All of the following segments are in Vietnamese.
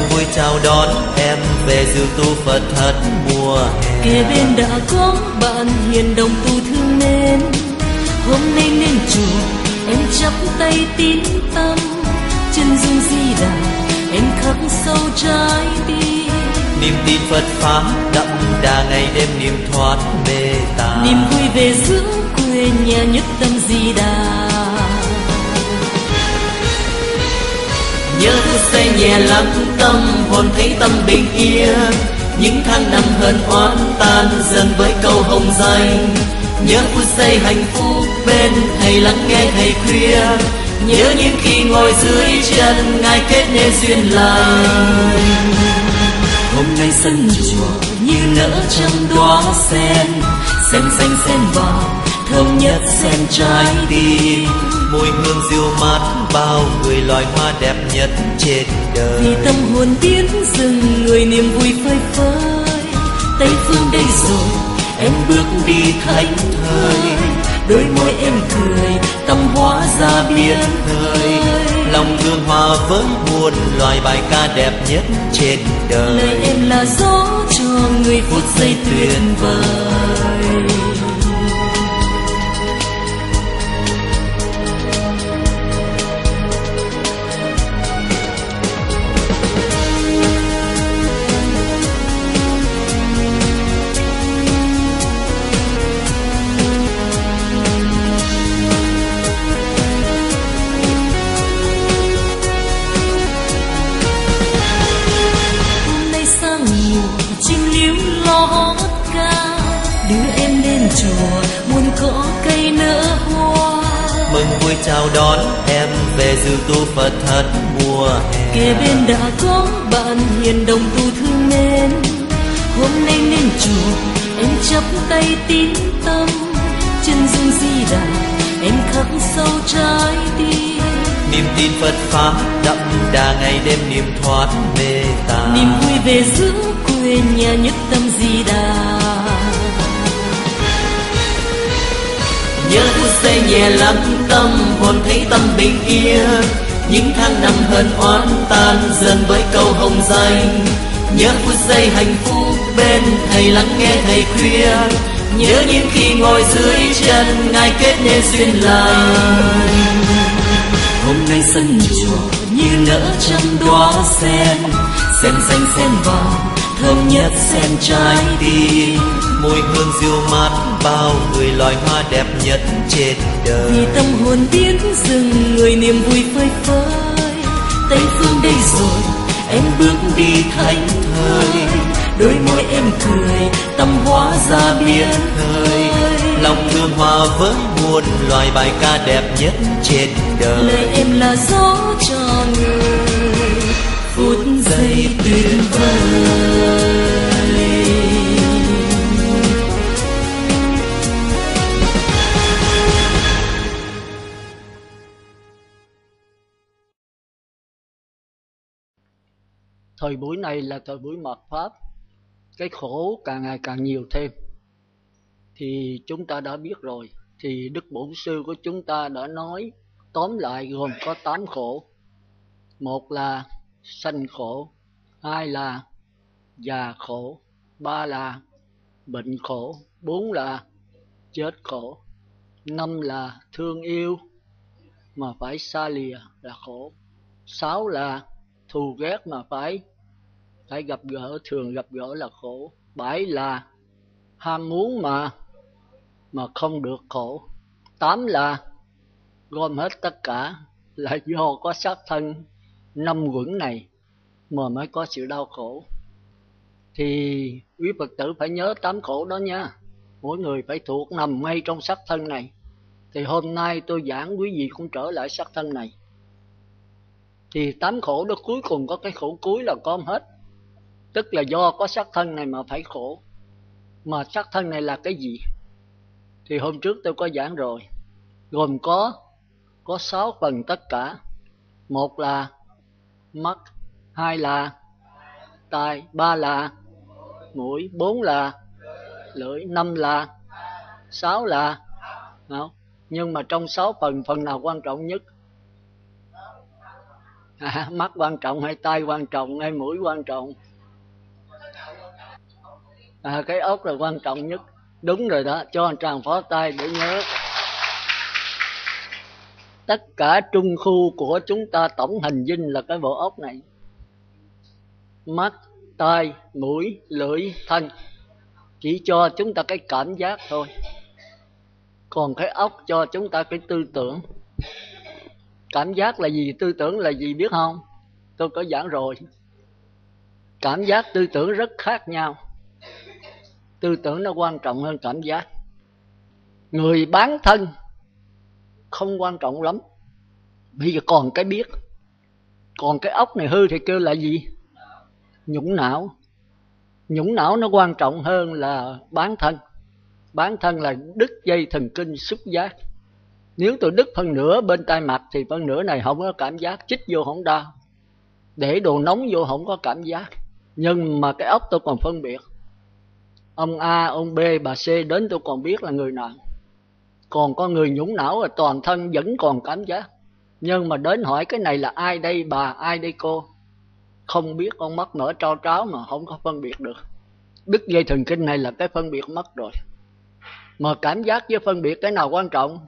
vui chào đón em về dự tu Phật thất mùa hè. Kề bên đã có bạn hiền đồng tu thương mến, hôm nay nên chùa em chắp tay tín tâm, chân dung Di Đà em khắc sâu trái tim. Niềm tin Phật pháp đậm đà ngày đêm niềm thoát mê tà. Niềm vui về giữa quê nhà nhất tâm Di Đà. Nhớ phút giây nhẹ lắng tâm, hồn thấy tâm bình yên. Những tháng năm hờn oán tan dần với câu hồng danh. Nhớ phút giây hạnh phúc bên thầy lắng nghe thầy khuyên. Nhớ những khi ngồi dưới chân ngài kết nên duyên lành. Hôm nay sân chùa như nở trăm đóa sen, sen xanh sen vào thơm nhất sen trái tim. Mùi hương dịu mát bao người loài hoa đẹp nhất trên đời. Vì tâm hồn tiếng rừng người niềm vui phơi phới. Tây phương đây rồi em bước đi thánh thơi. Đôi môi em cười tâm hóa ra biển khơi. Lòng hương hòa với muôn loài bài ca đẹp nhất trên đời. Lời em là gió cho người phút giây tuyệt vời. Mừng vui chào đón em về dự tu Phật thất mùa hè. Kề bên đã có bạn hiền đồng tu thương mến, hôm nay nên chùa em chắp tay tín tâm, chân dung Di Đà em khắc sâu trái tim. Niềm tin Phật pháp đậm đà ngày đêm niềm thoát mê tà. Niềm vui về giữa quê nhà nhất tâm Di Đà. Nhớ phút giây nhẹ lắng tâm, hồn thấy tâm bình yên. Những tháng năm hờn oán tan dần với câu hồng danh. Nhớ phút giây hạnh phúc bên thầy lắng nghe thầy khuyên. Nhớ những khi ngồi dưới chân ngài kết nên duyên lành. Hôm nay sân chùa như nở trăm đóa sen, sen xanh sen vàng thơm nhất sen trái tim. Mùi hương dịu mát bao người loài hoa đẹp nhất trên đời. Vì tâm hồn tiếng rừng người niềm vui phơi phới. Tây phương đây rồi em bước đi thánh thơi. Đôi môi em cười tâm hóa ra biển khơi. Lòng hương hòa với muôn loài bài ca đẹp nhất trên đời. Lời em là gió cho người phút giây tuyệt vời. Thời buổi này là thời buổi mạt Pháp, cái khổ càng ngày càng nhiều thêm. Thì chúng ta đã biết rồi, thì Đức Bổn Sư của chúng ta đã nói tóm lại gồm có 8 khổ. Một là sanh khổ, hai là già khổ, ba là bệnh khổ, bốn là chết khổ, năm là thương yêu mà phải xa lìa là khổ, sáu là thù ghét mà phải gặp gỡ, thường gặp gỡ là khổ, bảy là ham muốn mà không được khổ, tám là gom hết tất cả là do có xác thân năm uẩn này mà mới có sự đau khổ. Thì quý Phật tử phải nhớ 8 khổ đó nha. Mỗi người phải thuộc nằm ngay trong xác thân này. Thì hôm nay tôi giảng quý vị cũng trở lại xác thân này. Thì 8 khổ đó cuối cùng có cái khổ cuối là gom hết. Tức là do có xác thân này mà phải khổ. Mà xác thân này là cái gì? Thì hôm trước tôi có giảng rồi. Gồm có 6 phần tất cả. Một là mắt, hai là tai, ba là mũi, bốn là lưỡi, năm là, sáu là không? Nhưng mà trong 6 phần nào quan trọng nhất? Mắt quan trọng hay tai quan trọng hay mũi quan trọng? Cái ốc là quan trọng nhất. Đúng rồi đó, cho anh tràng phó tay để nhớ. Tất cả trung khu của chúng ta tổng hành dinh là cái bộ ốc này. Mắt, tai, mũi, lưỡi, thân chỉ cho chúng ta cái cảm giác thôi. Còn cái óc cho chúng ta cái tư tưởng. Cảm giác là gì, tư tưởng là gì biết không? Tôi có giảng rồi. Cảm giác tư tưởng rất khác nhau. Tư tưởng nó quan trọng hơn cảm giác. Người bán thân không quan trọng lắm. Bây giờ còn cái biết. Còn cái óc này hư thì kêu là gì? Nhũng não. Nhũng não nó quan trọng hơn là bán thân. Bán thân là đứt dây thần kinh xúc giác. Nếu tôi đứt phân nửa bên tai mặt thì phân nửa này không có cảm giác, chích vô không đau, để đồ nóng vô không có cảm giác. Nhưng mà cái óc tôi còn phân biệt. Ông A, ông B, bà C đến tôi còn biết là người nào. Còn con người nhũng não là toàn thân vẫn còn cảm giác. Nhưng mà đến hỏi cái này là ai đây bà, ai đây cô, không biết, con mắt mở trao tráo mà không có phân biệt được. Đứt dây thần kinh này là cái phân biệt mất rồi. Mà cảm giác với phân biệt cái nào quan trọng?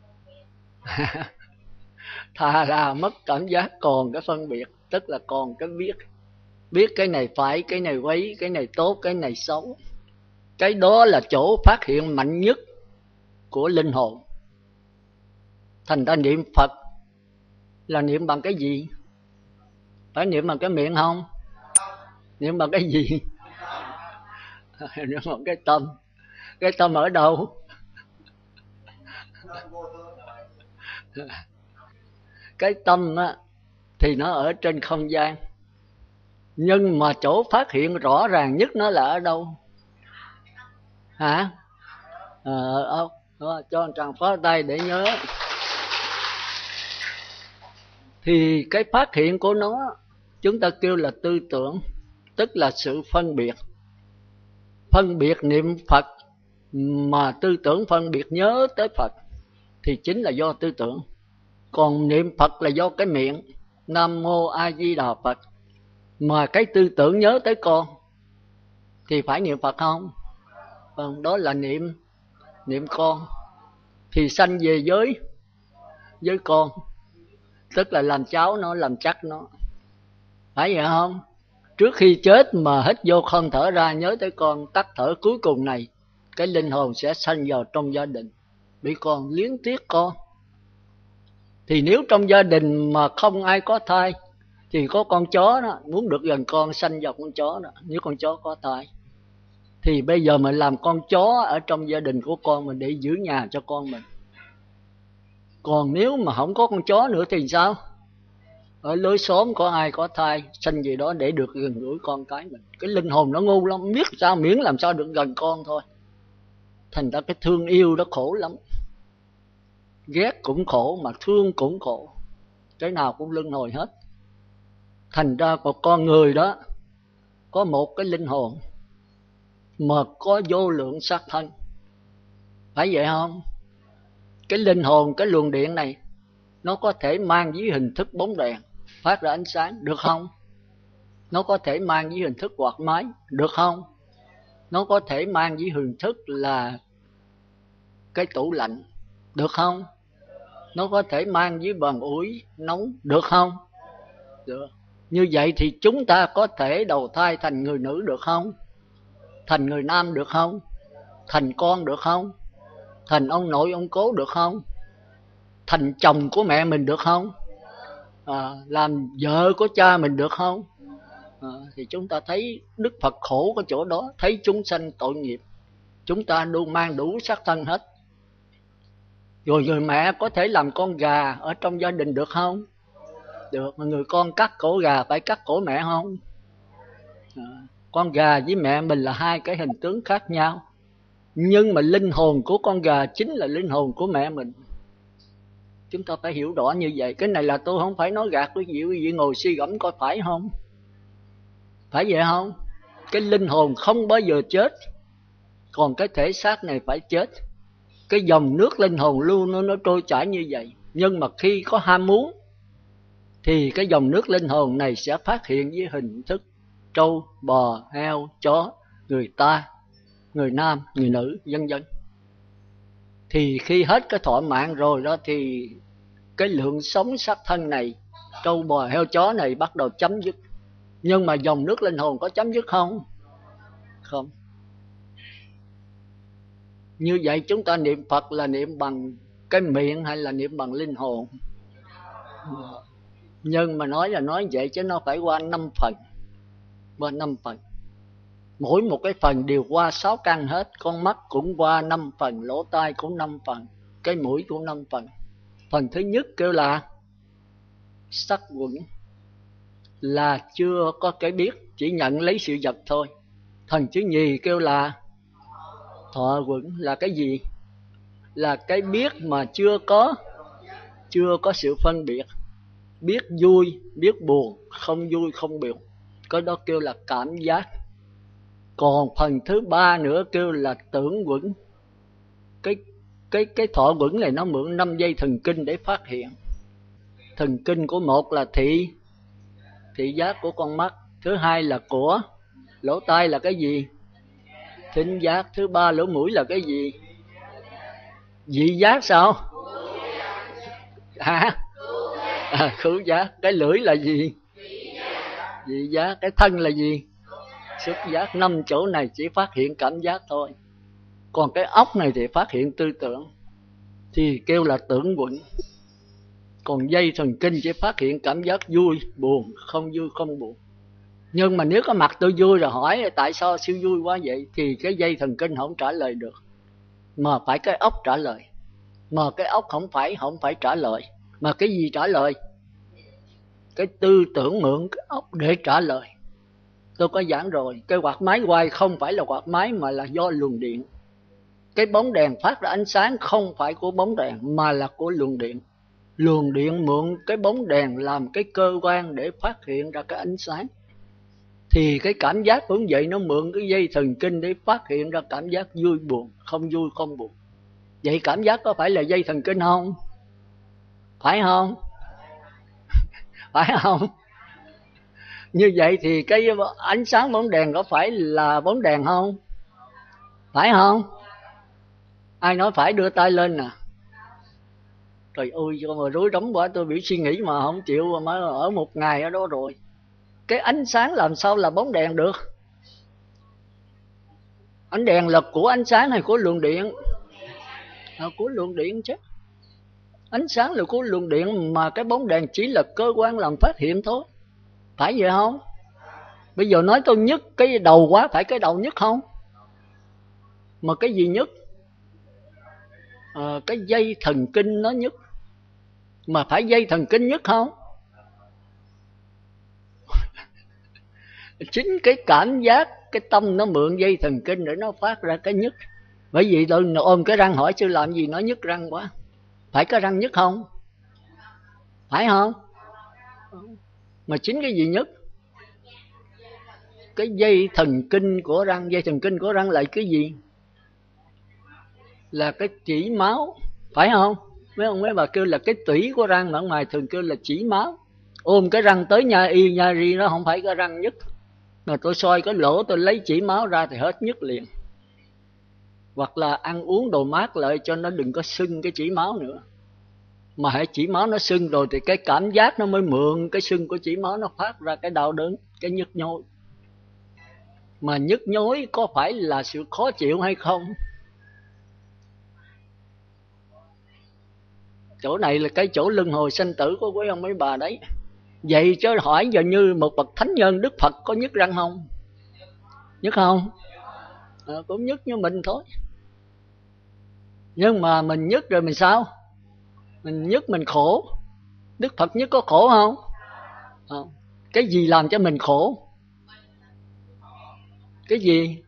Thà là mất cảm giác còn cái phân biệt, tức là còn cái biết. Biết cái này phải, cái này quấy, cái này tốt, cái này xấu. Cái đó là chỗ phát hiện mạnh nhất của linh hồn. Thành ra niệm Phật là niệm bằng cái gì? Phải niệm bằng cái miệng không? Niệm bằng cái gì? Niệm bằng cái tâm. Cái tâm ở đâu? Cái tâm á, thì nó ở trên không gian. Nhưng mà chỗ phát hiện rõ ràng nhất nó là ở đâu? Hả? Cho anh tràng phó tay để nhớ. Thì cái phát hiện của nó chúng ta kêu là tư tưởng, tức là sự phân biệt. Phân biệt niệm Phật mà tư tưởng phân biệt nhớ tới Phật thì chính là do tư tưởng. Còn niệm Phật là do cái miệng Nam Mô A Di Đà Phật. Mà cái tư tưởng nhớ tới con thì phải niệm Phật không? Đó là niệm con. Thì sanh về với con, tức là làm cháu nó, làm chắc nó. Phải vậy không? Trước khi chết mà hít vô không thở ra, nhớ tới con, tắt thở cuối cùng này, cái linh hồn sẽ sanh vào trong gia đình, bị con liếng tiếc con. Thì nếu trong gia đình mà không ai có thai thì có con chó đó, muốn được gần con sanh vào con chó đó. Nếu con chó có thai thì bây giờ mình làm con chó ở trong gia đình của con mình để giữ nhà cho con mình. Còn nếu mà không có con chó nữa thì sao? Ở lối xóm có ai có thai, sanh gì đó để được gần gũi con cái mình. Cái linh hồn nó ngu lắm, biết sao miễn làm sao được gần con thôi. Thành ra cái thương yêu đó khổ lắm. Ghét cũng khổ mà thương cũng khổ. Cái nào cũng luân hồi hết. Thành ra một con người đó có một cái linh hồn mà có vô lượng xác thân. Phải vậy không? Cái linh hồn, cái luồng điện này nó có thể mang dưới hình thức bóng đèn phát ra ánh sáng, được không? Nó có thể mang dưới hình thức quạt máy, được không? Nó có thể mang dưới hình thức là cái tủ lạnh, được không? Nó có thể mang dưới bàn ủi nóng, được không? Được. Như vậy thì chúng ta có thể đầu thai thành người nữ được không? Thành người nam được không? Thành con được không? Thành ông nội ông cố được không? Thành chồng của mẹ mình được không? Làm vợ của cha mình được không? Thì chúng ta thấy Đức Phật khổ cái chỗ đó, thấy chúng sanh tội nghiệp. Chúng ta luôn mang đủ xác thân hết. Rồi người mẹ có thể làm con gà ở trong gia đình được không? Được. Mà người con cắt cổ gà phải cắt cổ mẹ không? Con gà với mẹ mình là hai cái hình tướng khác nhau. Nhưng mà linh hồn của con gà chính là linh hồn của mẹ mình. Chúng ta phải hiểu rõ như vậy. Cái này là tôi không phải nói gạt quý vị ngồi suy gẫm coi phải không? Phải vậy không? Cái linh hồn không bao giờ chết, còn cái thể xác này phải chết. Cái dòng nước linh hồn luôn nó trôi chảy như vậy. Nhưng mà khi có ham muốn thì cái dòng nước linh hồn này sẽ phát hiện với hình thức trâu, bò, heo, chó, người ta, người nam, người nữ, vân vân. Thì khi hết cái thọ mạng rồi đó thì cái lượng sống xác thân này, trâu, bò, heo, chó này bắt đầu chấm dứt. Nhưng mà dòng nước linh hồn có chấm dứt không? Không. Như vậy chúng ta niệm Phật là niệm bằng cái miệng hay là niệm bằng linh hồn? Nhưng mà nói là nói vậy chứ nó phải qua 5 phần. Qua 5 phần. Mỗi một cái phần đều qua 6 căn hết. Con mắt cũng qua 5 phần, lỗ tai cũng 5 phần, cái mũi cũng 5 phần. Phần thứ nhất kêu là sắc quẩn, là chưa có cái biết, chỉ nhận lấy sự vật thôi. Phần thứ nhì kêu là thọ quẩn, là cái gì? Là cái biết mà chưa có sự phân biệt. Biết vui, biết buồn, không vui, không buồn. Cái đó kêu là cảm giác. Còn phần thứ ba nữa kêu là tưởng quẩn. Cái thọ quẩn này nó mượn 5 dây thần kinh để phát hiện. Thần kinh của một là thị giác của con mắt. Thứ hai là của lỗ tai là cái gì? Thính giác. Thứ ba lỗ mũi là cái gì? Vị giác sao? Hả? Khứu giác. Cái lưỡi là gì? Vị giác. Cái thân là gì? Xúc giác. 5 chỗ này chỉ phát hiện cảm giác thôi. Còn cái óc này thì phát hiện tư tưởng, thì kêu là tưởng quẩn. Còn dây thần kinh chỉ phát hiện cảm giác vui, buồn, không vui, không buồn. Nhưng mà nếu có mặt tôi vui rồi hỏi tại sao siêu vui quá vậy, thì cái dây thần kinh không trả lời được, mà phải cái óc trả lời. Mà cái óc không phải trả lời, mà cái gì trả lời? Cái tư tưởng mượn cái óc để trả lời. Tôi có giảng rồi, cái quạt máy quay không phải là quạt máy mà là do luồng điện. Cái bóng đèn phát ra ánh sáng không phải của bóng đèn mà là của luồng điện. Luồng điện mượn cái bóng đèn làm cái cơ quan để phát hiện ra cái ánh sáng. Thì cái cảm giác cũng vậy, nó mượn cái dây thần kinh để phát hiện ra cảm giác vui buồn, không vui không buồn. Vậy cảm giác có phải là dây thần kinh không? Phải không? Phải không? Như vậy thì cái ánh sáng bóng đèn có phải là bóng đèn không? Phải không? Ai nói phải đưa tay lên nè. Trời ơi, cho mà rối rắm quá, tôi bị suy nghĩ mà không chịu, mà ở một ngày ở đó rồi. Cái ánh sáng làm sao là bóng đèn được? Ánh đèn là của ánh sáng hay của luồng điện? Của luồng điện chứ. Ánh sáng là của luồng điện, mà cái bóng đèn chỉ là cơ quan làm phát hiện thôi. Phải vậy không? Bây giờ nói tôi nhức cái đầu quá, phải cái đầu nhức không? Mà cái gì nhức? Cái dây thần kinh nó nhức. Mà phải dây thần kinh nhức không? Chính cái cảm giác, cái tâm nó mượn dây thần kinh để nó phát ra cái nhức. Bởi vì tôi ôm cái răng hỏi sư làm gì nó nhức răng quá. Phải cái răng nhức không? Phải không? Mà chính cái gì nhức? Cái dây thần kinh của răng. Dây thần kinh của răng là cái gì? Là cái chỉ máu. Phải không? Mấy ông mấy bà kêu là cái tủy của răng, mà ở ngoài thường kêu là chỉ máu. Ôm cái răng tới nha y nha ri, nó không phải cái răng nhức. Mà tôi soi cái lỗ, tôi lấy chỉ máu ra thì hết nhức liền. Hoặc là ăn uống đồ mát lại cho nó đừng có sưng cái chỉ máu nữa. Mà hãy chỉ máu nó sưng rồi thì cái cảm giác nó mới mượn cái sưng của chỉ máu, nó phát ra cái đau đớn, cái nhức nhối. Mà nhức nhối có phải là sự khó chịu hay không? Chỗ này là cái chỗ luân hồi sanh tử của quý ông mấy bà đấy. Vậy chứ hỏi giờ như một bậc thánh nhân Đức Phật có nhức răng không? Nhức không? Cũng nhức như mình thôi. Nhưng mà mình nhức rồi mình sao? Mình nhức mình khổ. Đức Phật nhức có khổ không? Cái gì làm cho mình khổ? Cái gì?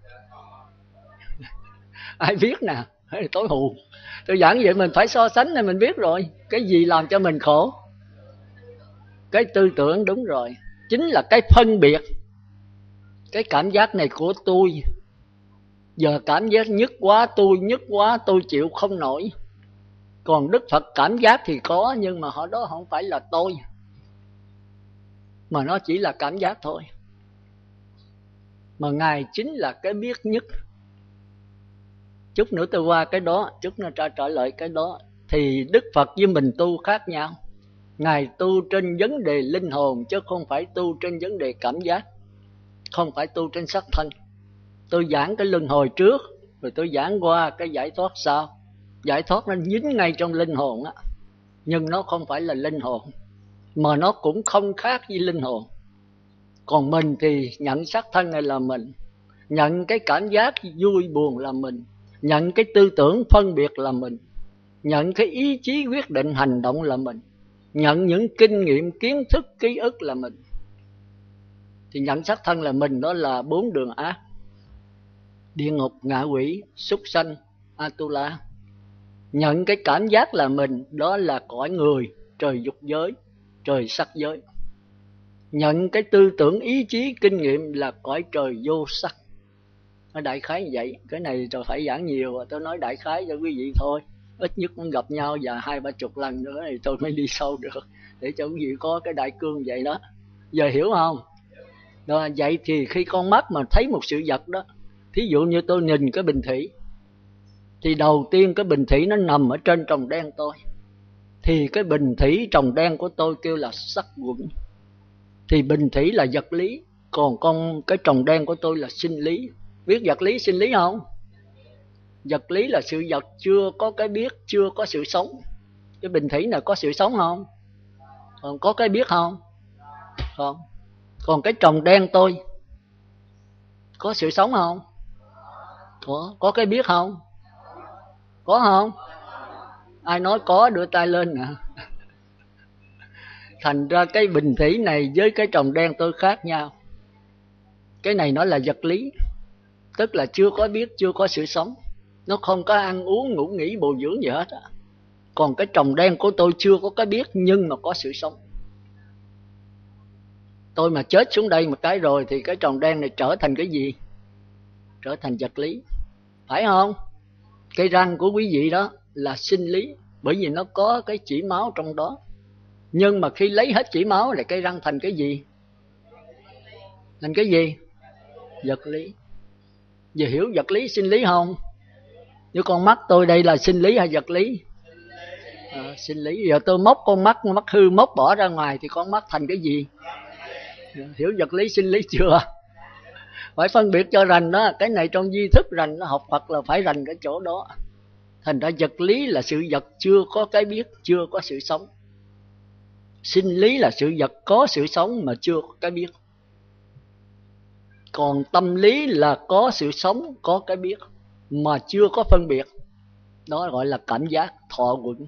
Ai biết nè? Tối hù. Tôi giảng vậy mình phải so sánh này mình biết rồi. Cái gì làm cho mình khổ? Cái tư tưởng, đúng rồi. Chính là cái phân biệt. Cái cảm giác này của tôi. Giờ cảm giác nhức quá, tôi chịu không nổi. Còn Đức Phật cảm giác thì có, nhưng mà họ đó không phải là tôi. mà nó chỉ là cảm giác thôi. Mà Ngài chính là cái biết nhất. Chút nữa tôi qua cái đó, chút nữa trả lời cái đó. Thì Đức Phật với mình tu khác nhau. Ngài tu trên vấn đề linh hồn chứ không phải tu trên vấn đề cảm giác, không phải tu trên sắc thân. Tôi giảng cái luân hồi trước, rồi tôi giảng qua cái giải thoát sau. Giải thoát nó dính ngay trong linh hồn á, nhưng nó không phải là linh hồn, mà nó cũng không khác với linh hồn. Còn mình thì nhận sắc thân này là mình, nhận cái cảm giác vui buồn là mình, nhận cái tư tưởng phân biệt là mình, nhận cái ý chí quyết định hành động là mình, nhận những kinh nghiệm kiến thức ký ức là mình. Thì nhận sắc thân là mình, đó là 4 đường ác: địa ngục, ngạ quỷ, súc sanh, Atula. Nhận cái cảm giác là mình, đó là cõi người, trời dục giới, trời sắc giới. Nhận cái tư tưởng ý chí kinh nghiệm là cõi trời vô sắc. Nó đại khái như vậy. Cái này tôi phải giảng nhiều, tôi nói đại khái cho quý vị thôi. Ít nhất cũng gặp nhau và 20-30 lần nữa thì tôi mới đi sâu được, để cho quý vị có cái đại cương vậy đó. Giờ hiểu không? Đó, vậy thì khi con mắt mà thấy một sự vật đó, thí dụ như tôi nhìn cái bình thủy, thì đầu tiên cái bình thủy nó nằm ở trên tròng đen tôi, thì cái bình thủy tròng đen của tôi kêu là sắc quẩn. Thì bình thủy là vật lý, còn cái tròng đen của tôi là sinh lý. Biết vật lý sinh lý không? Vật lý là sự vật chưa có cái biết, chưa có sự sống. Cái bình thủy này có sự sống không? Còn có cái biết không? Không. Còn cái tròng đen tôi có sự sống không? Có cái biết không? Có không? Ai nói có đưa tay lên nè. Thành ra cái bình thủy này với cái tròng đen tôi khác nhau. Cái này nó là vật lý, tức là chưa có biết, chưa có sự sống. Nó không có ăn uống, ngủ nghỉ, bồi dưỡng gì hết á. Còn cái tròng đen của tôi chưa có cái biết nhưng mà có sự sống. Tôi mà chết xuống đây một cái rồi thì cái tròng đen này trở thành cái gì? Trở thành vật lý, phải không? Cái răng của quý vị đó là sinh lý, bởi vì nó có cái chỉ máu trong đó. Nhưng mà khi lấy hết chỉ máu thì cái răng thành cái gì? Thành cái gì? Vật lý. Giờ hiểu vật lý sinh lý không? Như con mắt tôi đây là sinh lý hay vật lý? Sinh lý. Giờ tôi móc con mắt hư móc bỏ ra ngoài thì con mắt thành cái gì? Hiểu vật lý sinh lý chưa? Phải phân biệt cho rành đó. Cái này trong di thức rành nó học Phật là phải rành cái chỗ đó. Thành ra vật lý là sự vật chưa có cái biết, chưa có sự sống. Sinh lý là sự vật có sự sống mà chưa có cái biết. Còn tâm lý là có sự sống, có cái biết mà chưa có phân biệt. Đó gọi là cảm giác, thọ quẩn.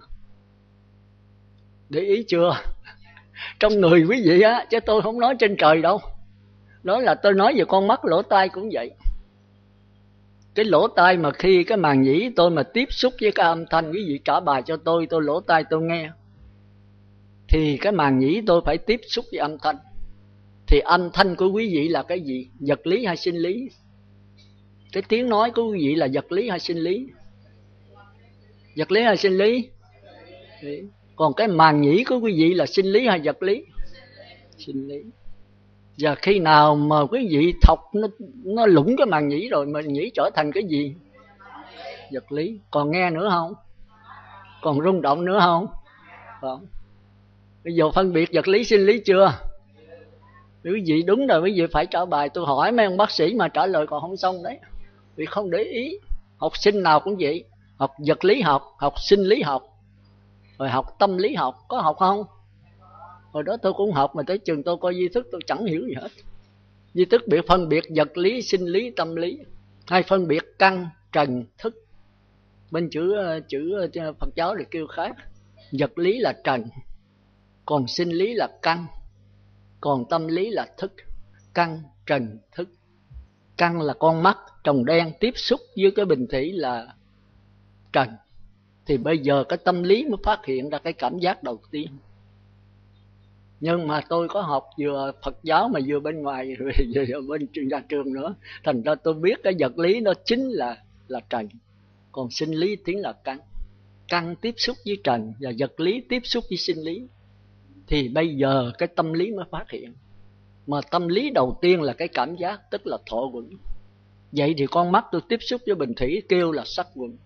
Để ý chưa? Trong người quý vị á, chứ tôi không nói trên trời đâu. Đó là tôi nói về con mắt, lỗ tai cũng vậy. Cái lỗ tai mà khi cái màng nhĩ tôi mà tiếp xúc với cái âm thanh, quý vị trả bài cho tôi lỗ tai tôi nghe, thì cái màng nhĩ tôi phải tiếp xúc với âm thanh. Thì âm thanh của quý vị là cái gì? Vật lý hay sinh lý? Cái tiếng nói của quý vị là vật lý hay sinh lý? Vật lý hay sinh lý? Còn cái màng nhĩ của quý vị là sinh lý hay vật lý? Sinh lý. Và khi nào mà quý vị thọc nó lũng cái màng nhĩ rồi, màng nhĩ trở thành cái gì? Vật lý. Còn nghe nữa không? Còn rung động nữa không? Không. Bây giờ phân biệt vật lý sinh lý chưa? Quý vị đúng rồi, quý vị phải trả bài. Tôi hỏi mấy ông bác sĩ mà trả lời còn không xong đấy, vì không để ý. Học sinh nào cũng vậy, học vật lý học, học sinh lý học, rồi học tâm lý học. Có học không? Hồi đó tôi cũng học, mà tới trường tôi coi di thức tôi chẳng hiểu gì hết. Di thức bị phân biệt vật lý, sinh lý, tâm lý, hay phân biệt căn, trần, thức. Bên chữ Phật giáo thì kêu khác. Vật lý là trần, còn sinh lý là căn, còn tâm lý là thức. Căn, trần, thức. Căn là con mắt tròng đen tiếp xúc với cái bình thủy là trần. Thì bây giờ cái tâm lý mới phát hiện ra cái cảm giác đầu tiên. Nhưng mà tôi có học vừa Phật giáo mà vừa bên ngoài, rồi vừa bên nhà trường nữa. Thành ra tôi biết cái vật lý nó chính là trần, còn sinh lý chính là căn. Căn tiếp xúc với trần và vật lý tiếp xúc với sinh lý. Thì bây giờ cái tâm lý mới phát hiện. Mà tâm lý đầu tiên là cái cảm giác, tức là thọ quẩn. Vậy thì con mắt tôi tiếp xúc với bình thủy kêu là sắc quẩn,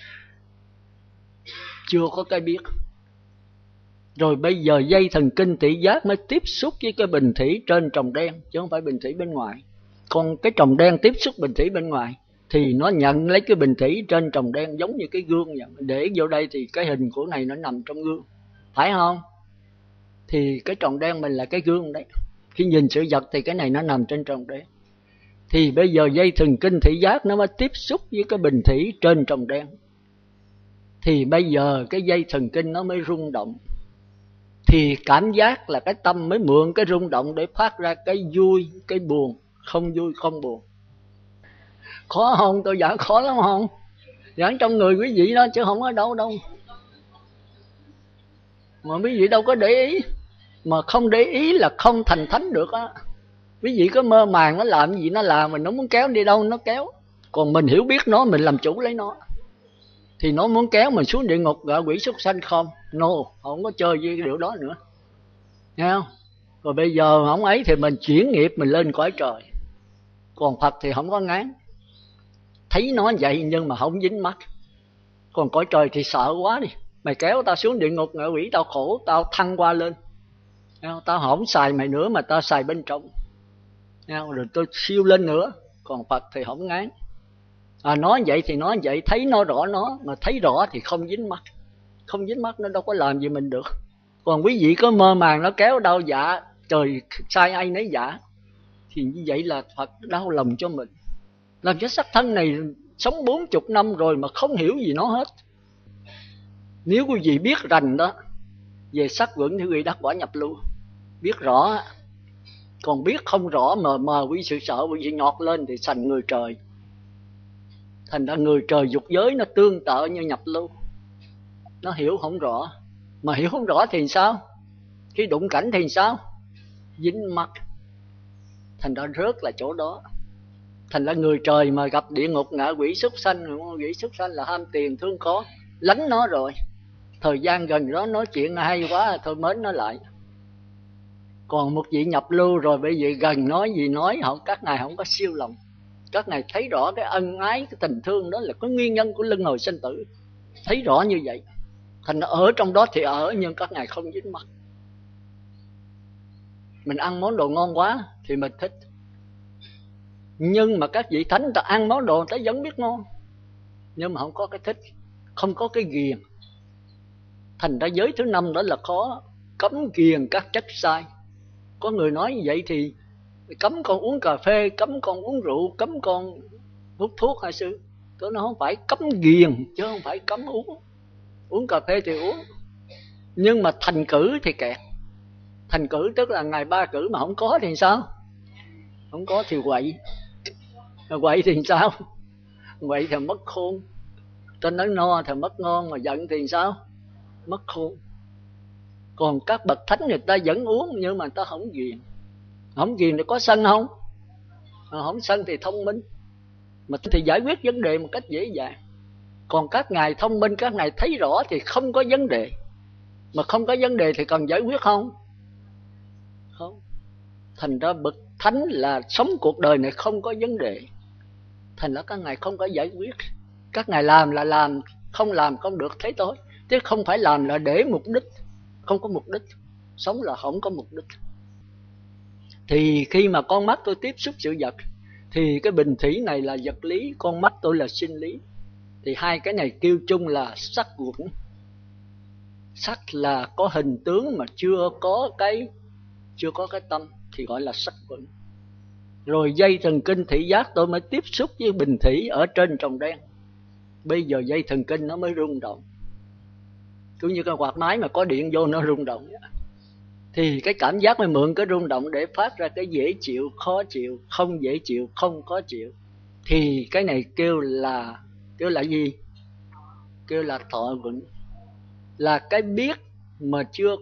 chưa có cái biết. Rồi bây giờ dây thần kinh thị giác mới tiếp xúc với cái bình thủy trên tròng đen, chứ không phải bình thủy bên ngoài. Còn cái tròng đen tiếp xúc bình thủy bên ngoài thì nó nhận lấy cái bình thủy trên tròng đen giống như cái gương vậy. Để vô đây thì cái hình của này nó nằm trong gương, phải không? Thì cái tròng đen mình là cái gương đấy. Khi nhìn sự vật thì cái này nó nằm trên tròng đen. Thì bây giờ dây thần kinh thị giác nó mới tiếp xúc với cái bình thủy trên tròng đen. Thì bây giờ cái dây thần kinh nó mới rung động. Thì cảm giác là cái tâm mới mượn cái rung động để phát ra cái vui, cái buồn, không vui, không buồn. Khó không? Tôi giảng khó lắm không? Giảng trong người quý vị đó chứ không ở đâu đâu. Mà quý vị đâu có để ý. Mà không để ý là không thành thánh được á. Quý vị có mơ màng nó làm gì nó làm, mình nó muốn kéo đi đâu nó kéo. Còn mình hiểu biết nó, mình làm chủ lấy nó. Thì nó muốn kéo mình xuống địa ngục ngạ quỷ súc sanh không? No, không có chơi với cái điều đó nữa. Nghe không? Rồi bây giờ không ấy thì mình chuyển nghiệp, mình lên cõi trời. Còn Phật thì không có ngán. Thấy nó vậy nhưng mà không dính mắt. Còn cõi trời thì sợ quá đi. Mày kéo tao xuống địa ngục ngạ quỷ, tao khổ, tao thăng qua lên. Tao không xài mày nữa mà tao xài bên trong. Rồi tôi siêu lên nữa. Còn Phật thì không ngán. Nói vậy thì nói vậy, thấy nó rõ nó, mà thấy rõ thì không dính mắt. Không dính mắt nó đâu có làm gì mình được. Còn quý vị có mơ màng nó kéo đau dạ, trời sai ai nấy dạ, thì như vậy là Phật đau lòng cho mình. Làm cho sắc thân này sống 40 năm rồi mà không hiểu gì nó hết. Nếu quý vị biết rành đó về sắc quẩn thì quý vị đắc quả nhập lưu. Biết rõ. Còn biết không rõ mờ quý sự sợ, quý vị nhọt lên thì thành người trời. Thành ra người trời dục giới nó tương tự như nhập lưu. Nó hiểu không rõ. Mà hiểu không rõ thì sao? Khi đụng cảnh thì sao? Dính mắt. Thành ra rớt là chỗ đó. Thành ra người trời mà gặp địa ngục ngạ quỷ súc sanh, quỷ súc sanh là ham tiền thương khó, lánh nó rồi. Thời gian gần đó nói chuyện hay quá thôi mến nó lại. Còn một vị nhập lưu rồi bởi vì gần nói gì nói, các ngài không có siêu lòng. Các ngài thấy rõ cái ân ái, cái tình thương đó là có nguyên nhân của luân hồi sinh tử. Thấy rõ như vậy. Thành ở trong đó thì ở, nhưng các ngài không dính mắt. Mình ăn món đồ ngon quá thì mình thích. Nhưng mà các vị thánh ta ăn món đồ người ta vẫn biết ngon, nhưng mà không có cái thích, không có cái ghiền. Thành ra giới thứ 5 đó là khó cấm ghiền các chất sai. Có người nói như vậy thì cấm con uống cà phê, cấm con uống rượu, cấm con hút thuốc hay sư. Tôi nói không phải cấm ghiền chứ không phải cấm uống. Uống cà phê thì uống, nhưng mà thành cử thì kẹt. Thành cử tức là ngày 3 cử mà không có thì sao? Không có thì quậy. Quậy thì sao? Quậy thì mất khôn. Tôi nói no thì mất ngon, mà giận thì sao? Mất khôn. Còn các bậc thánh người ta vẫn uống, nhưng mà người ta không ghiền. Không ghiền thì có sân không? Không sân thì thông minh, mà thì giải quyết vấn đề một cách dễ dàng. Còn các ngài thông minh, các ngài thấy rõ thì không có vấn đề. Mà không có vấn đề thì cần giải quyết không? Không. Thành ra bậc thánh là sống cuộc đời này không có vấn đề. Thành ra các ngài không có giải quyết. Các ngài làm là làm, không làm không được thế thôi. Chứ không phải làm là để mục đích. Không có mục đích. Sống là không có mục đích. Thì khi mà con mắt tôi tiếp xúc sự vật, thì cái bình thủy này là vật lý, con mắt tôi là sinh lý. Thì hai cái này kêu chung là sắc quẩn. Sắc là có hình tướng mà chưa có cái tâm thì gọi là sắc quẩn. Rồi dây thần kinh thị giác tôi mới tiếp xúc với bình thủy ở trên tròng đen. Bây giờ dây thần kinh nó mới rung động. Cũng như cái quạt máy mà có điện vô nó rung động. Thì cái cảm giác mới mượn cái rung động để phát ra cái dễ chịu, khó chịu, không dễ chịu, không khó chịu. Thì cái này kêu là gì? Kêu là thọ quẩn. Là cái biết mà chưa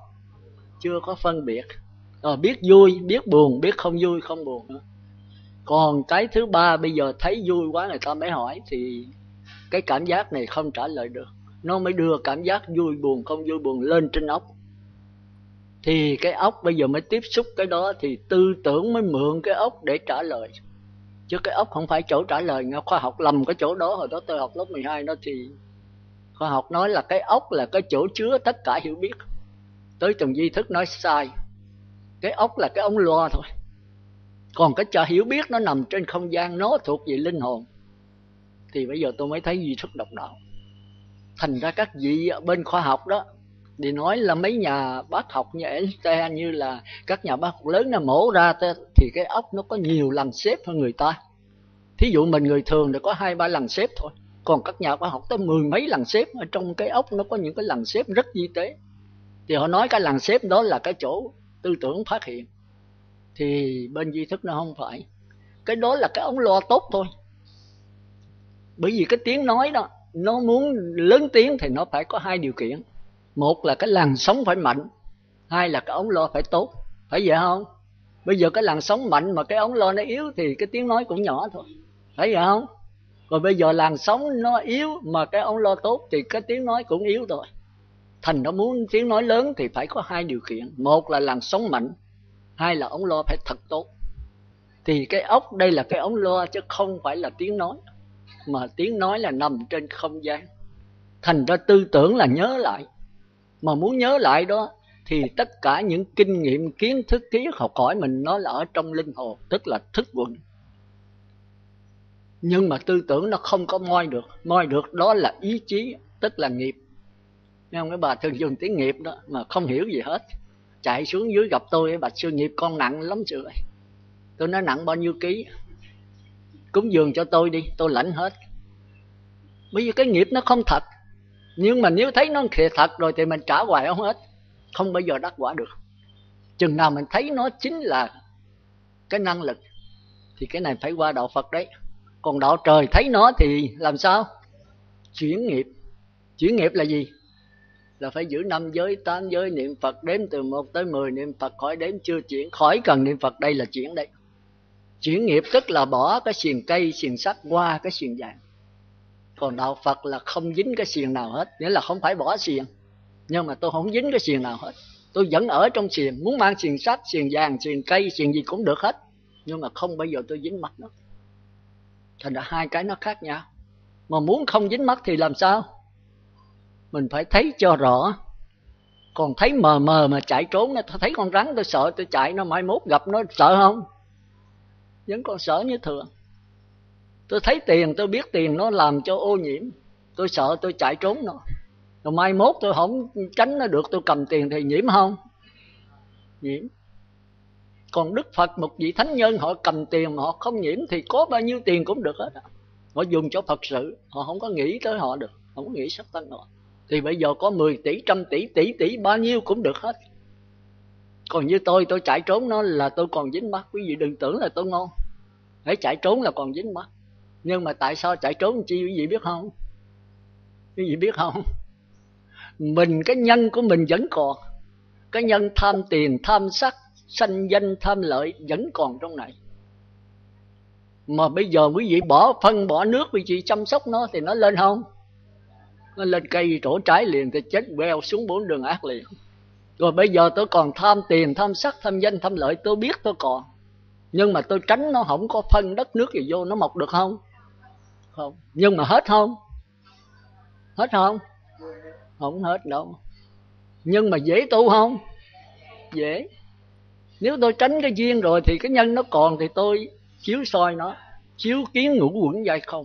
có phân biệt. Biết vui, biết buồn, biết không vui, không buồn nữa. Còn cái thứ ba bây giờ thấy vui quá người ta mới hỏi, thì cái cảm giác này không trả lời được. Nó mới đưa cảm giác vui buồn, không vui buồn lên trên óc. Thì cái óc bây giờ mới tiếp xúc cái đó, thì tư tưởng mới mượn cái óc để trả lời. Chứ cái óc không phải chỗ trả lời. Khoa học lầm cái chỗ đó. Hồi đó tôi học lớp 12 đó thì khoa học nói là cái óc là cái chỗ chứa tất cả hiểu biết. Tới Trần Duy Thức nói sai. Cái óc là cái ống loa thôi. Còn cái chợ hiểu biết nó nằm trên không gian, nó thuộc về linh hồn. Thì bây giờ tôi mới thấy Duy Thức độc đạo. Thành ra các vị ở bên khoa học đó thì nói là mấy nhà bác học như Einstein, như là các nhà bác học lớn nó mổ ra thì cái óc nó có nhiều lần xếp hơn người ta. Thí dụ mình người thường thì có 2-3 lần xếp thôi, còn các nhà bác học tới 10 mấy lần xếp. Ở trong cái óc nó có những cái lần xếp rất vi tế. Thì họ nói cái lần xếp đó là cái chỗ tư tưởng phát hiện. Thì bên Duy Thức nó không phải. Cái đó là cái ống loa tốt thôi. Bởi vì cái tiếng nói đó, nó muốn lớn tiếng thì nó phải có 2 điều kiện. Một là cái làn sóng phải mạnh, 2 là cái ống loa phải tốt. Phải vậy không? Bây giờ cái làn sóng mạnh mà cái ống loa nó yếu thì cái tiếng nói cũng nhỏ thôi. Phải vậy không? Rồi bây giờ làn sóng nó yếu mà cái ống loa tốt thì cái tiếng nói cũng yếu thôi. Thành nó muốn tiếng nói lớn thì phải có 2 điều kiện. Một là làn sóng mạnh, 2 là ống loa phải thật tốt. Thì cái ốc đây là cái ống loa chứ không phải là tiếng nói. Mà tiếng nói là nằm trên không gian. Thành ra tư tưởng là nhớ lại. Mà muốn nhớ lại đó thì tất cả những kinh nghiệm, kiến thức, ký ức học hỏi mình nó là ở trong linh hồn, tức là thức quận. Nhưng mà tư tưởng nó không có moi được. Moi được đó là ý chí, tức là nghiệp. Nghe không? Cái bà thường dùng tiếng nghiệp đó mà không hiểu gì hết. Chạy xuống dưới gặp tôi, bà sư nghiệp con nặng lắm sư ơi. Tôi nói nặng bao nhiêu ký? Cúng dường cho tôi đi, tôi lãnh hết. Bởi vì cái nghiệp nó không thật. Nhưng mà nếu thấy nó thật rồi thì mình trả hoài không hết. Không bao giờ đắc quả được. Chừng nào mình thấy nó chính là cái năng lực thì cái này phải qua đạo Phật đấy. Còn đạo trời thấy nó thì làm sao? Chuyển nghiệp. Chuyển nghiệp là gì? Là phải giữ 5 giới, 8 giới, niệm Phật đếm từ 1 tới 10, niệm Phật khỏi đếm chưa chuyển, khỏi cần niệm Phật, đây là chuyển đấy. Chuyển nghiệp tức là bỏ cái xiềng cây, xiềng sắt qua cái xiềng vàng. Còn đạo Phật là không dính cái xiềng nào hết, nghĩa là không phải bỏ xiềng. Nhưng mà tôi không dính cái xiềng nào hết. Tôi vẫn ở trong xiềng, muốn mang xiềng sắt, xiềng vàng, xiềng cây, xiềng gì cũng được hết. Nhưng mà không bao giờ tôi dính mắt nó. Thành ra 2 cái nó khác nhau. Mà muốn không dính mắt thì làm sao? Mình phải thấy cho rõ. Còn thấy mờ mờ mà chạy trốn, tôi thấy con rắn tôi sợ, tôi chạy nó mai mốt gặp nó sợ không? Vẫn còn sợ như thường. Tôi thấy tiền, tôi biết tiền nó làm cho ô nhiễm, tôi sợ tôi chạy trốn nó. Rồi mai mốt tôi không tránh nó được, tôi cầm tiền thì nhiễm không? Nhiễm. Còn Đức Phật, một vị thánh nhân, họ cầm tiền mà họ không nhiễm thì có bao nhiêu tiền cũng được hết. Họ dùng cho Phật sự, họ không có nghĩ tới họ được, không có nghĩ sắp tăng họ. Thì bây giờ có 10 tỷ, 100 tỷ, tỷ bao nhiêu cũng được hết. Còn như tôi chạy trốn nó là tôi còn dính mắc. Quý vị đừng tưởng là tôi ngon. Hãy chạy trốn là còn dính mắc. Nhưng mà tại sao chạy trốn chi quý vị biết không? Quý vị biết không? Mình, cái nhân của mình vẫn còn. Cái nhân tham tiền, tham sắc, sanh danh, tham lợi vẫn còn trong này. Mà bây giờ quý vị bỏ phân, bỏ nước, quý vị chăm sóc nó thì nó lên không? Nó lên cây trổ trái liền thì chết queo xuống 4 đường ác liền. Rồi bây giờ tôi còn tham tiền, tham sắc, tham danh, tham lợi, tôi biết tôi còn. Nhưng mà tôi tránh nó không có phân đất nước gì vô, nó mọc được không? Không. Nhưng mà hết không? Hết không? Không hết đâu. Nhưng mà dễ tu không? Dễ. Nếu tôi tránh cái duyên rồi thì cái nhân nó còn thì tôi chiếu soi nó, chiếu kiến ngũ quẩn giai không.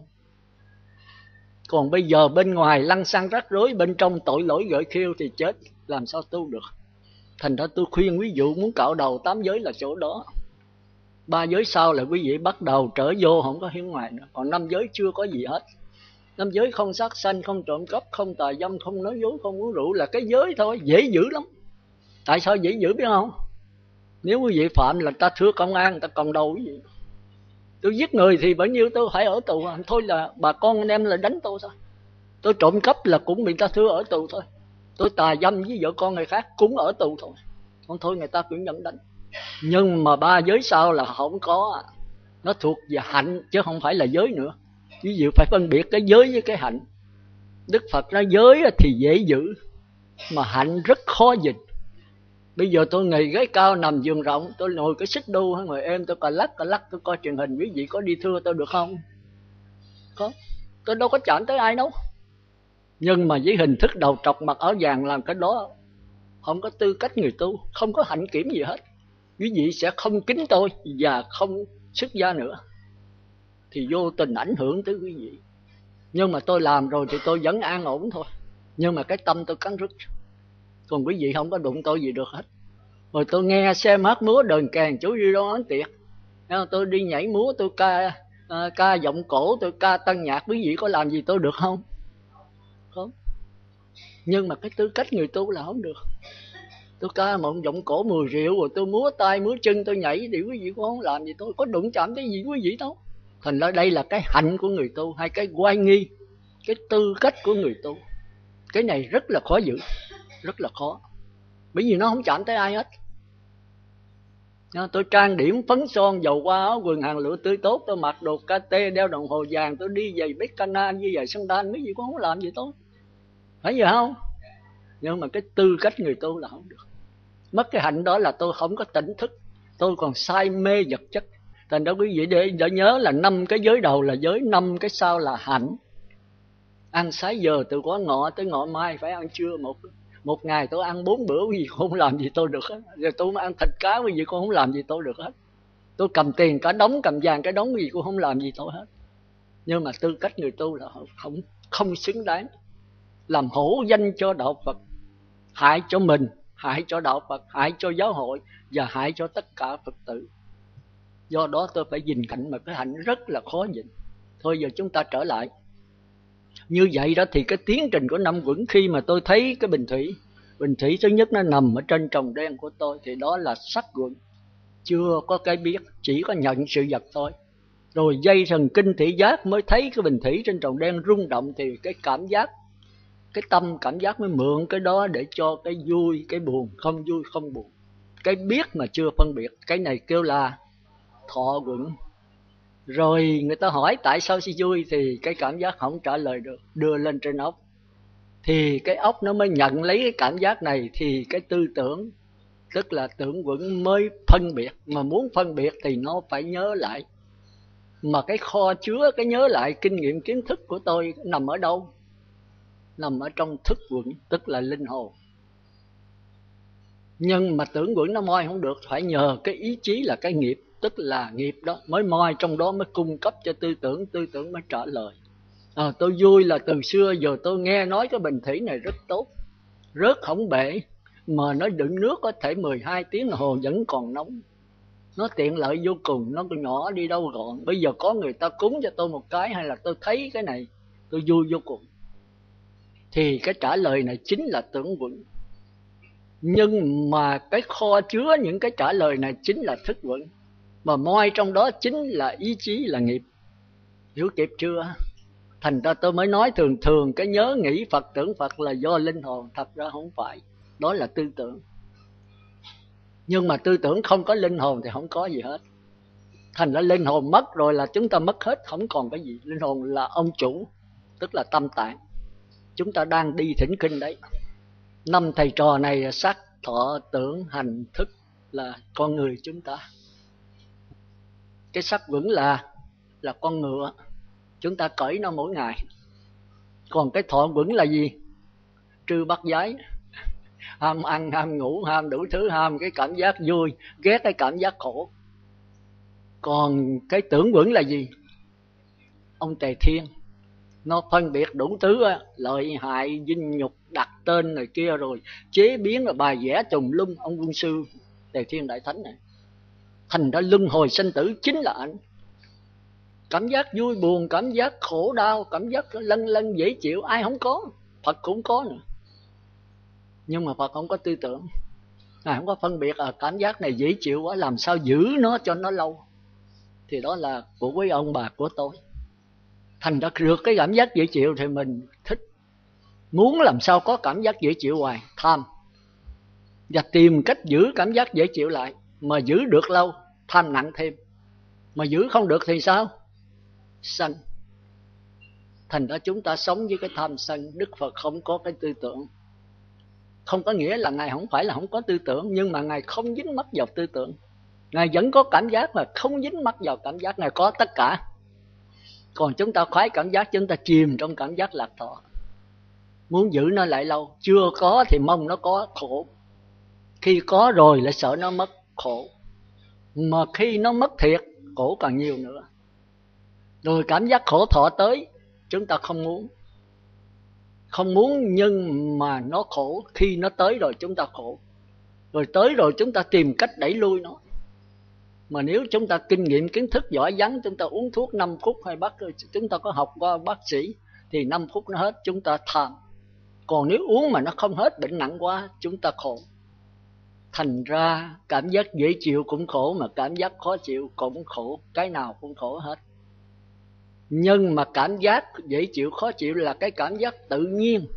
Còn bây giờ bên ngoài lăng xăng rắc rối, bên trong tội lỗi gợi khiêu thì chết, làm sao tu được. Thành ra tôi khuyên ví dụ muốn cạo đầu 8 giới là chỗ đó. 3 giới sau là quý vị bắt đầu trở vô, không có hiến ngoài nữa. Còn 5 giới chưa có gì hết. 5 giới không sát sanh, không trộm cắp, không tà dâm, không nói dối, không uống rượu là cái giới thôi, dễ giữ lắm. Tại sao dễ giữ biết không? Nếu quý vị phạm là ta thưa công an, ta còn đầu cái gì. Tôi giết người thì bao nhiêu tôi phải ở tù. Thôi là bà con anh em là đánh tôi thôi. Tôi trộm cắp là cũng bị ta thưa ở tù thôi. Tôi tà dâm với vợ con người khác cũng ở tù thôi. Không thôi người ta cũng vẫn đánh. Nhưng mà 3 giới sau là không có. Nó thuộc về hạnh chứ không phải là giới nữa. Ví dụ phải phân biệt cái giới với cái hạnh. Đức Phật nói giới thì dễ giữ, mà hạnh rất khó gìn. Bây giờ tôi nghỉ ghế cao nằm giường rộng, tôi ngồi cái xích đu ngồi êm, tôi cà lắc tôi coi truyền hình, quý vị có đi thưa tôi được không? Có, tôi đâu có chạm tới ai đâu. Nhưng mà với hình thức đầu trọc mặc áo vàng làm cái đó không có tư cách người tu, không có hạnh kiểm gì hết. Quý vị sẽ không kính tôi và không xuất gia nữa, thì vô tình ảnh hưởng tới quý vị. Nhưng mà tôi làm rồi thì tôi vẫn an ổn thôi. Nhưng mà cái tâm tôi cắn rứt. Còn quý vị không có đụng tôi gì được hết. Rồi tôi nghe xem hát múa đờn kèn chú Duy Đô Ấn Tiệc, tôi đi nhảy múa, tôi ca giọng cổ, tôi ca tân nhạc, quý vị có làm gì tôi được không? Không. Nhưng mà cái tư cách người tu là không được. Tôi ca một giọng cổ 10 rượu, rồi tôi múa tay múa chân, tôi nhảy, thì quý vị cũng không làm gì tôi, có đụng chạm tới gì quý vị đâu. Thành ra đây là cái hạnh của người tu, hay cái oai nghi, cái tư cách của người tu. Cái này rất là khó giữ, rất là khó, bởi vì nó không chạm tới ai hết. Tôi trang điểm phấn son, dầu qua áo quần hàng lụa tươi tốt, tôi mặc đồ KT, đeo đồng hồ vàng, tôi đi giày Beckhana như giày sandal, mấy gì cũng không làm gì tôi, phải vậy không? Nhưng mà cái tư cách người tu là không được. Mất cái hạnh đó là tôi không có tỉnh thức, tôi còn say mê vật chất. Thành ra quý vị để nhớ là 5 cái giới đầu là giới, 5 cái sau là hạnh. Ăn sáng giờ từ quá ngọ tới ngọ mai phải ăn trưa, một ngày tôi ăn 4 bữa, quý vị không làm gì tôi được hết. Rồi tôi mà ăn thịt cá, quý vị cũng không làm gì tôi được hết. Tôi cầm tiền cả đống, cầm vàng cái đống, quý vị cũng không làm gì tôi hết. Nhưng mà tư cách người tu là không xứng đáng, làm hổ danh cho đạo Phật, hại cho mình, hại cho đạo Phật, hại cho giáo hội và hại cho tất cả Phật tử. Do đó tôi phải gìn hạnh, mà cái hạnh rất là khó gìn. Thôi giờ chúng ta trở lại. Như vậy đó thì cái tiến trình của năm quẩn, khi mà tôi thấy cái bình thủy thứ nhất nó nằm ở trên tròng đen của tôi, thì đó là sắc quẩn, chưa có cái biết, chỉ có nhận sự vật thôi. Rồi dây thần kinh thị giác mới thấy cái bình thủy trên tròng đen rung động, thì cái cảm giác, cái tâm cảm giác mới mượn cái đó để cho cái vui, cái buồn, không vui không buồn. Cái biết mà chưa phân biệt, cái này kêu là thọ quẩn. Rồi người ta hỏi tại sao si vui, thì cái cảm giác không trả lời được, đưa lên trên óc, thì cái óc nó mới nhận lấy cái cảm giác này, thì cái tư tưởng, tức là tưởng quẩn mới phân biệt. Mà muốn phân biệt thì nó phải nhớ lại. Mà cái kho chứa cái nhớ lại kinh nghiệm kiến thức của tôi nằm ở đâu? Nằm ở trong thức quẩn, tức là linh hồn. Nhưng mà tưởng quẩn nó moi không được, phải nhờ cái ý chí là cái nghiệp, tức là nghiệp đó mới moi, trong đó mới cung cấp cho tư tưởng mới trả lời. Tôi vui là từ xưa giờ tôi nghe nói cái bình thủy này rất tốt, rớt không bể, mà nó đựng nước có thể 12 tiếng đồng hồ vẫn còn nóng. Nó tiện lợi vô cùng, nó nhỏ đi đâu gọn. Bây giờ có người ta cúng cho tôi một cái, hay là tôi thấy cái này, tôi vui vô cùng. Thì cái trả lời này chính là tưởng quẩn. Nhưng mà cái kho chứa những cái trả lời này chính là thức quẩn, mà moi trong đó chính là ý chí, là nghiệp. Hiểu kịp chưa? Thành ra tôi mới nói thường thường cái nhớ nghĩ Phật tưởng Phật là do linh hồn, thật ra không phải, đó là tư tưởng. Nhưng mà tư tưởng không có linh hồn thì không có gì hết. Thành ra linh hồn mất rồi là chúng ta mất hết, không còn cái gì. Linh hồn là ông chủ, tức là tâm tạng. Chúng ta đang đi thỉnh kinh đấy. 5 thầy trò này là sắc, thọ, tưởng, hành, thức, là con người chúng ta. Cái sắc quẩn là con ngựa, chúng ta cởi nó mỗi ngày. Còn cái thọ quẩn là gì? Trư bắt giái, ham ăn, ham ngủ, ham đủ thứ, ham cái cảm giác vui, ghét cái cảm giác khổ. Còn cái tưởng quẩn là gì? Ông Tề Thiên, nó phân biệt đủ thứ, lợi hại, dinh nhục, đặt tên này kia, rồi chế biến, là bài vẽ tùm lum. Ông quân sư Tề Thiên Đại Thánh này. Thành ra luân hồi sanh tử chính là anh. Cảm giác vui buồn, cảm giác khổ đau, cảm giác lân lân dễ chịu, ai không có? Phật cũng có nữa. Nhưng mà Phật không có tư tưởng, Ngài không có phân biệt cảm giác này dễ chịu quá, làm sao giữ nó cho nó lâu. Thì đó là của quý ông bà của tôi. Thành ra được cái cảm giác dễ chịu thì mình thích, muốn làm sao có cảm giác dễ chịu hoài, tham. Và tìm cách giữ cảm giác dễ chịu lại. Mà giữ được lâu, tham nặng thêm. Mà giữ không được thì sao? Sân. Thành ra chúng ta sống với cái tham sân. Đức Phật không có cái tư tưởng. Không có nghĩa là Ngài không phải là không có tư tưởng, nhưng mà Ngài không dính mắc vào tư tưởng. Ngài vẫn có cảm giác mà không dính mắc vào cảm giác. Ngài có tất cả. Còn chúng ta khoái cảm giác, chúng ta chìm trong cảm giác lạc thọ, muốn giữ nó lại lâu. Chưa có thì mong nó có, khổ. Khi có rồi lại sợ nó mất, khổ. Mà khi nó mất thiệt, khổ càng nhiều nữa. Rồi cảm giác khổ thọ tới, chúng ta không muốn. Không muốn, nhưng mà nó khổ. Khi nó tới rồi chúng ta khổ. Rồi tới rồi chúng ta tìm cách đẩy lui nó. Mà nếu chúng ta kinh nghiệm kiến thức giỏi vắng, chúng ta uống thuốc 5 phút hay chúng ta có học qua bác sĩ thì 5 phút nó hết, chúng ta tham. Còn nếu uống mà nó không hết, bệnh nặng quá, chúng ta khổ. Thành ra cảm giác dễ chịu cũng khổ, mà cảm giác khó chịu cũng khổ. Cái nào cũng khổ hết. Nhưng mà cảm giác dễ chịu khó chịu là cái cảm giác tự nhiên.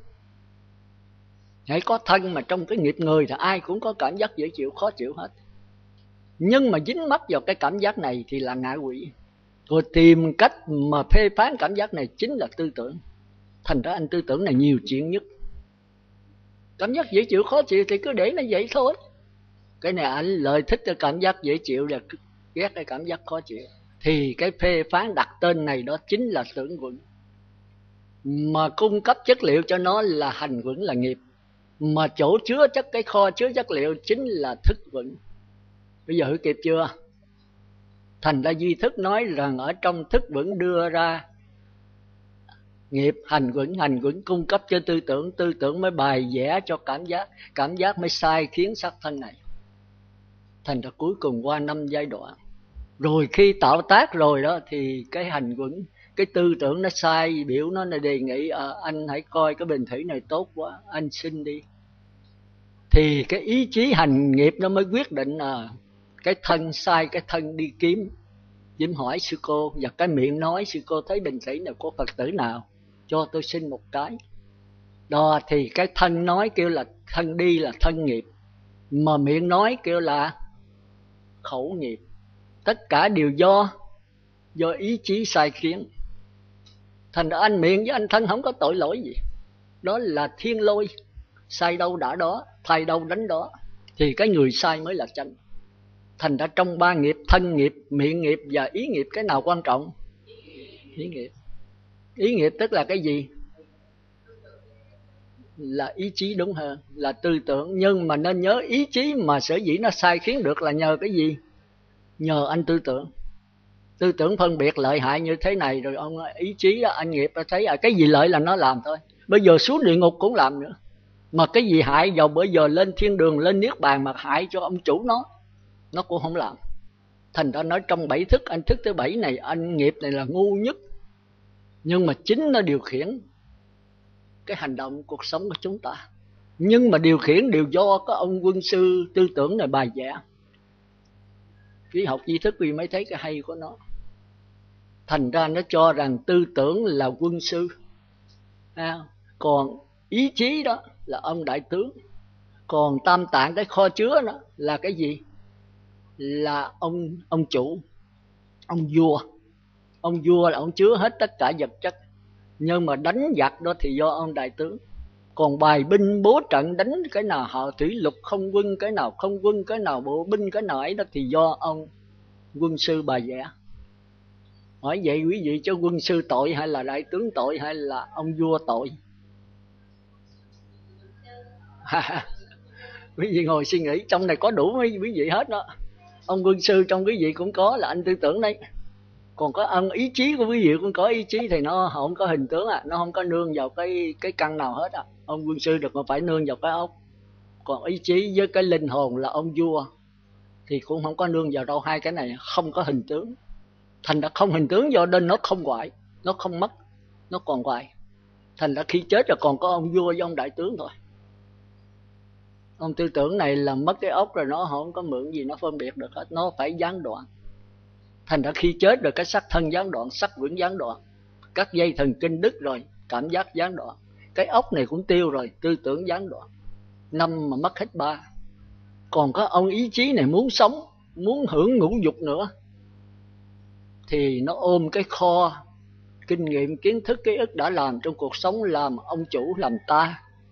Hãy có thân mà trong cái nghiệp người thì ai cũng có cảm giác dễ chịu khó chịu hết. Nhưng mà dính mắc vào cái cảm giác này thì là ngạ quỷ. Rồi tìm cách mà phê phán cảm giác này chính là tư tưởng. Thành ra anh tư tưởng này nhiều chuyện nhất. Cảm giác dễ chịu khó chịu thì cứ để nó vậy thôi. Cái này anh lợi thích cái cảm giác dễ chịu là ghét cái cảm giác khó chịu. Thì cái phê phán đặt tên này đó chính là tưởng quẩn. Mà cung cấp chất liệu cho nó là hành quẩn, là nghiệp. Mà chỗ chứa chất, cái kho chứa chất liệu chính là thức quẩn. Bây giờ hiểu kịp chưa? Thành ra Duy Thức nói rằng ở trong thức quẩn đưa ra nghiệp, hành quẩn cung cấp cho tư tưởng mới bài vẽ cho cảm giác mới sai khiến sắc thân này. Thành ra cuối cùng qua 5 giai đoạn. Rồi khi tạo tác rồi đó thì cái hành quẩn, cái tư tưởng nó sai biểu nó đề nghị anh hãy coi cái bình thủy này tốt quá, anh xin đi. Thì cái ý chí hành nghiệp nó mới quyết định cái thân sai, cái thân đi kiếm hỏi sư cô, và cái miệng nói sư cô thấy bình thủy này có Phật tử nào cho tôi xin một cái. Đó thì cái thân nói kêu là thân đi là thân nghiệp, mà miệng nói kêu là khẩu nghiệp. Tất cả đều do ý chí sai khiến. Thành ra anh miệng với anh thân không có tội lỗi gì. Đó là thiên lôi, sai đâu đã đó, thay đâu đánh đó. Thì cái người sai mới là chánh. Thành ra trong 3 nghiệp, thân nghiệp, miệng nghiệp và ý nghiệp, cái nào quan trọng? Ý nghiệp. Ý nghiệp tức là cái gì? Là ý chí đúng hơn, là tư tưởng. Nhưng mà nên nhớ ý chí mà sở dĩ nó sai khiến được là nhờ cái gì? Nhờ anh tư tưởng. Tư tưởng phân biệt lợi hại như thế này, rồi ông ý chí đó, anh nghiệp thấy cái gì lợi là nó làm thôi. Bây giờ xuống địa ngục cũng làm nữa. Mà cái gì hại vào bây giờ lên thiên đường, lên niết bàn mà hại cho ông chủ nó cũng không làm. Thành ra nói trong 7 thức, anh thức thứ 7 này, anh nghiệp này là ngu nhất. Nhưng mà chính nó điều khiển cái hành động cuộc sống của chúng ta. Nhưng mà điều khiển đều do có ông quân sư tư tưởng này bài vẽ. Quý học Duy Thức vì mới thấy cái hay của nó. Thành ra nó cho rằng tư tưởng là quân sư, còn ý chí đó là ông đại tướng. Còn tam tạng, cái kho chứa đó là cái gì? Là ông chủ, ông vua. Ông vua là ông chứa hết tất cả vật chất. Nhưng mà đánh giặc đó thì do ông đại tướng. Còn bài binh bố trận đánh cái nào họ thủy lục không quân, cái nào không quân, cái nào bộ binh, cái nào ấy đó thì do ông quân sư bài vẽ. Hỏi vậy quý vị, cho quân sư tội hay là đại tướng tội hay là ông vua tội? Quý vị ngồi suy nghĩ, trong này có đủ mấy quý vị hết đó. Ông quân sư trong quý vị cũng có là anh tư tưởng đấy. Còn có ông ý chí của quý vị cũng có ý chí, thì nó không có hình tướng nó không có nương vào cái căn nào hết Ông quân sư được mà phải nương vào cái ốc. Còn ý chí với cái linh hồn là ông vua thì cũng không có nương vào đâu. Hai cái này không có hình tướng. Thành ra không hình tướng do nên nó không hoại, nó không mất, nó còn hoại. Thành ra khi chết rồi còn có ông vua với ông đại tướng thôi. Ông tư tưởng này là mất cái ốc rồi, nó không có mượn gì nó phân biệt được hết, nó phải gián đoạn. Thành ra khi chết rồi cái sắc thân gián đoạn, sắc quẩn gián đoạn, các dây thần kinh đứt rồi, cảm giác gián đoạn, cái ốc này cũng tiêu rồi, tư tưởng gián đoạn. 5 mà mất hết 3. Còn có ông ý chí này muốn sống, muốn hưởng ngũ dục nữa, thì nó ôm cái kho kinh nghiệm, kiến thức, ký ức đã làm trong cuộc sống, làm ông chủ, làm ta.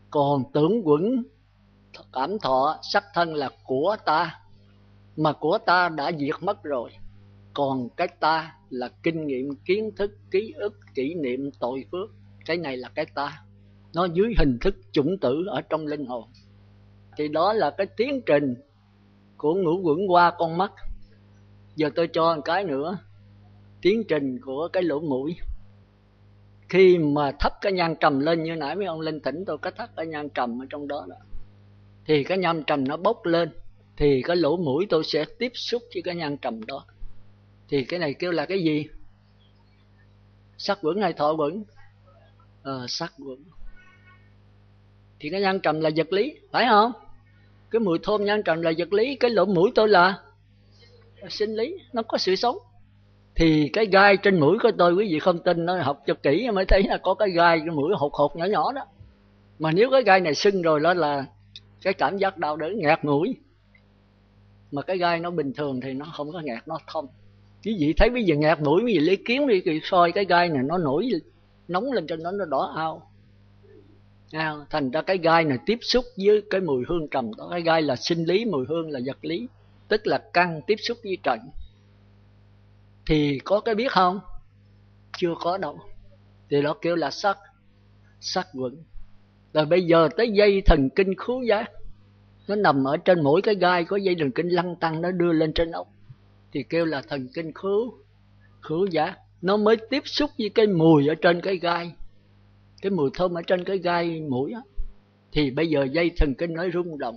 Còn tưởng quẩn, cảm thọ, sắc thân là của ta, mà của ta đã diệt mất rồi. Còn cái ta là kinh nghiệm, kiến thức, ký ức, kỷ niệm, tội phước. Cái này là cái ta, nó dưới hình thức chủng tử ở trong linh hồn. Thì đó là cái tiến trình của ngũ quẩn qua con mắt. Giờ tôi cho một cái nữa, tiến trình của cái lỗ mũi. Khi mà thắp cái nhang trầm lên, như nãy mấy ông lên thỉnh tôi có thắp cái nhang trầm ở trong đó, thì cái nhang trầm nó bốc lên, thì cái lỗ mũi tôi sẽ tiếp xúc với cái nhang trầm đó. Thì cái này kêu là cái gì? Sắc quẩn hay thọ quẩn? Sắc quẩn. Thì cái nhang trầm là vật lý, phải không? Cái mùi thơm nhang trầm là vật lý, cái lỗ mũi tôi là sinh lý, nó có sự sống. Thì cái gai trên mũi của tôi, quý vị không tin, nó học cho kỹ mới thấy là có cái gai cái mũi hột hột nhỏ nhỏ đó. Mà nếu cái gai này sưng rồi đó là cái cảm giác đau đớn nghẹt mũi. Mà cái gai nó bình thường thì nó không có nghẹt, nó thông. Quý vị thấy bây giờ nghẹt mũi, quý vị lấy kiếm đi soi cái gai này, nó nổi nóng lên trên đó, nó đỏ ao. Thành ra cái gai này tiếp xúc với cái mùi hương trầm đó. Cái gai là sinh lý, mùi hương là vật lý, tức là căn tiếp xúc với trần. Thì có cái biết không? Chưa có đâu. Thì đó kêu là sắc, sắc quẩn. Rồi bây giờ tới dây thần kinh khứu giác, nó nằm ở trên mỗi cái gai, có dây thần kinh lăn tăn nó đưa lên trên ốc, thì kêu là thần kinh khứu giác. Nó mới tiếp xúc với cái mùi ở trên cái gai, cái mùi thơm ở trên cái gai mũi á. Thì bây giờ dây thần kinh nó rung động,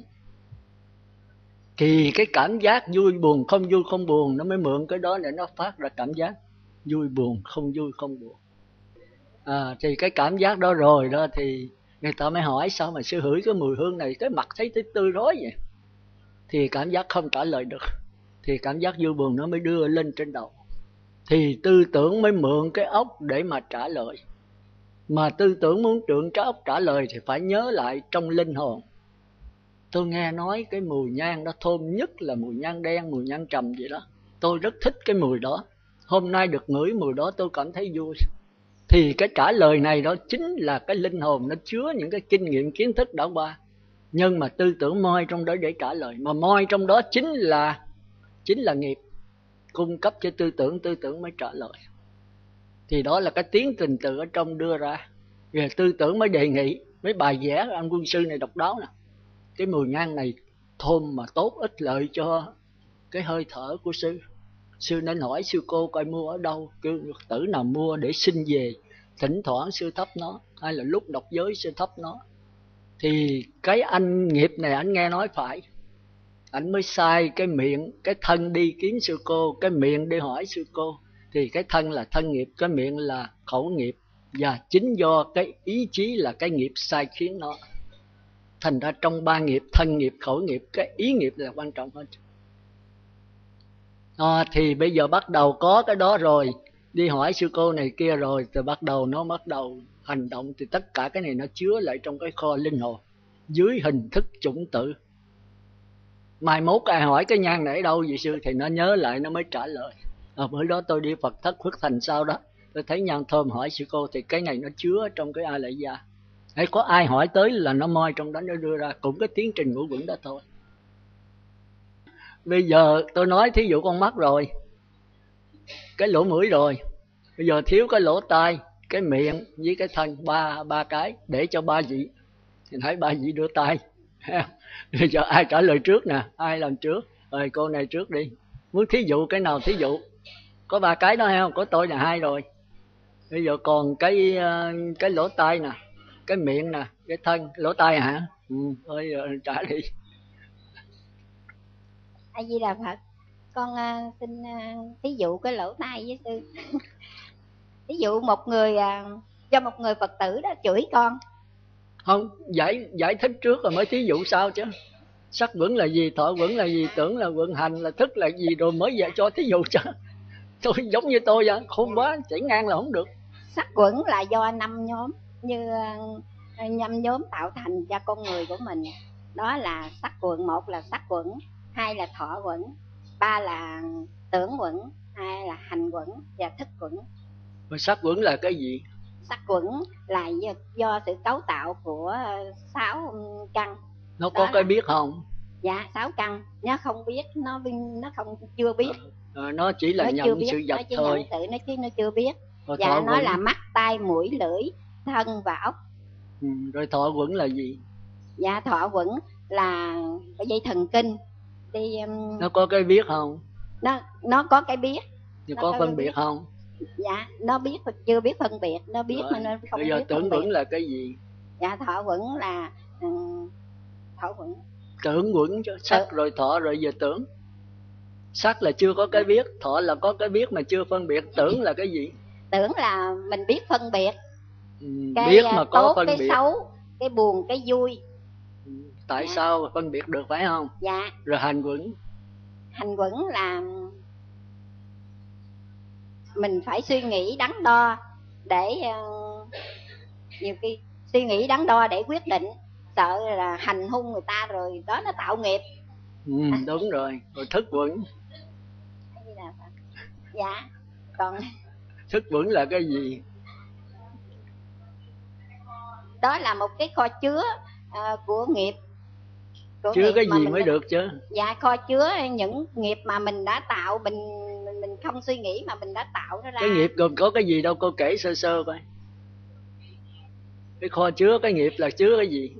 thì cái cảm giác vui buồn không buồn nó mới mượn cái đó để nó phát ra cảm giác vui buồn không buồn. Thì cái cảm giác đó rồi đó thì người ta mới hỏi sao mà sư hửi cái mùi hương này cái mặt thấy tươi rói vậy. Thì cảm giác không trả lời được, thì cảm giác vui buồn nó mới đưa lên trên đầu. Thì tư tưởng mới mượn cái óc để mà trả lời. Mà tư tưởng muốn trượng cái óc trả lời thì phải nhớ lại trong linh hồn. Tôi nghe nói cái mùi nhang đó thơm nhất là mùi nhang đen, mùi nhang trầm vậy đó. Tôi rất thích cái mùi đó. Hôm nay được ngửi mùi đó tôi cảm thấy vui. Thì cái trả lời này đó chính là cái linh hồn nó chứa những cái kinh nghiệm kiến thức đã qua. Nhưng mà tư tưởng moi trong đó để trả lời. Mà moi trong đó chính là nghiệp cung cấp cho tư tưởng mới trả lời. Thì đó là cái tiến trình từ ở trong đưa ra. Rồi tư tưởng mới đề nghị, mấy bài vẽ anh quân sư này độc đáo nè. Cái mùi nhang này thơm mà tốt, ích lợi cho cái hơi thở của sư. Sư nên hỏi sư cô coi mua ở đâu, kêu Phật tử nào mua để xin về. Thỉnh thoảng sư thắp nó, hay là lúc đọc giới sư thắp nó. Thì cái anh nghiệp này anh nghe nói phải, anh mới sai cái miệng, cái thân đi kiếm sư cô, cái miệng đi hỏi sư cô. Thì cái thân là thân nghiệp, cái miệng là khẩu nghiệp. Và chính do cái ý chí là cái nghiệp sai khiến nó. Thành ra trong ba nghiệp, thân nghiệp, khẩu nghiệp, cái ý nghiệp là quan trọng hơn. Thì bây giờ bắt đầu có cái đó rồi, đi hỏi sư cô này kia rồi, thì bắt đầu hành động. Thì tất cả cái này nó chứa lại trong cái kho linh hồn dưới hình thức chủng tử. Mai mốt ai hỏi cái nhang này ở đâu vậy sư, thì nó nhớ lại nó mới trả lời. Bữa đó tôi đi Phật thất Phước Thành sau đó, tôi thấy nhang thơm hỏi sư cô, thì cái này nó chứa trong cái A Lại Gia. Hay có ai hỏi tới là nó moi trong đó nó đưa ra, cũng cái tiến trình ngũ quẩn đó thôi. Bây giờ tôi nói thí dụ con mắt rồi, cái lỗ mũi rồi, bây giờ thiếu cái lỗ tai, cái miệng với cái thân, ba cái để cho ba vị. Thì thấy ba vị đưa tay. Bây giờ ai trả lời trước nè, ai làm trước? Rồi cô này trước đi. Muốn thí dụ cái nào thí dụ? Có ba cái đó hay không? Có tôi là hai rồi. Bây giờ còn cái lỗ tai nè, cái miệng nè, cái thân. Lỗ tai hả? Thôi trả đi. A Di Đà Phật. Con xin thí dụ cái lỗ tai với sư. Ví dụ một người do một người Phật tử đó chửi con. Không, giải thích trước rồi mới thí dụ sao chứ. Sắc quẩn là gì, thọ quẩn là gì, tưởng là quẩn, hành là thức là gì, rồi mới dạy cho thí dụ chứ. Tôi giống như tôi vậy, khôn quá, chảy ngang là không được. Sắc quẩn là do 5 nhóm, như 5 nhóm tạo thành cho con người của mình. Đó là sắc quẩn, 1 là sắc quẩn, 2 là thọ quẩn, 3 là tưởng quẩn, 2 là hành quẩn và thức quẩn. Mà sắc quẩn là cái gì? Sắc quẩn là do sự cấu tạo của 6 căn. Nó có cái biết không? Dạ 6 căn. Nó không biết, nó không chưa biết. Nó chỉ là nhận sự vật nó chỉ thôi. Nhận sự, nó chứ nó chưa biết. Rồi dạ nó là mắt, tai, mũi, lưỡi, thân và ốc. Rồi thọ quẩn là gì? Dạ thọ quẩn là cái dây thần kinh đi. Nó có cái biết không? Nó có cái biết. Nó có phân biệt không? Dạ nó biết, chưa biết phân biệt. Nó biết mà nó không biết. Bây giờ tưởng quẩn là cái gì? Dạ thọ quẩn là thọ quẩn. Tưởng quẩn cho sắc rồi thọ rồi giờ tưởng. Sắc là chưa có cái biết, thọ là có cái biết mà chưa phân biệt. Tưởng là cái gì? Tưởng là mình biết phân biệt. Cái biết mà có tốt, phân cái biệt. xấu, cái buồn, cái vui. Tại sao mà phân biệt được phải không? Dạ. Rồi hành quẩn. Hành quẩn là mình phải suy nghĩ đắn đo để nhiều khi suy nghĩ đắn đo để quyết định, sợ là hành hung người ta rồi đó nó tạo nghiệp. Đúng rồi. Rồi thức quẩn. Dạ. Còn thức quẩn là cái gì? Đó là một cái kho chứa của nghiệp. Chứa cái gì mới được chứ? Dạ kho chứa những nghiệp mà mình đã tạo, mình không suy nghĩ mà mình đã tạo nó ra. Cái nghiệp gồm có cái gì đâu, cô kể sơ sơ coi. Cái kho chứa cái nghiệp là chứa cái gì?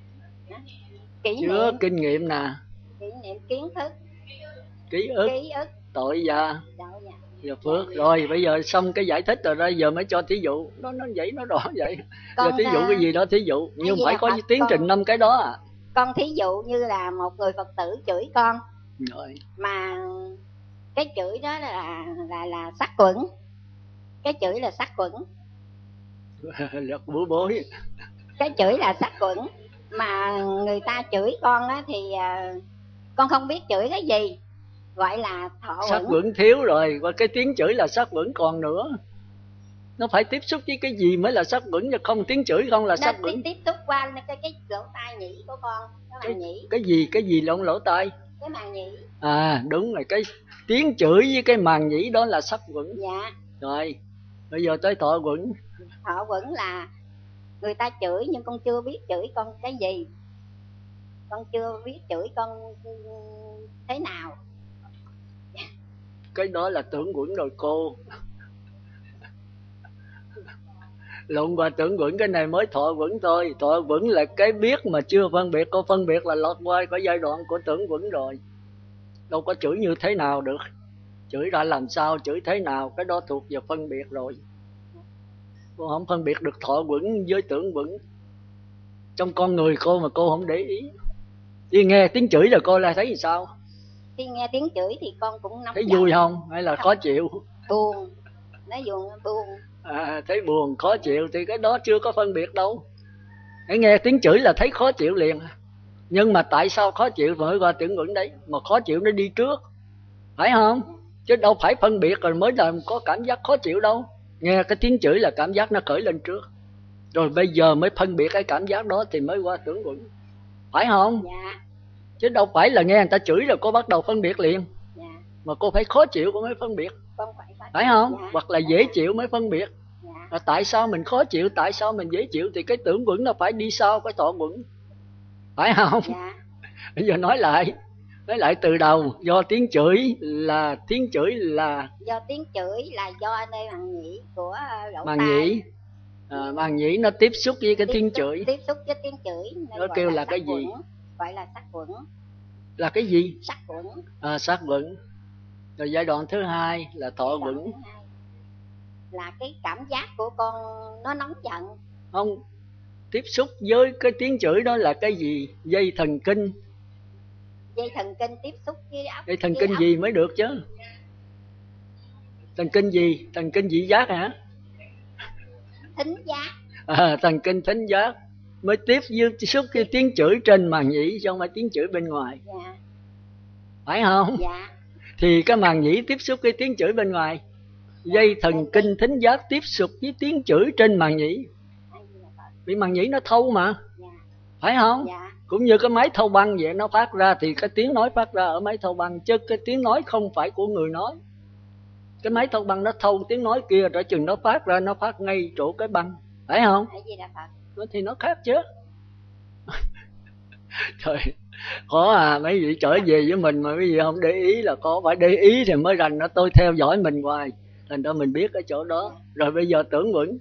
Chứa kinh nghiệm nè, kỷ niệm, kiến thức, ký ức, tội dạ và phước. Rồi bây giờ xong cái giải thích rồi đó, giờ mới cho thí dụ. Nó vậy, nó rõ vậy. Giờ thí dụ cái gì đó, thí dụ nhưng phải có tiến trình 5 cái đó à. Con thí dụ như là một người Phật tử chửi con rồi, mà cái chửi đó là sắc quẩn. Cái chửi là sắc quẩn. Rất bố bối. Cái chửi là sắc quẩn. Mà người ta chửi con á thì con không biết chửi cái gì, gọi là thọ quẩn. Sắc quẩn thiếu rồi, và cái tiếng chửi là sắc quẩn còn nữa. Nó phải tiếp xúc với cái gì mới là sắc quẩn, chứ không tiếng chửi không là sắc quẩn. Tiếp xúc qua cái lỗ tai nhĩ của con, cái màng nhĩ. Cái gì lỗ tai? Cái màng nhĩ. À đúng rồi, cái tiếng chửi với cái màng nhĩ đó là sắc quẩn. Dạ. Rồi bây giờ tới thọ quẩn. Thọ quẩn là người ta chửi nhưng con chưa biết chửi con cái gì, con chưa biết chửi con thế nào. Cái đó là tưởng quẩn rồi cô. Lộn qua tưởng quẩn, cái này mới thọ quẩn thôi. Thọ quẩn là cái biết mà chưa phân biệt. Cô phân biệt là lọt qua có giai đoạn của tưởng quẩn rồi. Đâu có chửi như thế nào được. Chửi ra làm sao, chửi thế nào, cái đó thuộc về phân biệt rồi. Cô không phân biệt được thọ quẩn với tưởng quẩn trong con người cô mà cô không để ý. Khi nghe tiếng chửi là cô lại thấy gì sao? Khi nghe tiếng chửi thì con cũng nóng thấy giận. Vui không hay là khó chịu? Buồn. Nó buồn. Thấy buồn khó chịu thì cái đó chưa có phân biệt đâu. Hãy nghe tiếng chửi là thấy khó chịu liền. Nhưng mà tại sao khó chịu mới qua tưởng quẩn đấy? Mà khó chịu nó đi trước, phải không? Chứ đâu phải phân biệt rồi mới là có cảm giác khó chịu đâu. Nghe cái tiếng chửi là cảm giác nó khởi lên trước, rồi bây giờ mới phân biệt cái cảm giác đó thì mới qua tưởng quẩn, phải không? Dạ. Chứ đâu phải là nghe người ta chửi rồi cô bắt đầu phân biệt liền. Dạ. Mà cô phải khó chịu cô mới phân biệt, phải không? Dạ. Hoặc là dễ chịu mới phân biệt. Dạ. Tại sao mình khó chịu, tại sao mình dễ chịu thì cái tưởng quẩn nó phải đi sau cái thọ quẩn, phải không? Dạ. Bây giờ nói lại từ đầu. Do tiếng chửi là do tiếng chửi là do nơi màng nhĩ của lỗ tai. Màng nhĩ. Màng nhĩ nó tiếp xúc với cái tiếng chửi. Tiếp xúc với tiếng chửi nó kêu là cái gì? Gọi là sắc quẩn. Là cái gì? Sắc quẩn. Sắc quẩn. Rồi giai đoạn thứ hai là thọ quẩn. Là cái cảm giác của con nó nóng giận. Không, tiếp xúc với cái tiếng chửi đó là cái gì? Dây thần kinh. Dây thần kinh tiếp xúc với óc. Dây thần kinh gì mới được chứ? Thần kinh gì? Thần kinh vị giác hả? Thính giác. Thần kinh thính giác mới tiếp xúc cái tiếng chửi trên màng nhĩ, chứ không phải tiếng chửi bên ngoài. Dạ. Phải không? Dạ. Thì cái màng nhĩ tiếp xúc cái tiếng chửi bên ngoài. Dây thần kinh thính giác tiếp xúc với tiếng chửi trên màng nhĩ. Vì màng nhĩ nó thâu mà. Dạ. Phải không? Dạ. Cũng như cái máy thâu băng vậy, nó phát ra thì cái tiếng nói phát ra ở máy thâu băng, chứ cái tiếng nói không phải của người nói. Cái máy thâu băng nó thâu tiếng nói kia, rồi chừng nó phát ra, nó phát ngay chỗ cái băng, phải không? Hay gì là Phật. Thì nó khác chứ. Trời, khó à, mấy vị trở về với mình mà mấy vị không để ý là có, phải để ý thì mới rành. Nó tôi theo dõi mình hoài, thành ra mình biết cái chỗ đó. Rồi bây giờ tưởng vững.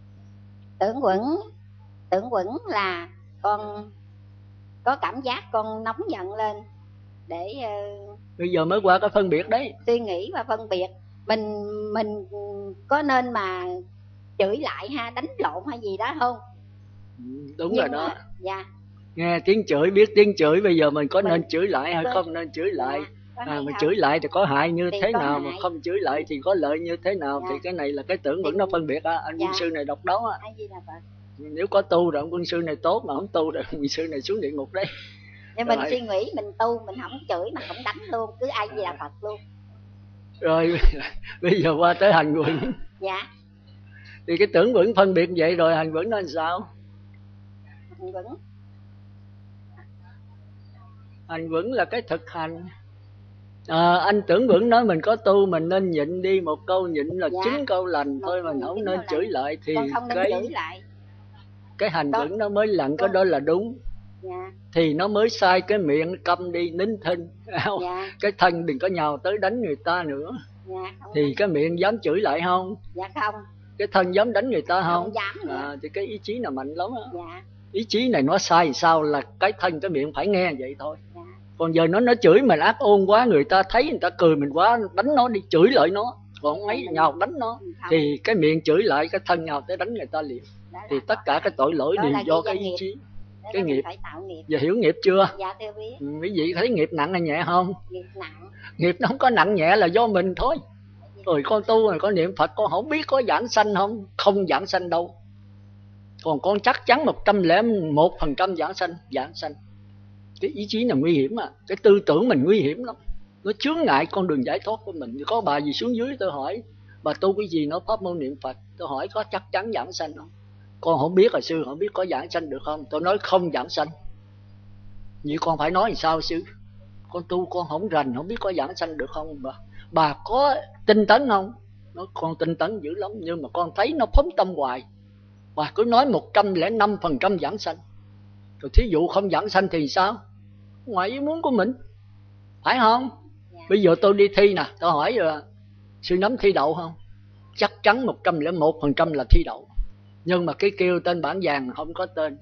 Tưởng vững là con có cảm giác con nóng giận lên để bây giờ mới qua cái phân biệt đấy, suy nghĩ và phân biệt. Mình có nên mà chửi lại ha, đánh lộn hay gì đó không? Đúng rồi đó. Dạ. Nghe tiếng chửi, biết tiếng chửi, bây giờ mình có nên chửi lại hay không nên chửi lại? Mình chửi lại thì có hại như thế nào, mà không chửi lại thì có lợi như thế nào? Thì cái này là cái tưởng vững nó phân biệt á. Anh quân sư này độc đáo á. Nếu có tu rồi ông quân sư này tốt, mà không tu rồi ông quân sư này xuống địa ngục đấy. Để mình suy nghĩ, mình tu, mình không chửi mà không đánh luôn, cứ ai gì là Phật luôn. Rồi bây giờ qua tới hành vững. Dạ. Thì cái tưởng vững phân biệt vậy rồi, hành vững nó làm sao? Hành vững là cái thực hành. Anh tưởng vững nói mình có tu, mình nên nhịn đi, một câu nhịn là 9 câu lành thôi, mình không nên chửi lại. Thì cái hành vững nó mới lặng, cái đó là đúng. Dạ. Thì nó mới sai cái miệng câm đi, nín thinh. Dạ. Cái thân đừng có nhào tới đánh người ta nữa. Dạ, thì cái miệng dám chửi lại không? Dạ không. Cái thân dám đánh người ta không? Không dám nữa. Thì cái ý chí là mạnh lắm á. Dạ. Ý chí này nó sai thì sao, là cái thân cái miệng phải nghe vậy thôi. Dạ. Còn giờ nó chửi mình ác ôn quá, người ta thấy người ta cười mình quá, đánh nó đi, chửi lại nó. Còn ấy nhào đánh nó không. Thì cái miệng chửi lại, cái thân nhào tới đánh người ta liền. Thì tất cả cái tội lỗi đều do cái ý chí. Cái nghiệp. Giờ hiểu nghiệp chưa? Dạ thưa biết. Quý vị thấy nghiệp nặng hay nhẹ không? Nghiệp nặng. Nghiệp nó không có nặng nhẹ, là do mình thôi. Rồi con tu rồi con niệm Phật, con không biết có giảng sanh không? Không giảng sanh đâu. Còn con chắc chắn 101% giảng sanh. Cái ý chí là nguy hiểm à. Cái tư tưởng mình nguy hiểm lắm. Nó chướng ngại con đường giải thoát của mình. Có bà gì xuống dưới tôi hỏi, bà tu cái gì? Nó pháp môn niệm Phật. Tôi hỏi có chắc chắn giảng sanh không? Con không biết, hồi sư không biết có giảng sanh được không? Tôi nói không giảng sanh. Vậy con phải nói làm sao sư? Con tu con không rành, không biết có giảng sanh được không bà có tinh tấn không? Nó con tinh tấn dữ lắm, nhưng mà con thấy nó phóng tâm hoài. Bà cứ nói 105% giảng sanh. Rồi thí dụ không giảng sanh thì sao? Ngoài ý muốn của mình, phải không? Bây giờ tôi đi thi nè, tôi hỏi rồi, sư nắm thi đậu không? Chắc chắn 101% là thi đậu. Nhưng mà cái kêu tên bản vàng không có tên,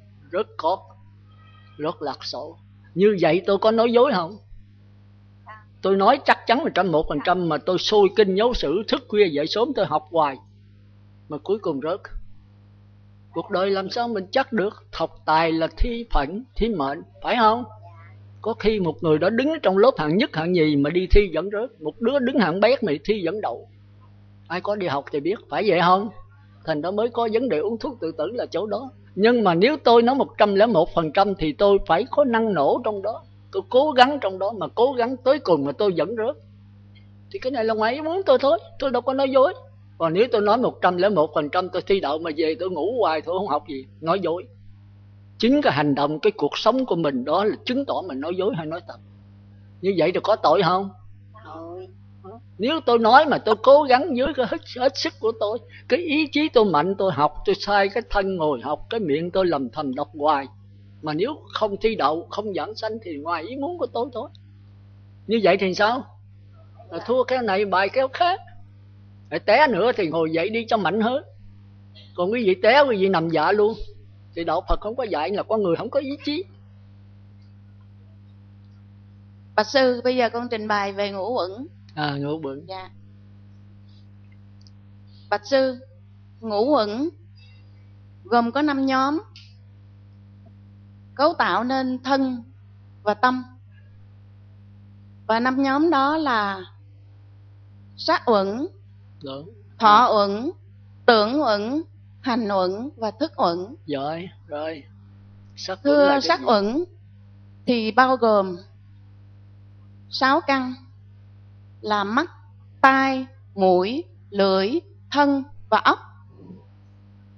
rất lạc sổ. Như vậy tôi có nói dối không? Tôi nói chắc chắn 101%, mà tôi sôi kinh nhấu sử, thức khuya dậy sớm tôi học hoài, mà cuối cùng rớt. Cuộc đời làm sao mình chắc được? Học tài là thi phận, thi mệnh, phải không? Có khi một người đó đứng trong lớp hạng nhất hạng nhì mà đi thi vẫn rớt, một đứa đứng hạng bét mà thi vẫn đậu. Ai có đi học thì biết, phải vậy không? Thành đó mới có vấn đề uống thuốc tự tử là chỗ đó. Nhưng mà nếu tôi nói 101% thì tôi phải có năng nổ trong đó, tôi cố gắng trong đó, mà cố gắng tới cùng mà tôi vẫn rớt. Thì cái này là ngoài ý muốn tôi thôi, tôi đâu có nói dối. Còn nếu tôi nói 101% tôi thi đậu mà về tôi ngủ hoài, tôi không học gì, nói dối. Chính cái hành động, cái cuộc sống của mình đó là chứng tỏ mình nói dối hay nói thật. Như vậy thì có tội không? Nếu tôi nói mà tôi cố gắng dưới cái hết sức của tôi, cái ý chí tôi mạnh, tôi học, tôi sai cái thân ngồi học, cái miệng tôi lầm thầm đọc hoài, mà nếu không thi đậu, không giảng sanh thì ngoài ý muốn của tôi thôi. Như vậy thì sao? Là thua cái này bài kéo khác. Để té nữa thì ngồi dậy đi cho mạnh hơn. Còn quý vị té, quý vị nằm dạ luôn, thì đạo Phật không có dạy là con người không có ý chí. Bạch sư, bây giờ con trình bày về ngũ uẩn. Ngũ uẩn. Dạ. Bạch sư, ngũ uẩn gồm có 5 nhóm, cấu tạo nên thân và tâm. Và 5 nhóm đó là sắc uẩn, thọ uẩn, tưởng uẩn, hành uẩn và thức uẩn. Rồi. Thưa, sắc uẩn thì bao gồm 6 căn là mắt, tai, mũi, lưỡi, thân và óc.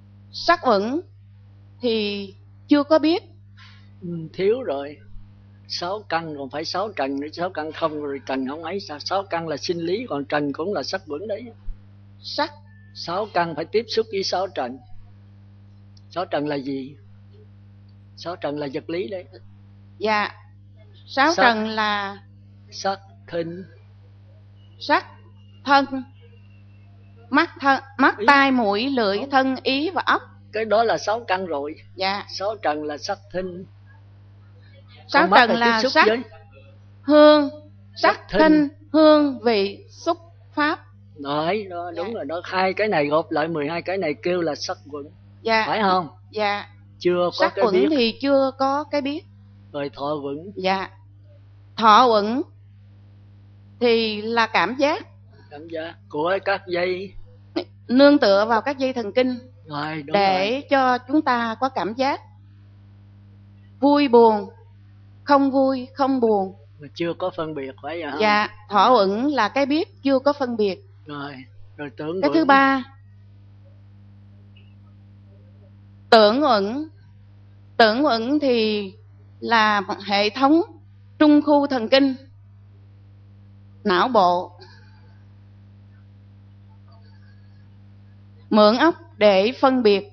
Sắc uẩn thì chưa có biết. Thiếu rồi. 6 căn, còn phải 6 trần nữa. 6 căn không rồi trần không ấy sao? 6 căn là sinh lý, còn trần cũng là sắc vững đấy. Sắc. 6 căn phải tiếp xúc với 6 trần. 6 trần là gì? 6 trần là vật lý đấy. Dạ. 6 trần là sắc, thinh, sắc, thân, mắt, tai, mũi, lưỡi, thân, ý và ốc. Cái đó là 6 căn rồi. Dạ. 6 trần là sắc, thinh. 6 trần là sắc, với hương, sắc, thinh, hương, vị, xúc, pháp. Đấy, đó, đúng rồi đó. Hai cái này gộp lại 12 cái này kêu là sắc vững. Dạ. Phải không? Dạ. Chưa có sắc cái biết. Sắc vững thì chưa có cái biết. Rồi thọ vững. Dạ. Thọ vững thì là cảm giác. Cảm giác của các dây, nương tựa vào các dây thần kinh. Rồi, để rồi. cho chúng ta có cảm giác vui buồn, không vui, không buồn. Mà chưa có phân biệt, phải vậy không? Dạ, thọ uẩn là cái biết chưa có phân biệt. Rồi tưởng cái uẩn. thứ ba, tưởng uẩn. Tưởng uẩn thì là một hệ thống trung khu thần kinh não bộ, mượn óc để phân biệt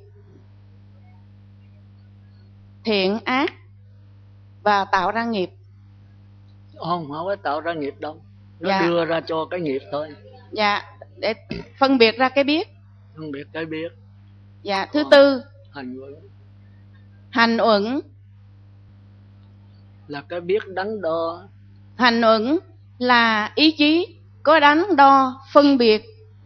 thiện ác và tạo ra nghiệp. Không có tạo ra nghiệp đâu. Nó Dạ. đưa ra cho cái nghiệp thôi. Dạ, để phân biệt ra cái biết. Phân biệt cái biết. Dạ, thứ tư, hành uẩn. Hành uẩn là cái biết đắn đo. Hành uẩn là ý chí có đắn đo, phân biệt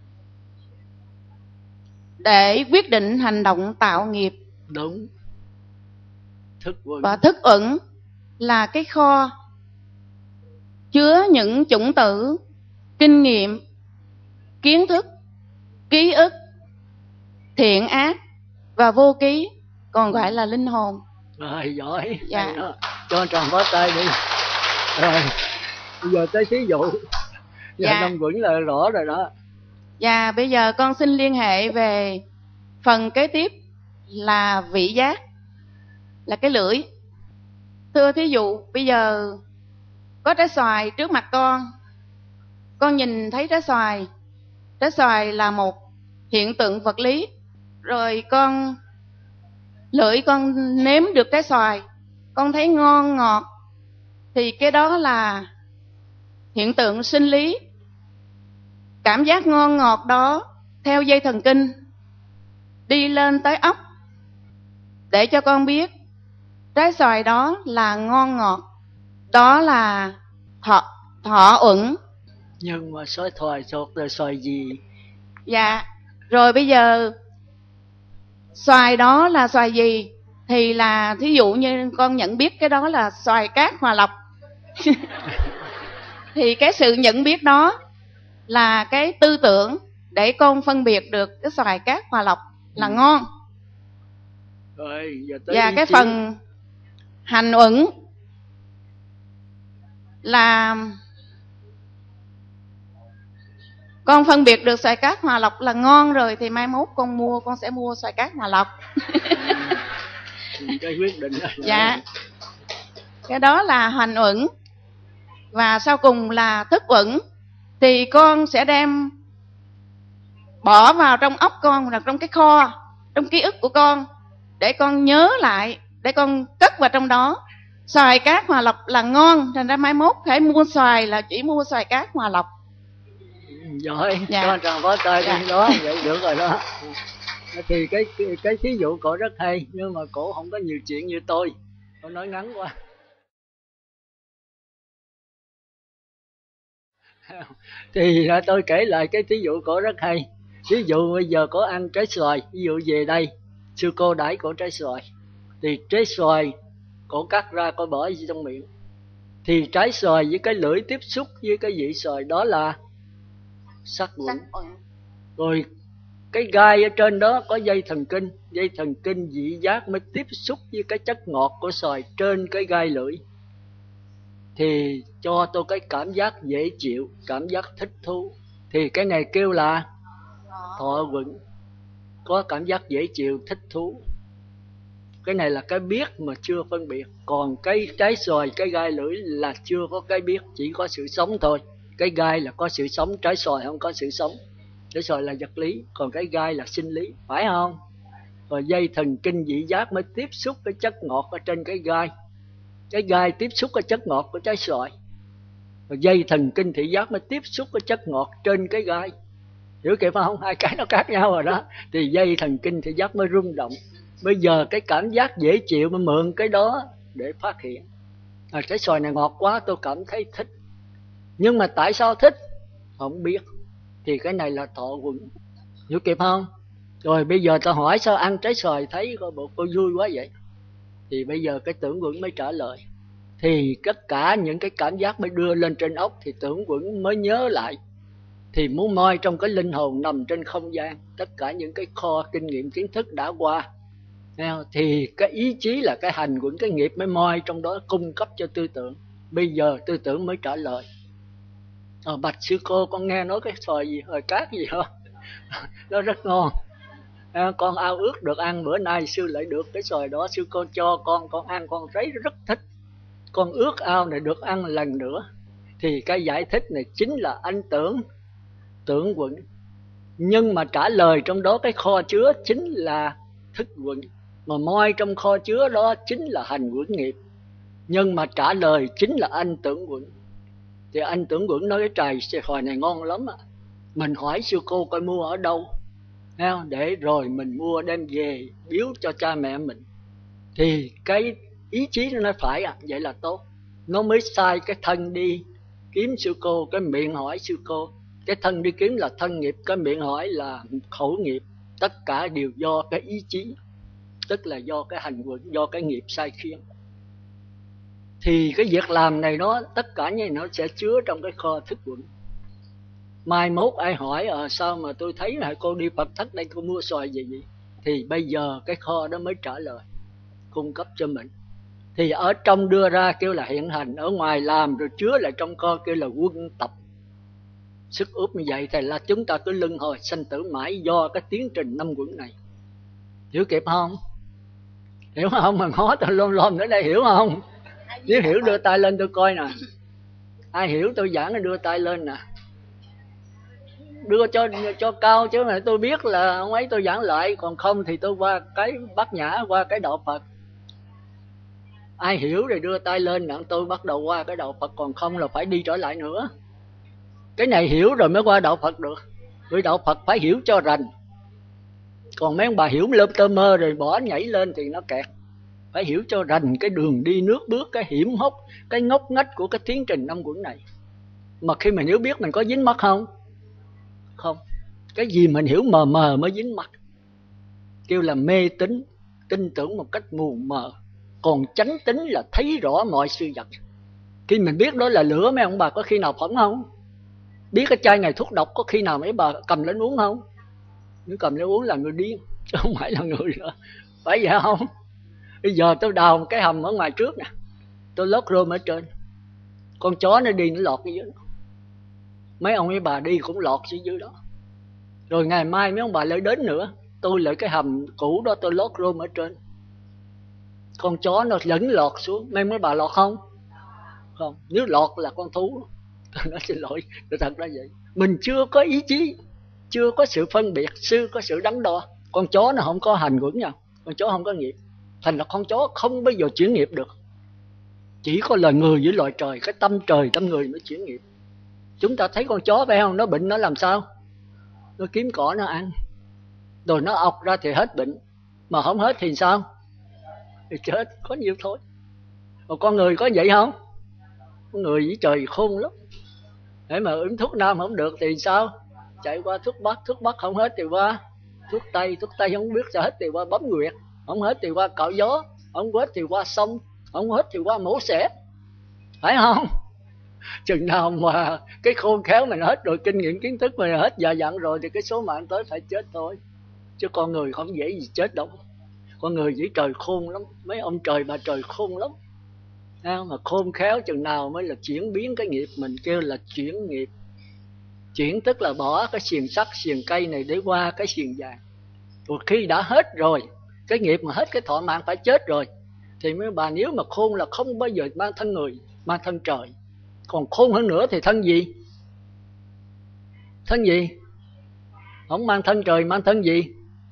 để quyết định hành động tạo nghiệp. Đúng. Thức uẩn. Và thức uẩn là cái kho chứa những chủng tử, kinh nghiệm, kiến thức, ký ức, thiện ác và vô ký, còn gọi là linh hồn. Rồi, giỏi. Dạ. Cho tròn phó tay đi. Rồi, bây giờ tới thí dụ. Dạ. Năm uẩn là rõ rồi đó. Dạ, bây giờ con xin liên hệ về phần kế tiếp là vị giác, là cái lưỡi. Thưa thí dụ, bây giờ có trái xoài trước mặt con nhìn thấy trái xoài là một hiện tượng vật lý. Rồi lưỡi con nếm được trái xoài, con thấy ngon ngọt, thì cái đó là hiện tượng sinh lý. Cảm giác ngon ngọt đó theo dây thần kinh đi lên tới óc để cho con biết trái xoài đó là ngon ngọt. Đó là thọ uẩn. Nhưng mà xoài thoại thuộc là xoài gì? Dạ. Rồi bây giờ xoài đó là xoài gì thì là thí dụ như con nhận biết cái đó là xoài cát Hòa Lộc. Thì cái sự nhận biết đó là cái tư tưởng để con phân biệt được cái xoài cát Hòa Lộc là ngon. Rồi, giờ tới và cái phần hành uẩn là con phân biệt được xoài cát Hòa Lộc là ngon rồi thì mai mốt con sẽ mua xoài cát Hòa Lộc. Cái quyết định đó. Dạ. Cái đó là hành uẩn. Và sau cùng là thức uẩn. Thì con sẽ đem bỏ vào trong óc con, là trong cái kho, trong ký ức của con, để con nhớ lại, để con cất vào trong đó. Xoài cát Hòa Lộc là ngon, thành ra mai mốt phải mua xoài là chỉ mua xoài cát Hòa Lộc. Giỏi. Dạ. Cho tròn phó tay Dạ. đi đó. Vậy được rồi đó. Thì cái thí dụ cổ rất hay, nhưng mà cổ không có nhiều chuyện như tôi nói ngắn quá. Thì tôi kể lại cái thí dụ cổ rất hay. Ví dụ bây giờ có ăn trái xoài, ví dụ về đây sư cô đãi cổ trái xoài, thì trái xoài cổ cắt ra cổ bỏ vào trong miệng, thì trái xoài với cái lưỡi tiếp xúc với cái vị xoài, đó là sắc uẩn. Rồi cái gai ở trên đó có dây thần kinh vị giác mới tiếp xúc với cái chất ngọt của xoài trên cái gai lưỡi, thì cho tôi cái cảm giác dễ chịu, cảm giác thích thú, thì cái này kêu là thọ uẩn, có cảm giác dễ chịu thích thú. Cái này là cái biết mà chưa phân biệt. Còn cái trái xoài, cái gai lưỡi là chưa có cái biết, chỉ có sự sống thôi. Cái gai là có sự sống, trái xoài không có sự sống. Trái xoài là vật lý, còn cái gai là sinh lý, phải không? Rồi dây thần kinh vị giác mới tiếp xúc cái chất ngọt ở trên cái gai. Cái gai tiếp xúc cái chất ngọt của trái xoài. Rồi dây thần kinh thị giác mới tiếp xúc cái chất ngọt trên cái gai. Hiểu kịp không? Hai cái nó khác nhau rồi đó. Thì dây thần kinh thị giác mới rung động. Bây giờ cái cảm giác dễ chịu mới mượn cái đó để phát hiện. Trái xoài này ngọt quá, tôi cảm thấy thích. Nhưng mà tại sao thích? Không biết. Thì cái này là thọ quẩn. Hiểu kịp không? Rồi bây giờ tôi hỏi sao ăn trái xoài thấy cô vui quá vậy? Thì bây giờ cái tưởng quẩn mới trả lời. Thì tất cả những cái cảm giác mới đưa lên trên óc, thì tưởng quẩn mới nhớ lại. Thì muốn moi trong cái linh hồn nằm trên không gian, tất cả những cái kho kinh nghiệm kiến thức đã qua, thì cái ý chí là cái hành quẩn, cái nghiệp mới moi trong đó cung cấp cho tư tưởng. Bây giờ tư tưởng mới trả lời. Bạch sư cô, con nghe nói cái xoài gì, hồi cát gì hả? Nó rất ngon. Con ao ước được ăn, bữa nay sư lại được cái xoài đó, sư cô cho con ăn, con thấy rất thích. Con ước ao này được ăn lần nữa. Thì cái giải thích này chính là anh tưởng quẩn. Nhưng mà trả lời trong đó cái kho chứa chính là thức quẩn. Mà moi trong kho chứa đó chính là hành quẩn nghiệp. Nhưng mà trả lời chính là anh tưởng quẩn. Thì anh tưởng quẩn nói cái trái xoài này ngon lắm à. Mình hỏi sư cô coi mua ở đâu, để rồi mình mua đem về biếu cho cha mẹ mình. Thì cái ý chí nó nói phải à, vậy là tốt. Nó mới sai cái thân đi kiếm sư cô, cái miệng hỏi sư cô. Cái thân đi kiếm là thân nghiệp, cái miệng hỏi là khẩu nghiệp. Tất cả đều do cái ý chí, tức là do cái hành quẩn, do cái nghiệp sai khiến. Thì cái việc làm này nó tất cả như nó sẽ chứa trong cái kho thức quẩn. Mai mốt ai hỏi sao mà tôi thấy là cô đi Phật thất đây cô mua xoài gì vậy? Thì bây giờ cái kho đó mới trả lời, cung cấp cho mình. Thì ở trong đưa ra kêu là hiện hành, ở ngoài làm rồi chứa lại trong kho kêu là quân tập. Sức úp như vậy thì là chúng ta cứ luân hồi sanh tử mãi do cái tiến trình năm quẩn này. Hiểu kịp không? Hiểu không? Mà ngó tôi lom nữa đây, hiểu không? Nếu hiểu đưa tay lên tôi coi nè. Ai hiểu tôi giảng đưa tay lên nè. Đưa cho cao chứ mà tôi biết là ông ấy tôi giảng lại. Còn không thì tôi qua cái Bát Nhã, qua cái đạo Phật. Ai hiểu thì đưa tay lên nè, tôi bắt đầu qua cái đạo Phật. Còn không là phải đi trở lại nữa. Cái này hiểu rồi mới qua đạo Phật được. Vì đạo Phật phải hiểu cho rành. Còn mấy ông bà hiểu lơm tơ mơ rồi bỏ nhảy lên thì nó kẹt. Phải hiểu cho rành cái đường đi nước bước, cái hiểm hóc, cái ngóc ngách của cái tiến trình năm quẩn này. Mà khi mình hiểu biết mình có dính mắc không? Không. Cái gì mình hiểu mờ mờ mới dính mắc. Kêu là mê tín, tin tưởng một cách mù mờ. Còn chánh tín là thấy rõ mọi sự vật. Khi mình biết đó là lửa, mấy ông bà có khi nào phỏng không? Biết cái chai này thuốc độc có khi nào mấy bà cầm lên uống không? Nếu cầm lên uống là người điên, chứ không phải là người nữa. Phải vậy không? Bây giờ tôi đào một cái hầm ở ngoài trước nè, tôi lót rơm ở trên. Con chó nó đi nó lọt ở dưới đó. Mấy ông mấy bà đi cũng lọt xuống dưới đó. Rồi ngày mai mấy ông bà lại đến nữa, tôi lại cái hầm cũ đó tôi lót rơm ở trên. Con chó nó vẫn lọt xuống. Mấy bà lọt không? Không. Nếu lọt là con thú. Tôi nói xin lỗi, tôi thật ra vậy. Mình chưa có ý chí, chưa có sự phân biệt, chưa có sự đắn đo. Con chó nó không có hành quẩn nha, con chó không có nghiệp. Thành là con chó không bao giờ chuyển nghiệp được. Chỉ có loài người với loài trời, cái tâm trời tâm người mới chuyển nghiệp. Chúng ta thấy con chó phải không? Nó bệnh nó làm sao? Nó kiếm cỏ nó ăn, rồi nó ọc ra thì hết bệnh. Mà không hết thì sao? Thì chết, có nhiều thôi. Còn con người có vậy không? Con người với trời khôn lắm. Để mà uống thuốc nam không được thì sao? Chạy qua thuốc bắc không hết thì qua thuốc tây không biết sao hết thì qua bấm nguyệt, không hết thì qua cạo gió, không hết thì qua sông, không hết thì qua mổ xẻ. Phải không? Chừng nào mà cái khôn khéo mình hết rồi, kinh nghiệm kiến thức mình hết già dặn rồi thì cái số mạng tới phải chết thôi. Chứ con người không dễ gì chết đâu. Con người với trời khôn lắm, mấy ông trời bà trời khôn lắm. Mà khôn khéo chừng nào mới là chuyển biến cái nghiệp. Mình kêu là chuyển nghiệp. Chuyển tức là bỏ cái xiềng sắt, xiềng cây này để qua cái xiềng vàng. Rồi khi đã hết rồi Cái nghiệp mà hết cái thọ mạng phải chết rồi thì mấy bà nếu mà khôn là không bao giờ mang thân người, mang thân trời. Còn khôn hơn nữa thì thân gì? Thân gì? Không mang thân trời, mang thân gì?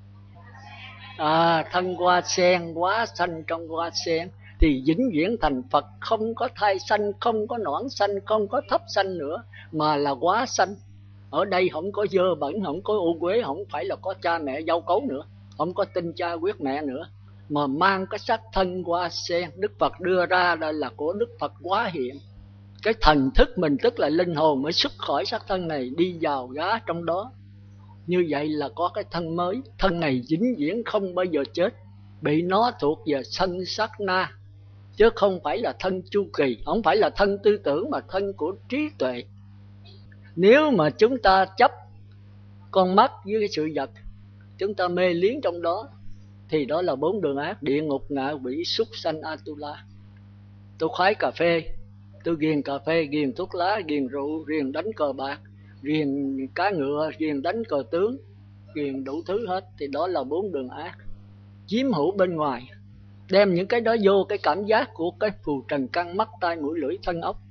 Thân hoa sen, hóa sanh trong hoa sen thì vĩnh viễn thành Phật, không có thai sanh, không có nõn sanh, không có thấp sanh nữa, mà là hóa sanh. Ở đây không có dơ bẩn, không có ô uế, không phải là có cha mẹ dâu cấu nữa, không có tinh cha quyết mẹ nữa, mà mang cái sắc thân hoa sen. Đức Phật đưa ra đây là của Đức Phật hóa hiện. Cái thần thức mình tức là linh hồn mới xuất khỏi sắc thân này, đi vào gá trong đó. Như vậy là có cái thân mới. Thân này vĩnh viễn không bao giờ chết, bị nó thuộc về sanh sát na, chứ không phải là thân chu kỳ, không phải là thân tư tưởng, mà thân của trí tuệ. Nếu mà chúng ta chấp con mắt với cái sự vật, chúng ta mê liếng trong đó, thì đó là 4 đường ác: địa ngục, ngạ quỷ, súc sanh, Atula. Tôi khoái cà phê, tôi ghiền cà phê, ghiền thuốc lá, ghiền rượu, ghiền đánh cờ bạc, ghiền cá ngựa, ghiền đánh cờ tướng, ghiền đủ thứ hết, thì đó là 4 đường ác. Chiếm hữu bên ngoài, đem những cái đó vô cái cảm giác của cái phù trần căn, mắt, tai, mũi, lưỡi, thân, ốc.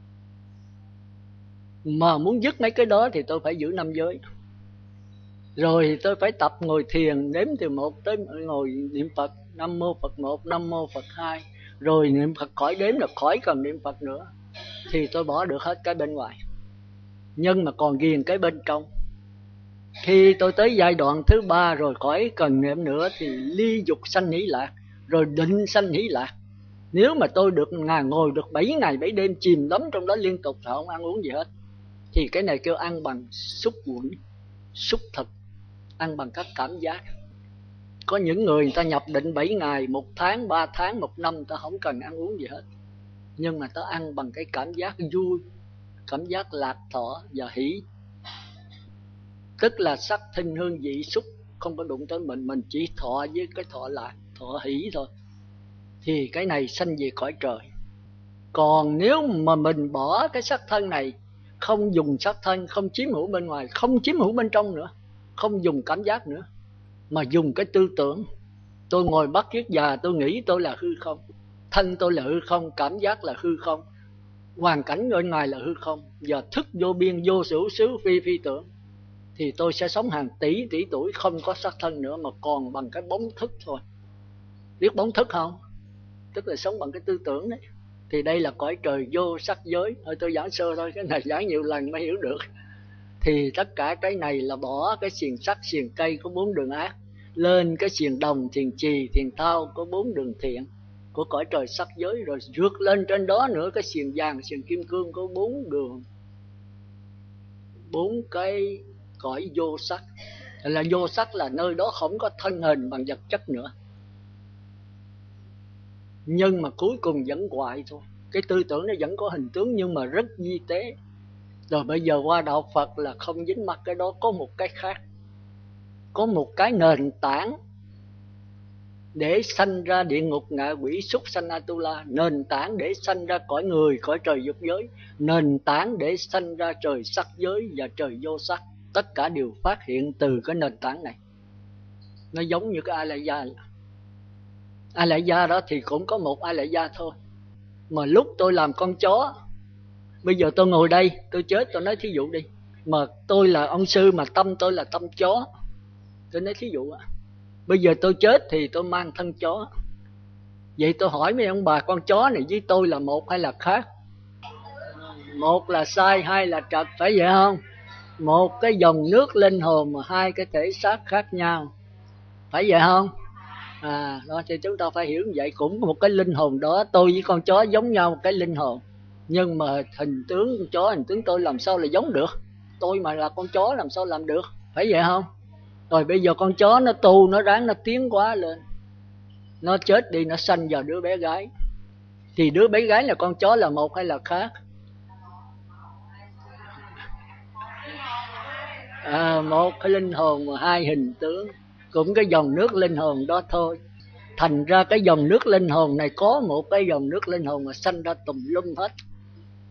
Mà muốn dứt mấy cái đó thì tôi phải giữ 5 giới. Rồi tôi phải tập ngồi thiền, đếm từ 1 tới ngồi niệm Phật, Nam Mô Phật 1, Nam Mô Phật 2. Rồi niệm Phật khỏi đếm là khỏi cần niệm Phật nữa. Thì tôi bỏ được hết cái bên ngoài, nhưng mà còn ghiền cái bên trong. Khi tôi tới giai đoạn thứ 3 rồi khỏi cần niệm nữa thì ly dục sanh hỷ lạc, rồi định sanh hỷ lạc. Nếu mà tôi được ngồi được 7 ngày 7 đêm chìm đắm trong đó liên tục, không ăn uống gì hết, thì cái này kêu ăn bằng xúc quẩn, xúc thực, ăn bằng các cảm giác. Có những người ta nhập định 7 ngày, 1 tháng, 3 tháng, 1 năm, ta không cần ăn uống gì hết, nhưng mà ta ăn bằng cái cảm giác vui, cảm giác lạc thọ và hỷ. Tức là sắc thinh hương vị xúc không có đụng tới mình chỉ thọ với cái thọ lạc, thọ hỷ thôi. Thì cái này sanh về cõi trời. Còn nếu mà mình bỏ cái sắc thân này, không dùng sắc thân, không chiếm hữu bên ngoài, không chiếm hữu bên trong nữa, không dùng cảm giác nữa, mà dùng cái tư tưởng. Tôi ngồi bắt chước già, tôi nghĩ tôi là hư không, thân tôi là hư không, cảm giác là hư không, hoàn cảnh bên ngoài là hư không, giờ thức vô biên, vô hữu xứ, phi phi tưởng, thì tôi sẽ sống hàng tỷ tỷ tuổi không có sắc thân nữa, mà còn bằng cái bóng thức thôi. Biết bóng thức không? Tức là sống bằng cái tư tưởng đấy. Thì đây là cõi trời vô sắc giới. Thôi tôi giảng sơ thôi, cái này giảng nhiều lần mới hiểu được. Thì tất cả cái này là bỏ cái xiềng sắt, xiềng cây có 4 đường ác, lên cái xiềng đồng, xiềng chì, xiềng thao có 4 đường thiện của cõi trời sắc giới. Rồi vượt lên trên đó nữa cái xiềng vàng, xiềng kim cương có 4 đường, 4 cái cõi vô sắc. Là vô sắc là nơi đó không có thân hình bằng vật chất nữa, nhưng mà cuối cùng vẫn hoại thôi. Cái tư tưởng nó vẫn có hình tướng nhưng mà rất vi tế. Rồi bây giờ qua đạo Phật là không dính mắc cái đó, có một cái khác, có một cái nền tảng để sanh ra địa ngục, ngạ quỷ, súc sanh, Atula, nền tảng để sanh ra cõi người, cõi trời dục giới, nền tảng để sanh ra trời sắc giới và trời vô sắc. Tất cả đều phát hiện từ cái nền tảng này. Nó giống như cái A-la-gia. A-la-gia đó thì cũng có một A-la-gia thôi. Mà lúc tôi làm con chó, bây giờ tôi ngồi đây, tôi chết, tôi nói thí dụ đi, mà tôi là ông sư mà tâm tôi là tâm chó, tôi nói thí dụ. Bây giờ tôi chết thì tôi mang thân chó. Vậy tôi hỏi mấy ông bà, con chó này với tôi là một hay là khác? Một là sai, hai là trật, phải vậy không? Một cái dòng nước linh hồn mà hai cái thể xác khác nhau, phải vậy không? Đó thì chúng ta phải hiểu như vậy. Cũng một cái linh hồn đó, tôi với con chó giống nhau một cái linh hồn, nhưng mà hình tướng con chó, hình tướng tôi làm sao là giống được? Tôi mà là con chó làm sao làm được? Phải vậy không? Rồi bây giờ con chó nó tu, nó ráng nó tiến hóa lên, nó chết đi, nó sanh vào đứa bé gái, thì đứa bé gái là con chó là một hay là khác? Một cái linh hồn mà hai hình tướng, cũng cái dòng nước linh hồn đó thôi. Thành ra cái dòng nước linh hồn này có một cái dòng nước linh hồn mà sanh ra tùm lum hết.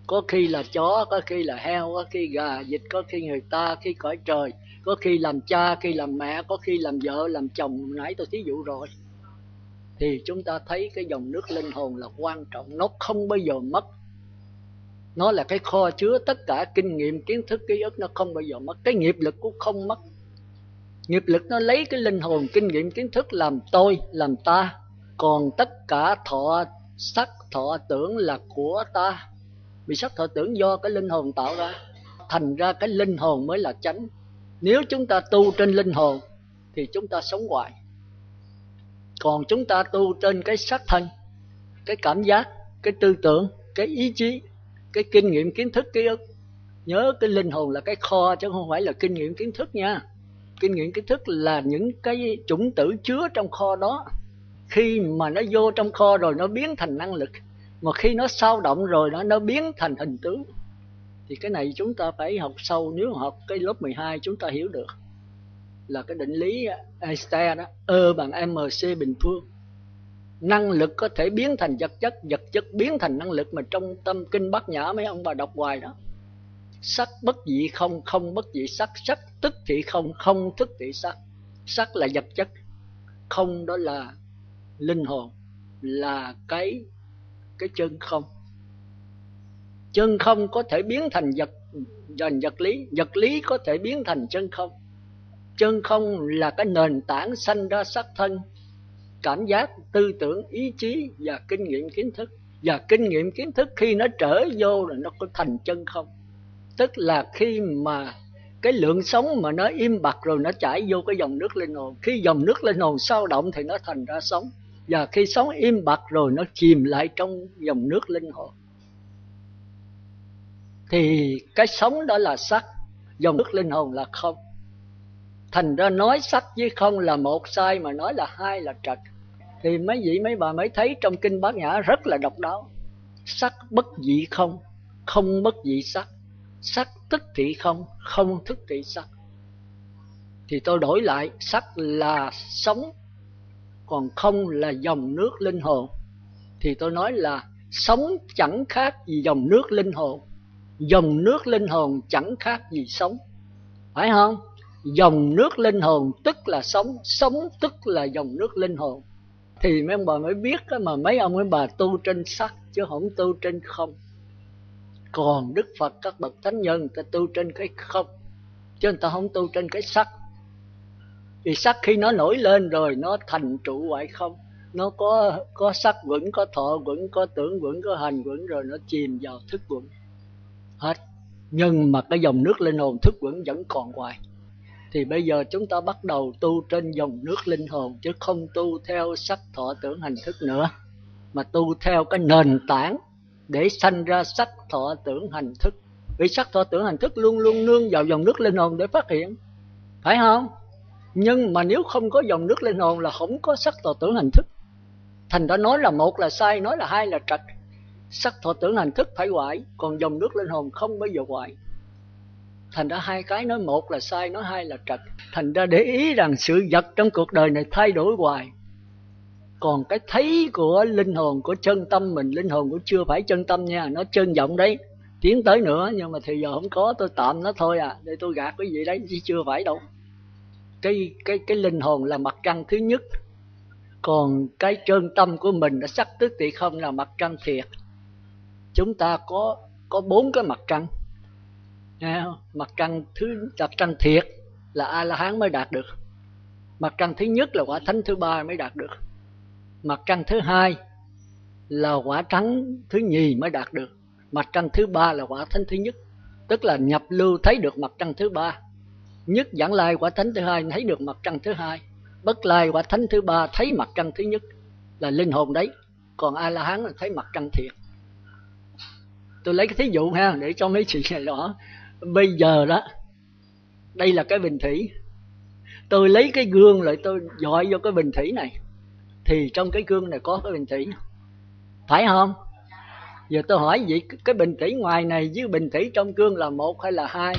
Có khi là chó, có khi là heo, có khi gà, vịt, có khi người ta, khi cõi trời, có khi làm cha, khi làm mẹ, có khi làm vợ, làm chồng, nãy tôi thí dụ rồi. Thì chúng ta thấy cái dòng nước linh hồn là quan trọng, nó không bao giờ mất. Nó là cái kho chứa tất cả kinh nghiệm, kiến thức, ký ức, nó không bao giờ mất. Cái nghiệp lực cũng không mất. Nghiệp lực nó lấy cái linh hồn, kinh nghiệm, kiến thức làm tôi, làm ta. Còn tất cả thọ sắc, thọ tưởng là của ta. Vì sắc thọ tưởng do cái linh hồn tạo ra. Thành ra cái linh hồn mới là chánh. Nếu chúng ta tu trên linh hồn thì chúng ta sống hoài. Còn chúng ta tu trên cái sắc thân, cái cảm giác, cái tư tưởng, cái ý chí, cái kinh nghiệm, kiến thức, ký ức. Nhớ cái linh hồn là cái kho chứ không phải là kinh nghiệm, kiến thức nha. Kinh nghiệm, kiến thức là những cái chủng tử chứa trong kho đó. Khi mà nó vô trong kho rồi nó biến thành năng lực. Mà khi nó sao động rồi nó biến thành hình tướng. Thì cái này chúng ta phải học sâu. Nếu học cái lớp 12 chúng ta hiểu được. Là cái định lý Einstein đó, E bằng mc bình phương. Năng lực có thể biến thành vật chất, vật chất biến thành năng lực. Mà trong tâm kinh Bát Nhã mấy ông bà đọc hoài đó. Sắc bất dị không, không bất dị sắc. Sắc tức thị không, không tức thị sắc. Sắc là vật chất, không đó là linh hồn, là cái chân không. Chân không có thể biến thành vật lý, vật lý có thể biến thành chân không. Chân không là cái nền tảng sanh ra sắc thân, cảm giác, tư tưởng, ý chí và kinh nghiệm, kiến thức. Và kinh nghiệm, kiến thức khi nó trở vô là nó có thành chân không. Tức là khi mà cái lượng sống mà nó im bặt rồi nó chảy vô cái dòng nước linh hồn. Khi dòng nước linh hồn sao động thì nó thành ra sống. Và khi sống im bặt rồi nó chìm lại trong dòng nước linh hồn. Thì cái sống đó là sắc, dòng nước linh hồn là không. Thành ra nói sắc với không là một sai, mà nói là hai là trật. Thì mấy vị mấy bà mới thấy trong kinh Bát Nhã rất là độc đáo. Sắc bất dị không, không bất dị sắc. Sắc tức thị không, không thức thị sắc. Thì tôi đổi lại, sắc là sống, còn không là dòng nước linh hồn. Thì tôi nói là sống chẳng khác gì dòng nước linh hồn, dòng nước linh hồn chẳng khác gì sống. Phải không? Dòng nước linh hồn tức là sống, sống tức là dòng nước linh hồn. Thì mấy ông bà mới biết mà mấy ông mấy bà tu trên sắc chứ không tu trên không. Còn Đức Phật, các bậc thánh nhân người ta tu trên cái không, chứ người ta không tu trên cái sắc. Vì sắc khi nó nổi lên rồi nó thành trụ hoại không. Nó có sắc vững, có thọ vững, có tưởng vững, có hành vững, rồi nó chìm vào thức vững hết. Nhưng mà cái dòng nước linh hồn thức vững vẫn còn hoài. Thì bây giờ chúng ta bắt đầu tu trên dòng nước linh hồn, chứ không tu theo sắc thọ tưởng hành thức nữa, mà tu theo cái nền tảng để sanh ra sắc thọ tưởng hành thức. Vì sắc thọ tưởng hành thức luôn luôn nương vào dòng nước linh hồn để phát hiện, phải không? Nhưng mà nếu không có dòng nước linh hồn là không có sắc thọ tưởng hành thức. Thành ra nói là một là sai, nói là hai là trật. Sắc thọ tưởng hành thức phải hoại, còn dòng nước linh hồn không bao giờ hoại. Thành ra hai cái, nói một là sai, nói hai là trật. Thành ra để ý rằng sự vật trong cuộc đời này thay đổi hoài. Còn cái thấy của linh hồn, của chân tâm mình, linh hồn cũng chưa phải chân tâm nha, nó chân vọng đấy, tiến tới nữa. Nhưng mà thì giờ không có, tôi tạm nó thôi à, để tôi gạt cái gì đấy, chứ chưa phải đâu. Cái linh hồn là mặt trăng thứ nhất. Còn cái chân tâm của mình đã sắc tức thì không là mặt trăng thiệt. Chúng ta có 4 cái mặt trăng. Mặt trăng thiệt là A-la-hán mới đạt được. Mặt trăng thứ nhất là quả thánh thứ ba mới đạt được. Mặt trăng thứ hai là quả trắng thứ nhì mới đạt được. Mặt trăng thứ ba là quả thánh thứ nhất. Tức là nhập lưu thấy được mặt trăng thứ ba. Nhất Vãng Lai quả thánh thứ hai thấy được mặt trăng thứ hai. Bất Lai quả thánh thứ ba thấy mặt trăng thứ nhất, là linh hồn đấy. Còn A-la-hán là thấy mặt trăng thiệt. Tôi lấy cái thí dụ ha, để cho mấy chị này rõ. Bây giờ đó, đây là cái bình thủy. Tôi lấy cái gương lại tôi dọi vô cái bình thủy này, thì trong cái gương này có cái bình thủy, phải không? Giờ tôi hỏi vậy, cái bình thủy ngoài này với bình thủy trong gương là một hay là hai?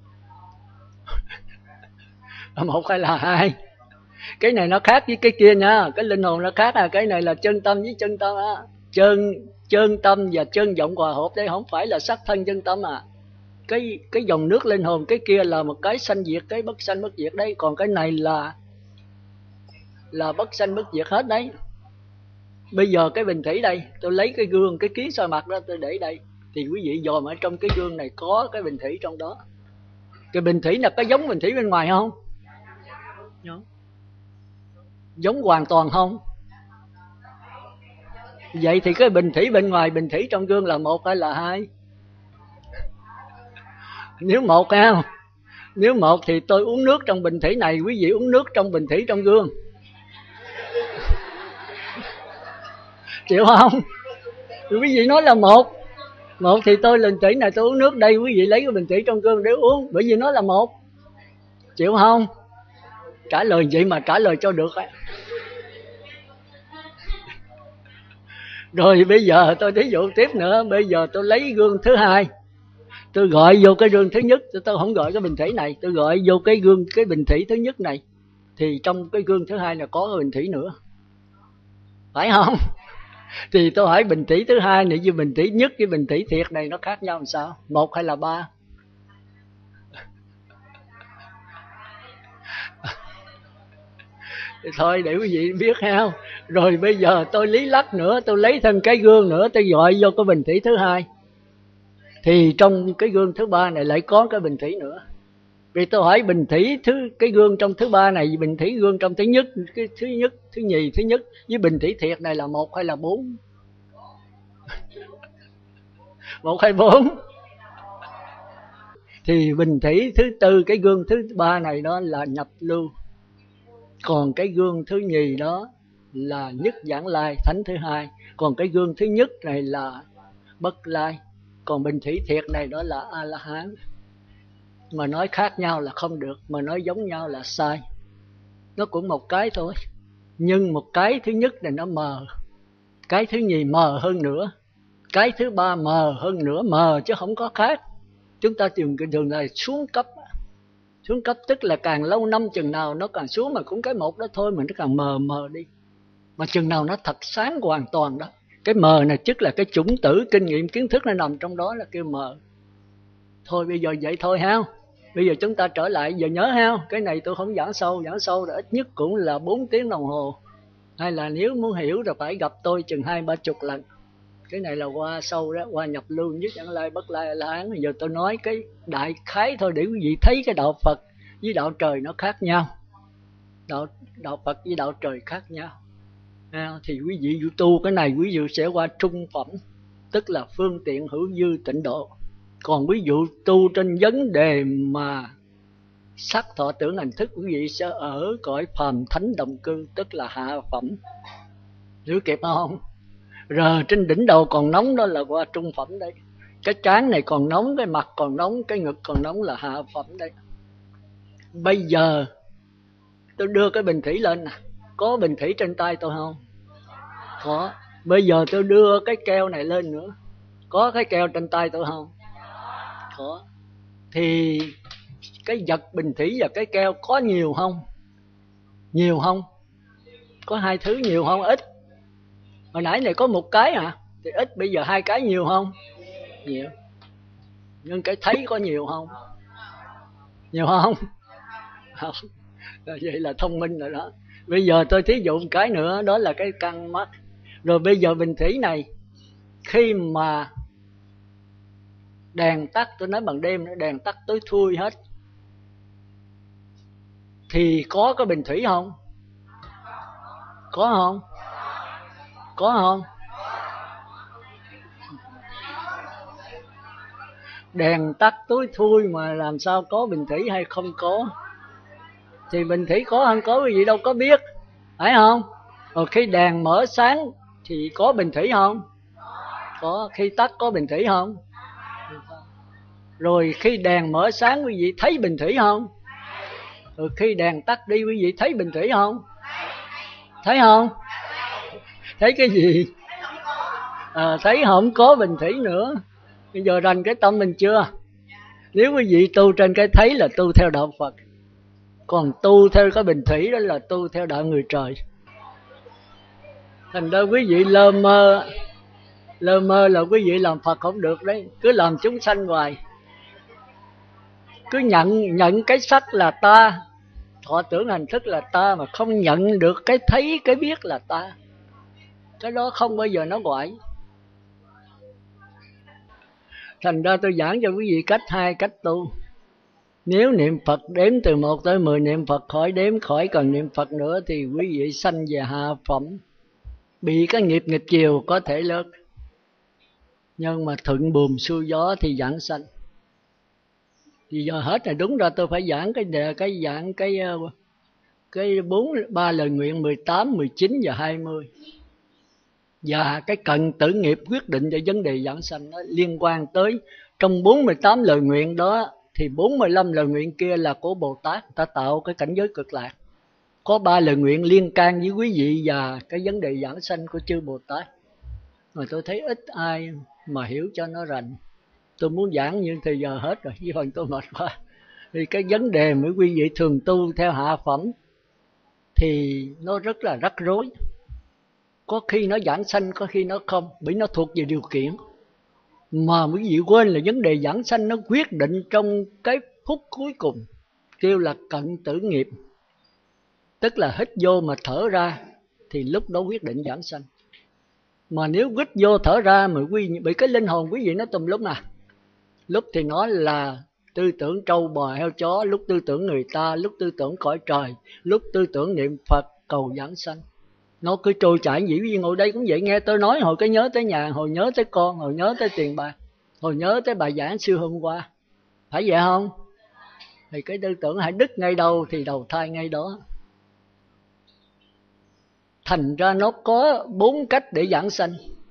Là một hay là hai? Cái này nó khác với cái kia nha, cái linh hồn nó khác à. Cái này là chân tâm với chân tâm á. chân tâm và chân vọng hòa hợp. Đây không phải là sắc thân chân tâm à. Cái dòng nước linh hồn, cái kia là một cái sanh diệt, cái bất sanh bất diệt đấy. Còn cái này là bất sanh bất diệt hết đấy. Bây giờ cái bình thủy đây, tôi lấy cái gương, cái kiến soi mặt đó tôi để đây, thì quý vị dòm ở trong cái gương này có cái bình thủy trong đó. Cái bình thủy là có giống bình thủy bên ngoài không? Giống hoàn toàn không? Vậy thì cái bình thủy bên ngoài, bình thủy trong gương là một hay là hai? Nếu một ha, nếu một thì tôi uống nước trong bình thủy này, quý vị uống nước trong bình thủy trong gương. Chịu không? Quý vị nói là một thì tôi bình thủy này tôi uống nước đây, quý vị lấy cái bình thủy trong gương để uống, bởi vì nó là một. Chịu không? Trả lời vậy mà trả lời cho được ấy. Rồi bây giờ tôi thí dụ tiếp nữa, bây giờ tôi lấy gương thứ hai, tôi gọi vô cái gương thứ nhất, tôi không gọi cái bình thủy này, tôi gọi vô cái gương, cái bình thủy thứ nhất này, thì trong cái gương thứ hai là có cái bình thủy nữa, phải không? Thì tôi hỏi bình thủy thứ hai này với bình thủy nhất với bình thủy thiệt này nó khác nhau làm sao? Một hay là ba? Thì thôi để quý vị biết ha. Rồi bây giờ tôi lý lắc nữa, tôi lấy thêm cái gương nữa, tôi gọi vô cái bình thủy thứ hai, thì trong cái gương thứ ba này lại có cái bình thủy nữa. Vì tôi hỏi bình thủy cái gương trong thứ ba này, bình thủy gương trong thứ nhất, cái thứ nhất, thứ nhì, thứ nhất với bình thủy thiệt này là một hay là bốn? Một hay bốn? Thì bình thủy thứ tư, cái gương thứ ba này đó là nhập lưu. Còn cái gương thứ nhì đó là nhất vãng lai, thánh thứ hai. Còn cái gương thứ nhất này là bất lai. Còn bình thủy thiệt này đó là A-la-hán. Mà nói khác nhau là không được, mà nói giống nhau là sai. Nó cũng một cái thôi, nhưng một cái thứ nhất này nó mờ, cái thứ nhì mờ hơn nữa, cái thứ ba mờ hơn nữa, mờ chứ không có khác. Chúng ta thường là xuống cấp. Xuống cấp tức là càng lâu năm chừng nào nó càng xuống, mà cũng cái một đó thôi mà nó càng mờ đi. Mà chừng nào nó thật sáng hoàn toàn đó. Cái mờ này tức là cái chủng tử kinh nghiệm kiến thức nó nằm trong đó là kêu mờ. Thôi bây giờ vậy thôi ha. Bây giờ chúng ta trở lại, giờ nhớ ha, cái này tôi không giảng sâu là ít nhất cũng là 4 tiếng đồng hồ. Hay là nếu muốn hiểu rồi phải gặp tôi chừng 20-30 lần. Cái này là qua sâu đó, qua nhập lưu nhất vãng lai, bất lai, A-la-hán. Giờ tôi nói cái đại khái thôi để quý vị thấy cái đạo Phật với đạo trời nó khác nhau. Đạo Phật với đạo trời khác nhau. Thì quý vị tu cái này quý vị sẽ qua trung phẩm, tức là phương tiện hữu dư tịnh độ. Còn ví dụ tu trên vấn đề mà sắc thọ tưởng hành thức, quý vị sẽ ở cõi phàm thánh đồng cư, tức là hạ phẩm. Hiểu kịp không? Rồi trên đỉnh đầu còn nóng đó là qua trung phẩm đấy. Cái trán này còn nóng, cái mặt còn nóng, cái ngực còn nóng là hạ phẩm đấy. Bây giờ tôi đưa cái bình thủy lên nè. Có bình thủy trên tay tôi không? Có. Bây giờ tôi đưa cái keo này lên nữa. Có cái keo trên tay tôi không? Có. Thì cái vật bình thủy và cái keo có nhiều không? Nhiều không? Có hai thứ nhiều không? Ít. Hồi nãy này có một cái à? Thì ít, bây giờ hai cái nhiều không? Nhiều. Nhưng cái thấy có nhiều không? Nhiều không? Không. Vậy là thông minh rồi đó. Bây giờ tôi thí dụ một cái nữa, đó là cái căn mắt. Rồi bây giờ bình thủy này, khi mà đèn tắt, tôi nói bằng đêm nữa, đèn tắt tối thui hết, thì có cái bình thủy không? Có không? Có không? Đèn tắt tối thui mà làm sao có bình thủy hay không có? Thì bình thủy có hay không có quý vị đâu có biết, phải không? Rồi khi đèn mở sáng thì có bình thủy không? Có. Khi tắt có bình thủy không? Rồi khi đèn mở sáng quý vị thấy bình thủy không? Rồi khi đèn tắt đi quý vị thấy bình thủy không? Thấy không? Thấy cái gì? Thấy không có bình thủy nữa. Bây giờ rành cái tâm mình chưa? Nếu quý vị tu trên cái thấy là tu theo đạo Phật, còn tu theo cái bình thủy đó là tu theo đạo người trời. Thành ra quý vị lơ mơ, Lơ mơ là quý vị làm Phật không được đấy, cứ làm chúng sanh hoài, cứ nhận cái sắc là ta, thọ tưởng hành thức là ta, mà không nhận được cái thấy cái biết là ta. Cái đó không bao giờ nó gọi. Thành ra tôi giảng cho quý vị hai cách tu. Nếu niệm Phật đếm từ 1 tới 10, niệm Phật khỏi đếm, khỏi cần niệm Phật nữa, thì quý vị sanh về hạ phẩm, bị cái nghiệp nghịch chiều có thể lớn. Nhưng mà thuận buồm xuôi gió thì giảng sanh. Thì giờ hết rồi, đúng ra tôi phải giảng cái 3 lời nguyện 18, 19 và 20. Và cái cần tử nghiệp quyết định cho vấn đề giảng sanh nó liên quan tới, trong 48 lời nguyện đó thì 45 lời nguyện kia là của Bồ Tát, người ta tạo cái cảnh giới cực lạc. Có 3 lời nguyện liên can với quý vị và cái vấn đề giảng sanh của chư Bồ Tát. Mà tôi thấy ít ai mà hiểu cho nó rành. Tôi muốn giảng nhưng thì giờ hết rồi, với phần tôi mệt quá. Thì cái vấn đề mà quý vị thường tu theo hạ phẩm thì nó rất là rắc rối. Có khi nó giảng sanh, có khi nó không, bởi nó thuộc về điều kiện. Mà quý vị quên là vấn đề giảng sanh nó quyết định trong cái phút cuối cùng, kêu là cận tử nghiệp. Tức là hít vô mà thở ra thì lúc đó quyết định giảng sanh. Mà nếu hít vô thở ra mà bị cái linh hồn quý vị nó tùm lúc nào, lúc thì nói là tư tưởng trâu bò heo chó, lúc tư tưởng người ta, lúc tư tưởng cõi trời, lúc tư tưởng niệm Phật cầu giảng sanh. Nó cứ trôi chảy dĩ vì ngồi đây cũng vậy, nghe tôi nói hồi cái nhớ tới nhà, hồi nhớ tới con, hồi nhớ tới tiền bạc, hồi nhớ tới bài giảng siêu hôm qua. Phải vậy không? Thì cái tư tưởng hãy đứt ngay đâu thì đầu thai ngay đó. Thành ra nó có 4 cách để giảng sanh.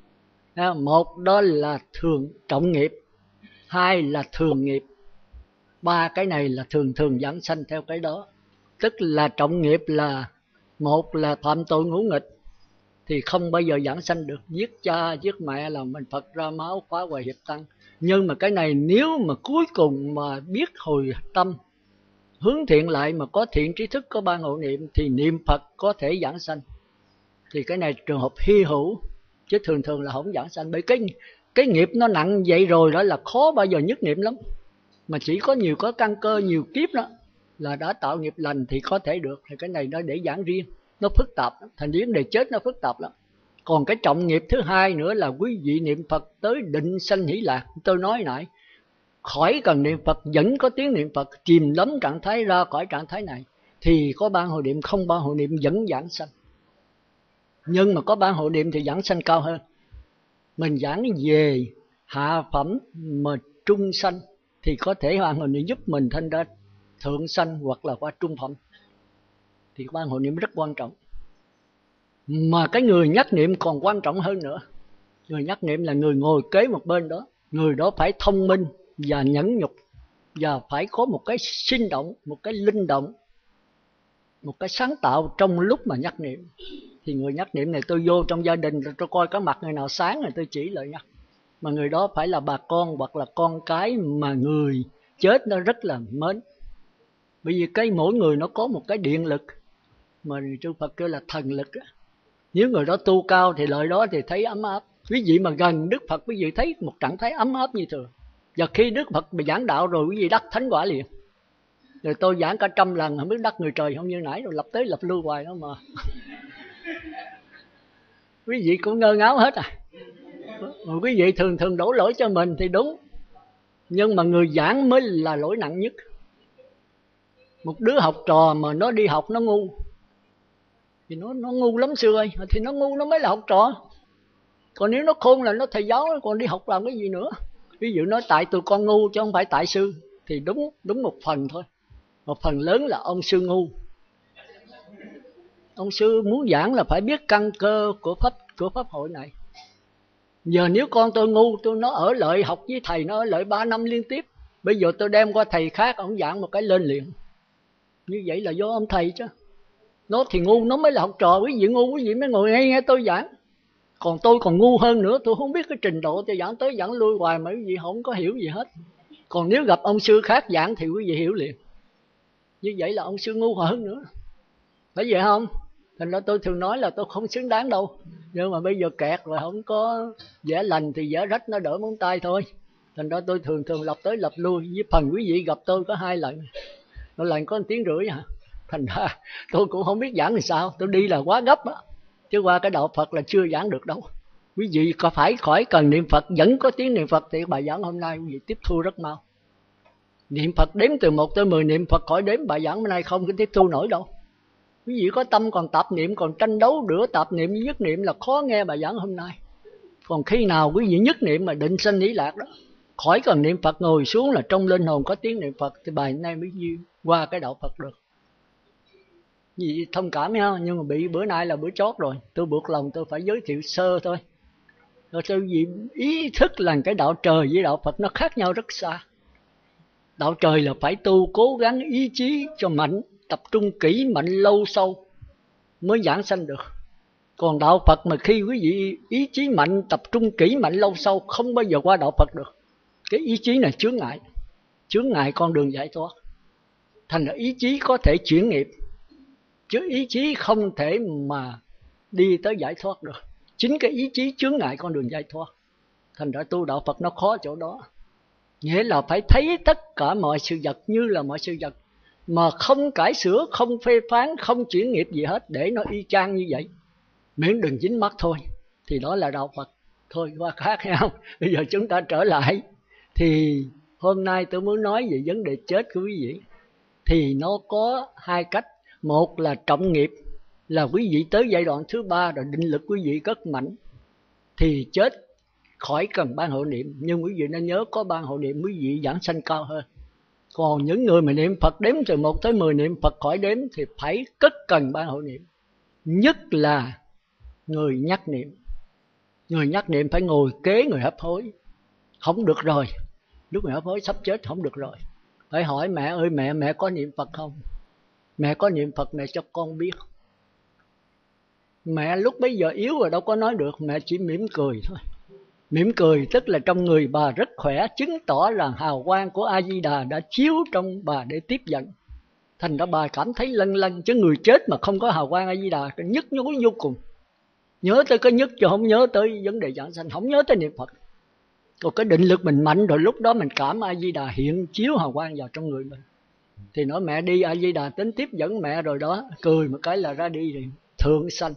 Một đó là trọng nghiệp, 2 là thường nghiệp, 3 cái này là thường giảng sanh theo cái đó. Tức là trọng nghiệp là 1 là phạm tội ngũ nghịch thì không bao giờ giảng sanh được, giết cha giết mẹ là mình Phật ra máu khóa hoài hiệp tăng. Nhưng mà cái này nếu mà cuối cùng mà biết hồi tâm hướng thiện lại, mà có thiện trí thức, có ban hộ niệm thì niệm Phật có thể giảng sanh. Thì cái này trường hợp hy hữu, chứ thường là không giảng sanh. Bởi cái nghiệp nó nặng vậy rồi đó là khó bao giờ nhất niệm lắm. Mà chỉ có căn cơ, nhiều kiếp đó là đã tạo nghiệp lành thì có thể được. Thì cái này nó để giảng riêng, nó phức tạp lắm. Thành vấn đề chết nó phức tạp lắm. Còn cái trọng nghiệp thứ 2 nữa là quý vị niệm Phật tới định sanh hỷ lạc. Tôi nói nãy, khỏi cần niệm Phật vẫn có tiếng niệm Phật, chìm đắm trạng thái ra khỏi trạng thái này thì có ban hộ niệm, không ban hộ niệm vẫn giảng sanh. Nhưng mà có ban hộ niệm thì giảng sanh cao hơn. Mình giảng về hạ phẩm mà trung sanh thì có thể ban hộ niệm giúp mình thành ra thượng sanh hoặc là qua trung phẩm. Thì ban hộ niệm rất quan trọng. Mà cái người nhắc niệm còn quan trọng hơn nữa. Người nhắc niệm là người ngồi kế một bên đó. Người đó phải thông minh và nhẫn nhục, và phải có một cái sinh động, một cái linh động, một cái sáng tạo trong lúc mà nhắc niệm. Thì người nhắc niệm này tôi vô trong gia đình tôi coi cái mặt người nào sáng rồi tôi chỉ lời nhắc. Mà người đó phải là bà con hoặc là con cái mà người chết nó rất là mến. Bởi vì mỗi người nó có một cái điện lực mà Chư Phật kêu là thần lực. Nếu người đó tu cao thì lời đó thì thấy ấm áp. Quý vị mà gần Đức Phật quý vị thấy một trạng thái ấm áp như thường. Và khi Đức Phật bị giảng đạo rồi quý vị đắc thánh quả liền. Rồi tôi giảng cả 100 lần không biết đắc người trời không như nãy, rồi lập tới lập lưu hoài đó mà. Quý vị cũng ngơ ngáo hết à. Mà quý vị thường đổ lỗi cho mình thì đúng, nhưng mà người giảng mới là lỗi nặng nhất. Một đứa học trò mà nó đi học nó ngu thì nó ngu lắm sư ơi, thì nó ngu nó mới là học trò. Còn nếu nó khôn là nó thầy giáo, còn đi học làm cái gì nữa. Ví dụ nói tại tụi con ngu chứ không phải tại sư thì đúng một phần thôi. Một phần lớn là ông sư ngu. Ông sư muốn giảng là phải biết căn cơ của pháp hội này. Giờ nếu con tôi ngu, nó ở lại học với thầy nó ở lại 3 năm liên tiếp, bây giờ tôi đem qua thầy khác, ông giảng một cái lên liền. Như vậy là do ông thầy chứ. Nó thì ngu nó mới là học trò. Quý vị ngu quý vị mới ngồi nghe tôi giảng. Còn tôi còn ngu hơn nữa, tôi không biết cái trình độ tôi giảng tới giảng lui hoài mà quý vị không có hiểu gì hết. Còn nếu gặp ông sư khác giảng thì quý vị hiểu liền. Như vậy là ông sư ngu hơn nữa. Phải vậy không? Thành ra tôi thường nói là tôi không xứng đáng đâu, nhưng mà bây giờ kẹt rồi không có vẽ lành thì vẽ rách nó đỡ móng tay thôi. Thành ra tôi thường lập tới lập lui. Với phần quý vị gặp tôi có 2 lần, một lần có 1 tiếng rưỡi hả. Thành ra tôi cũng không biết giảng thì sao, tôi đi là quá gấp á, chứ qua cái đạo Phật là chưa giảng được đâu. Quý vị có phải khỏi cần niệm Phật, vẫn có tiếng niệm Phật thì bài giảng hôm nay quý vị tiếp thu rất mau. Niệm Phật đếm từ 1 tới 10, niệm Phật khỏi đếm bài giảng hôm nay không có tiếp thu nổi đâu. Quý vị có tâm còn tạp niệm, còn tranh đấu giữa tạp niệm với nhất niệm là khó nghe bài giảng hôm nay. Còn khi nào quý vị nhất niệm mà định sanh lý lạc đó, khỏi cần niệm Phật, ngồi xuống là trong linh hồn có tiếng niệm Phật thì bài nay mới qua cái đạo Phật được. Vì thông cảm ha, nhưng mà bị bữa nay là bữa chót rồi, tôi buộc lòng tôi phải giới thiệu sơ thôi. Rồi tôi vì ý thức là cái đạo trời với đạo Phật nó khác nhau rất xa. Đạo trời là phải tu cố gắng ý chí cho mạnh, tập trung kỹ mạnh lâu sâu mới giảng sanh được. Còn đạo Phật mà khi quý vị ý chí mạnh, tập trung kỹ mạnh lâu sâu không bao giờ qua đạo Phật được. Cái ý chí này chướng ngại con đường giải thoát. Thành ra ý chí có thể chuyển nghiệp, chứ ý chí không thể mà đi tới giải thoát được. Chính cái ý chí chướng ngại con đường giải thoát. Thành ra tu đạo Phật nó khó chỗ đó. Nghĩa là phải thấy tất cả mọi sự vật như là mọi sự vật, mà không cải sửa, không phê phán, không chuyển nghiệp gì hết, để nó y chang như vậy, miễn đừng dính mắc thôi. Thì đó là đạo Phật. Thôi qua khác hay không. Bây giờ chúng ta trở lại. Thì hôm nay tôi muốn nói về vấn đề chết của quý vị. Thì nó có 2 cách. Một là trọng nghiệp, là quý vị tới giai đoạn thứ 3 rồi, định lực quý vị rất mạnh thì chết khỏi cần ban hộ niệm. Nhưng quý vị nên nhớ có ban hộ niệm quý vị giảng sanh cao hơn. Còn những người mà niệm Phật đếm từ 1 tới 10 niệm Phật khỏi đếm thì phải rất cần ban hộ niệm. Nhất là người nhắc niệm. Người nhắc niệm phải ngồi kế người hấp hối. Không được rồi, lúc người hấp hối sắp chết không được rồi, phải hỏi mẹ ơi mẹ có niệm Phật không? Mẹ có niệm Phật mẹ cho con biết. Mẹ lúc bấy giờ yếu rồi đâu có nói được, mẹ chỉ mỉm cười thôi. Mỉm cười tức là trong người bà rất khỏe, chứng tỏ là hào quang của A-di-đà đã chiếu trong bà để tiếp dẫn. Thành ra bà cảm thấy lân lân, chứ người chết mà không có hào quang A-di-đà nhức nhối vô cùng. Nhớ tới cái nhất chứ không nhớ tới vấn đề giảng sanh, không nhớ tới niệm Phật. Còn cái định lực mình mạnh rồi, lúc đó mình cảm A-di-đà hiện chiếu hào quang vào trong người mình. Thì nói mẹ đi, A-di-đà tính tiếp dẫn mẹ rồi đó, cười một cái là ra đi rồi, thượng sanh.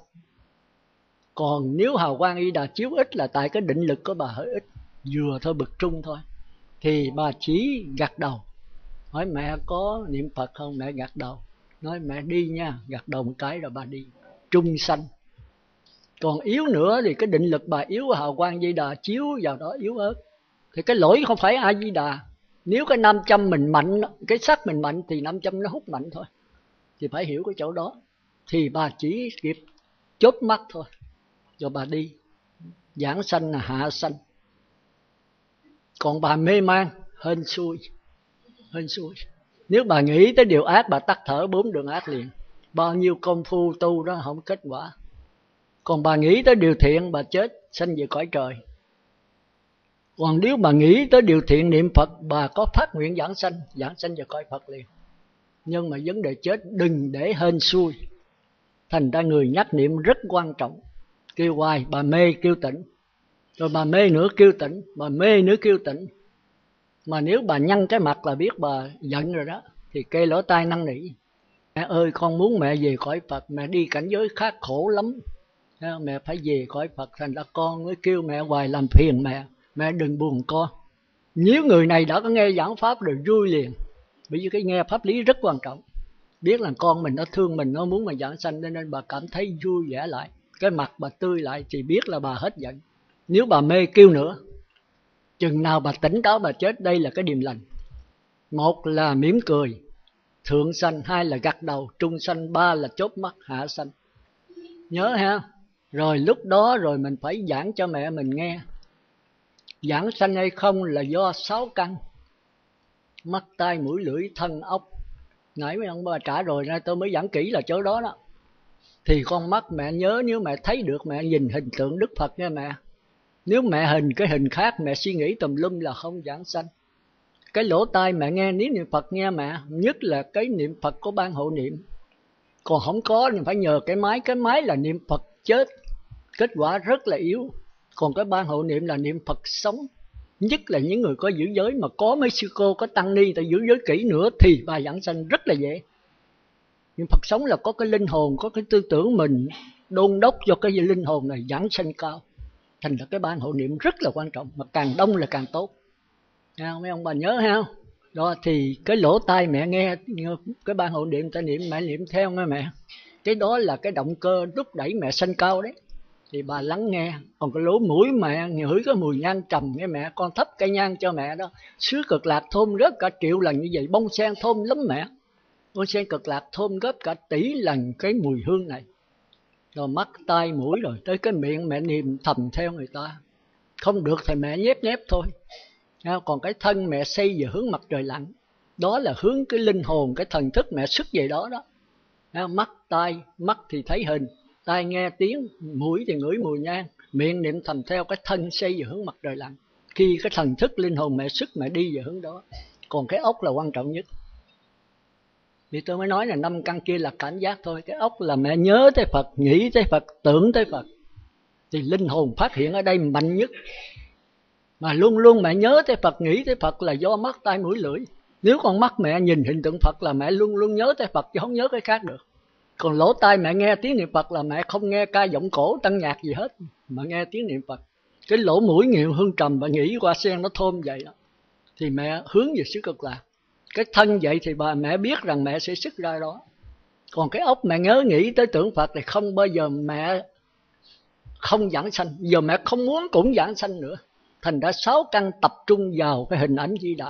Còn nếu hào quang A-di-đà chiếu ít là tại cái định lực của bà hơi ít, vừa thôi, bực trung thôi, thì bà chỉ gật đầu. Hỏi mẹ có niệm Phật không? Mẹ gật đầu. Nói mẹ đi nha, gật đầu một cái rồi bà đi, trung sanh. Còn yếu nữa thì cái định lực bà yếu, hào quang A-di-đà chiếu vào đó yếu ớt, thì cái lỗi không phải A-di-đà. Nếu cái 500 mình mạnh, cái sắc mình mạnh thì 500 nó hút mạnh thôi. Thì phải hiểu cái chỗ đó. Thì bà chỉ kịp chớp mắt thôi rồi bà đi. Giảng sanh là hạ sanh. Còn bà mê man, hên xui. Nếu bà nghĩ tới điều ác, bà tắt thở 4 đường ác liền. Bao nhiêu công phu tu đó không kết quả. Còn bà nghĩ tới điều thiện, bà chết sanh về cõi trời. Còn nếu bà nghĩ tới điều thiện niệm Phật, bà có phát nguyện giảng sanh về cõi Phật liền. Nhưng mà vấn đề chết đừng để hên xui. Thành ra người nhắc niệm rất quan trọng. Kêu hoài, bà mê kêu tỉnh, rồi bà mê nữa kêu tỉnh, bà mê nữa kêu tỉnh. Mà nếu bà nhăn cái mặt là biết bà giận rồi đó, thì kê lỗ tai năn nỉ. Mẹ ơi, con muốn mẹ về cõi Phật, mẹ đi cảnh giới khác khổ lắm, mẹ phải về cõi Phật. Thành ra con mới kêu mẹ hoài làm phiền mẹ đừng buồn con. Nếu người này đã có nghe giảng pháp rồi vui liền. Bởi vì cái nghe pháp lý rất quan trọng. Biết là con mình nó thương mình, nó muốn mình giảng sanh, nên bà cảm thấy vui vẻ lại, cái mặt bà tươi lại, thì biết là bà hết giận. Nếu bà mê kêu nữa, chừng nào bà tỉnh táo bà chết. Đây là cái điềm lành. Một là mỉm cười, thượng sanh. Hai là gật đầu, trung sanh. Ba là chớp mắt, hạ sanh. Nhớ ha. Rồi lúc đó rồi mình phải giảng cho mẹ mình nghe. Giảng sanh hay không là do 6 căn: mắt, tai, mũi, lưỡi, thân, ốc. Nãy mấy ông bà trả rồi, nay tôi mới giảng kỹ là chỗ đó đó. Thì con mắt mẹ nhớ, nếu mẹ thấy được, mẹ nhìn hình tượng Đức Phật nha mẹ. Nếu mẹ hình cái hình khác, mẹ suy nghĩ tùm lum là không giảng sanh. Cái lỗ tai mẹ nghe, nếu niệm Phật nghe mẹ, nhất là cái niệm Phật có ban hộ niệm. Còn không có thì phải nhờ cái máy là niệm Phật chết, kết quả rất là yếu. Còn cái ban hộ niệm là niệm Phật sống. Nhất là những người có giữ giới, mà có mấy sư cô, có tăng ni ta giữ giới kỹ nữa thì bài giảng sanh rất là dễ. Nhưng Phật sống là có cái linh hồn, có cái tư tưởng mình đôn đốc cho cái linh hồn này giảng sanh cao. Thành ra cái ban hộ niệm rất là quan trọng, mà càng đông là càng tốt. Mấy ông bà nhớ ha. Đó thì cái lỗ tai mẹ nghe cái ban hộ niệm ta niệm, mẹ niệm theo nghe mẹ. Cái đó là cái động cơ thúc đẩy mẹ sanh cao đấy. Thì bà lắng nghe. Còn cái lỗ mũi mẹ ngửi cái mùi nhang trầm nghe mẹ, con thắp cây nhang cho mẹ đó. Sứ Cực Lạc thơm rất cả triệu lần như vậy. Bông sen thơm lắm mẹ. Bông sen Cực Lạc thơm gấp cả tỷ lần cái mùi hương này. Rồi mắt, tai, mũi rồi tới cái miệng mẹ niệm thầm theo người ta. Không được thì mẹ nhép nhép thôi. Còn cái thân mẹ xây về hướng mặt trời lặn. Đó là hướng cái linh hồn, cái thần thức mẹ xuất về đó đó. Mắt, tai, mắt thì thấy hình, tai nghe tiếng, mũi thì ngửi mùi nhang, miệng niệm thầm theo, cái thân xây về hướng mặt trời lặn. Khi cái thần thức linh hồn mẹ xuất mẹ đi về hướng đó. Còn cái ốc là quan trọng nhất. Vì tôi mới nói là 5 căn kia là cảm giác thôi. Cái ốc là mẹ nhớ tới Phật, nghĩ tới Phật, tưởng tới Phật. Thì linh hồn phát hiện ở đây mạnh nhất. Mà luôn luôn mẹ nhớ tới Phật, nghĩ tới Phật là do mắt, tai, mũi, lưỡi. Nếu con mắt mẹ nhìn hình tượng Phật là mẹ luôn luôn nhớ tới Phật chứ không nhớ cái khác được. Còn lỗ tai mẹ nghe tiếng niệm Phật là mẹ không nghe ca giọng cổ tăng nhạc gì hết, mà nghe tiếng niệm Phật. Cái lỗ mũi nhiều hương trầm và nghĩ qua sen nó thơm vậy đó, thì mẹ hướng về xứ Cực Lạc. Cái thân vậy thì bà mẹ biết rằng mẹ sẽ xuất ra đó. Còn cái ốc mẹ nhớ nghĩ tới tưởng Phật thì không bao giờ mẹ không giảng sanh. Giờ mẹ không muốn cũng giảng sanh nữa. Thành ra 6 căn tập trung vào cái hình ảnh Di Đà.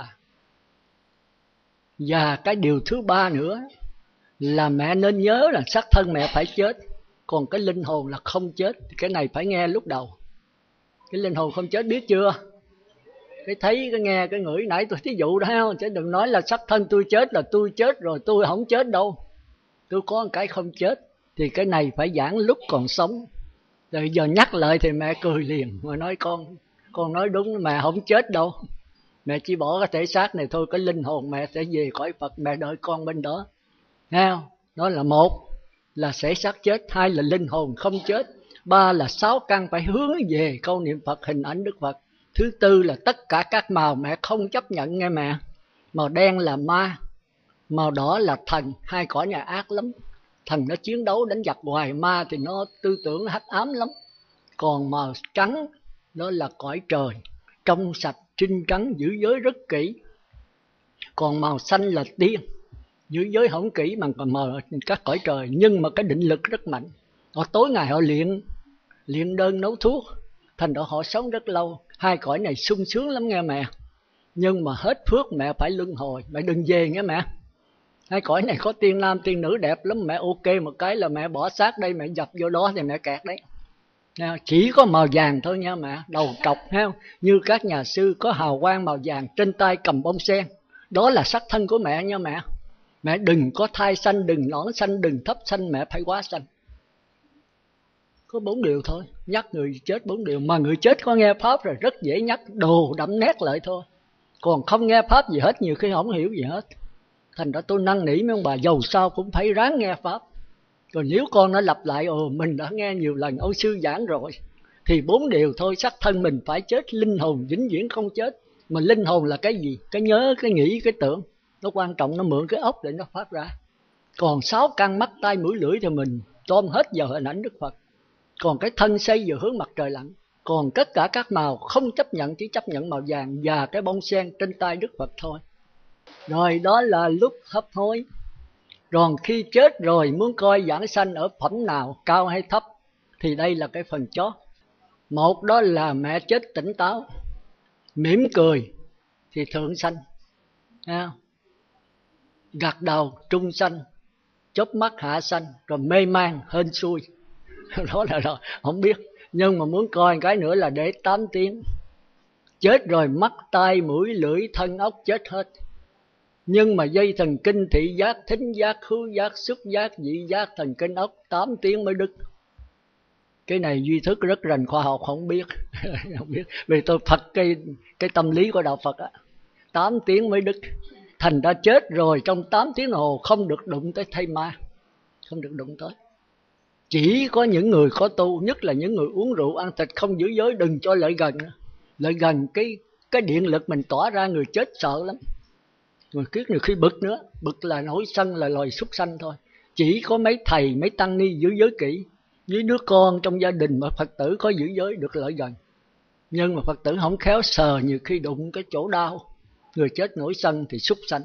Và cái điều thứ ba nữa là mẹ nên nhớ là xác thân mẹ phải chết, còn cái linh hồn là không chết. Cái này phải nghe lúc đầu. Cái linh hồn không chết biết chưa? Cái thấy, cái nghe, cái ngửi, nãy tôi thí dụ đó, chứ đừng nói là xác thân tôi chết là tôi chết rồi, tôi không chết đâu. Tôi có một cái không chết. Thì cái này phải giảng lúc còn sống. Rồi giờ nhắc lại thì mẹ cười liền, mà nói con nói đúng, mẹ không chết đâu. Mẹ chỉ bỏ cái thể xác này thôi, cái linh hồn mẹ sẽ về cõi Phật, mẹ đợi con bên đó. Nghe không? Đó là 1 là thể xác chết, 2 là linh hồn không chết, 3 là 6 căn phải hướng về câu niệm Phật, hình ảnh Đức Phật. Thứ 4 là tất cả các màu mẹ không chấp nhận nghe mẹ. Màu đen là ma, màu đỏ là thần, 2 cõi nhà ác lắm. Thần nó chiến đấu đánh giặc hoài, ma thì nó tư tưởng hắc ám lắm. Còn màu trắng đó là cõi trời, trong sạch, trinh trắng, giữ giới rất kỹ. Còn màu xanh là tiên, giữ giới không kỹ bằng màu các cõi trời, nhưng mà cái định lực rất mạnh. Họ tối ngày họ luyện đơn nấu thuốc, thành ra họ sống rất lâu. 2 cõi này sung sướng lắm nghe mẹ. Nhưng mà hết phước mẹ phải luân hồi, mẹ đừng về nghe mẹ. 2 cõi này có tiên nam tiên nữ đẹp lắm, mẹ ok một cái là mẹ bỏ xác đây, mẹ dập vô đó thì mẹ kẹt đấy. Chỉ có màu vàng thôi nha mẹ, đầu trọc ha, như các nhà sư có hào quang màu vàng, trên tay cầm bông sen, đó là sắc thân của mẹ nha mẹ. Mẹ đừng có thai sanh, đừng nõn sanh, đừng thấp sanh, mẹ phải quá sanh. Có 4 điều thôi, nhắc người chết 4 điều. Mà người chết có nghe pháp rồi rất dễ nhắc, đồ đậm nét lại thôi. Còn không nghe pháp gì hết, nhiều khi không hiểu gì hết. Thành ra tôi năn nỉ mấy ông bà giàu sao cũng phải ráng nghe pháp. Rồi nếu con nó lặp lại, mình đã nghe nhiều lần ông sư giảng rồi, thì 4 điều thôi. Xác thân mình phải chết, linh hồn vĩnh viễn không chết. Mà linh hồn là cái gì? Cái nhớ, cái nghĩ, cái tưởng. Nó quan trọng, nó mượn cái ốc để nó phát ra. Còn 6 căn mắt, tai, mũi, lưỡi thì mình tóm hết vào hình ảnh Đức Phật. Còn cái thân xây vào hướng mặt trời lặn. Còn tất cả các màu không chấp nhận, chỉ chấp nhận màu vàng và cái bông sen trên tay Đức Phật thôi. Rồi đó là lúc hấp hối. Còn khi chết rồi muốn coi giảng sanh ở phẩm nào, cao hay thấp, thì đây là cái phần chót. 1 đó là mẹ chết tỉnh táo, mỉm cười thì thượng sanh, gật đầu trung sanh, chớp mắt hạ sanh, rồi mê man hên xui. Đó là rồi, không biết. Nhưng mà muốn coi cái nữa là để 8 tiếng. Chết rồi mắt, tai, mũi, lưỡi, thân, ốc chết hết. Nhưng mà dây thần kinh thị giác, thính giác, khứu giác, xúc giác, vị giác, thần kinh ốc 8 tiếng mới đứt. Cái này duy thức rất rành khoa học không biết. Không biết. Vì tôi Phật cái tâm lý của đạo Phật á, 8 tiếng mới đứt. Thành ra chết rồi trong 8 tiếng đồng hồ không được đụng tới thây ma. không được đụng tới. Chỉ có những người có tu, nhất là những người uống rượu ăn thịt không giữ giới, đừng cho lại gần. Lại gần cái điện lực mình tỏa ra, người chết sợ lắm. Người kiết nhiều khi bực nữa, bực là nổi sân, là loài súc sanh thôi. Chỉ có mấy thầy, mấy tăng ni giữ giới kỹ, với đứa con trong gia đình mà Phật tử có giữ giới được lại gần. Nhưng mà Phật tử không khéo sờ, nhiều khi đụng cái chỗ đau, người chết nổi sân thì súc sanh.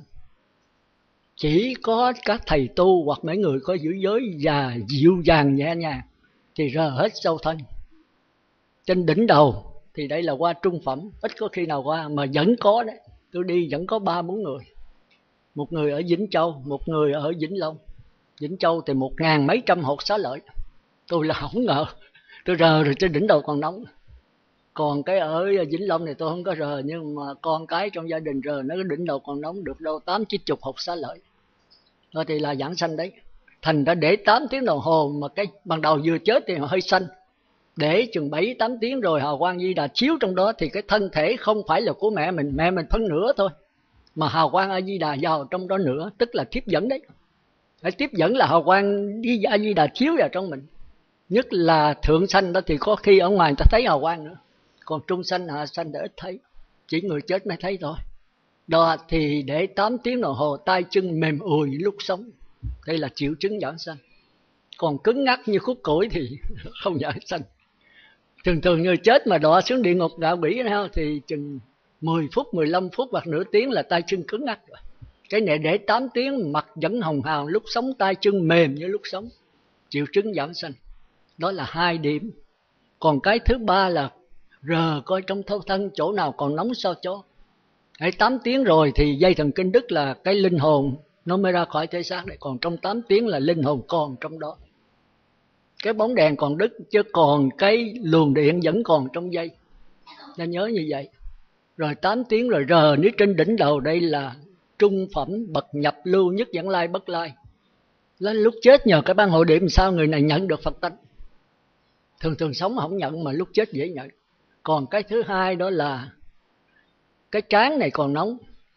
Chỉ có các thầy tu hoặc mấy người có giữ giới và dịu dàng nhẹ nhàng thì rờ hết sâu thân. Trên đỉnh đầu thì đây là qua trung phẩm, ít có khi nào qua, mà vẫn có đấy. Tôi đi vẫn có 3-4 người. Một người ở Vĩnh Châu, một người ở Vĩnh Long. Vĩnh Châu thì 1.000 mấy trăm hột xá lợi. Tôi là không ngờ, tôi rờ rồi trên đỉnh đầu còn nóng. Còn cái ở Vĩnh Long này tôi không có rờ, nhưng mà con cái trong gia đình rờ, nó cái đỉnh đầu còn nóng được đâu 8-90 hột xá lợi. Đó thì là giảng sanh đấy. Thành ra để 8 tiếng đồng hồ mà cái ban đầu vừa chết thì hơi xanh. Để chừng 7-8 tiếng rồi hào quang Di Đà chiếu trong đó thì cái thân thể không phải là của mẹ mình phân nửa thôi. Mà hào quang A Di Đà vào trong đó nữa, tức là tiếp dẫn đấy. Phải tiếp dẫn là hào quang A Di Đà chiếu vào trong mình. Nhất là thượng sanh đó thì có khi ở ngoài người ta thấy hào quang nữa. Còn trung sanh hạ sanh đã ít thấy, chỉ người chết mới thấy thôi. Đó thì để 8 tiếng đồng hồ tay chân mềm ùi lúc sống. Đây là triệu chứng giảng sanh. Còn cứng ngắc như khúc củi thì không giảng sanh. Thường người chết mà đọa xuống địa ngục ngạ quỷ thì chừng 10 phút, 15 phút hoặc nửa tiếng là tay chân cứng ngắc rồi. Cái này để 8 tiếng mặt vẫn hồng hào, lúc sống tay chân mềm như lúc sống. Triệu chứng giảng sanh. Đó là 2 điểm. Còn cái thứ ba là rờ coi trong thâu thân chỗ nào còn nóng sao cho. 8 tiếng rồi thì dây thần kinh đứt là cái linh hồn nó mới ra khỏi thể xác đấy. Còn trong 8 tiếng là linh hồn còn trong đó. Cái bóng đèn còn đứt chứ còn cái luồng điện vẫn còn trong dây. Ta nhớ như vậy. Rồi 8 tiếng rồi rờ nếu trên đỉnh đầu đây là trung phẩm bậc nhập lưu nhất vãng lai bất lai. Lúc chết nhờ cái ban hội điểm sao người này nhận được Phật tánh. Thường sống không nhận mà lúc chết dễ nhận. Còn cái thứ hai đó là cái trán này còn nóng.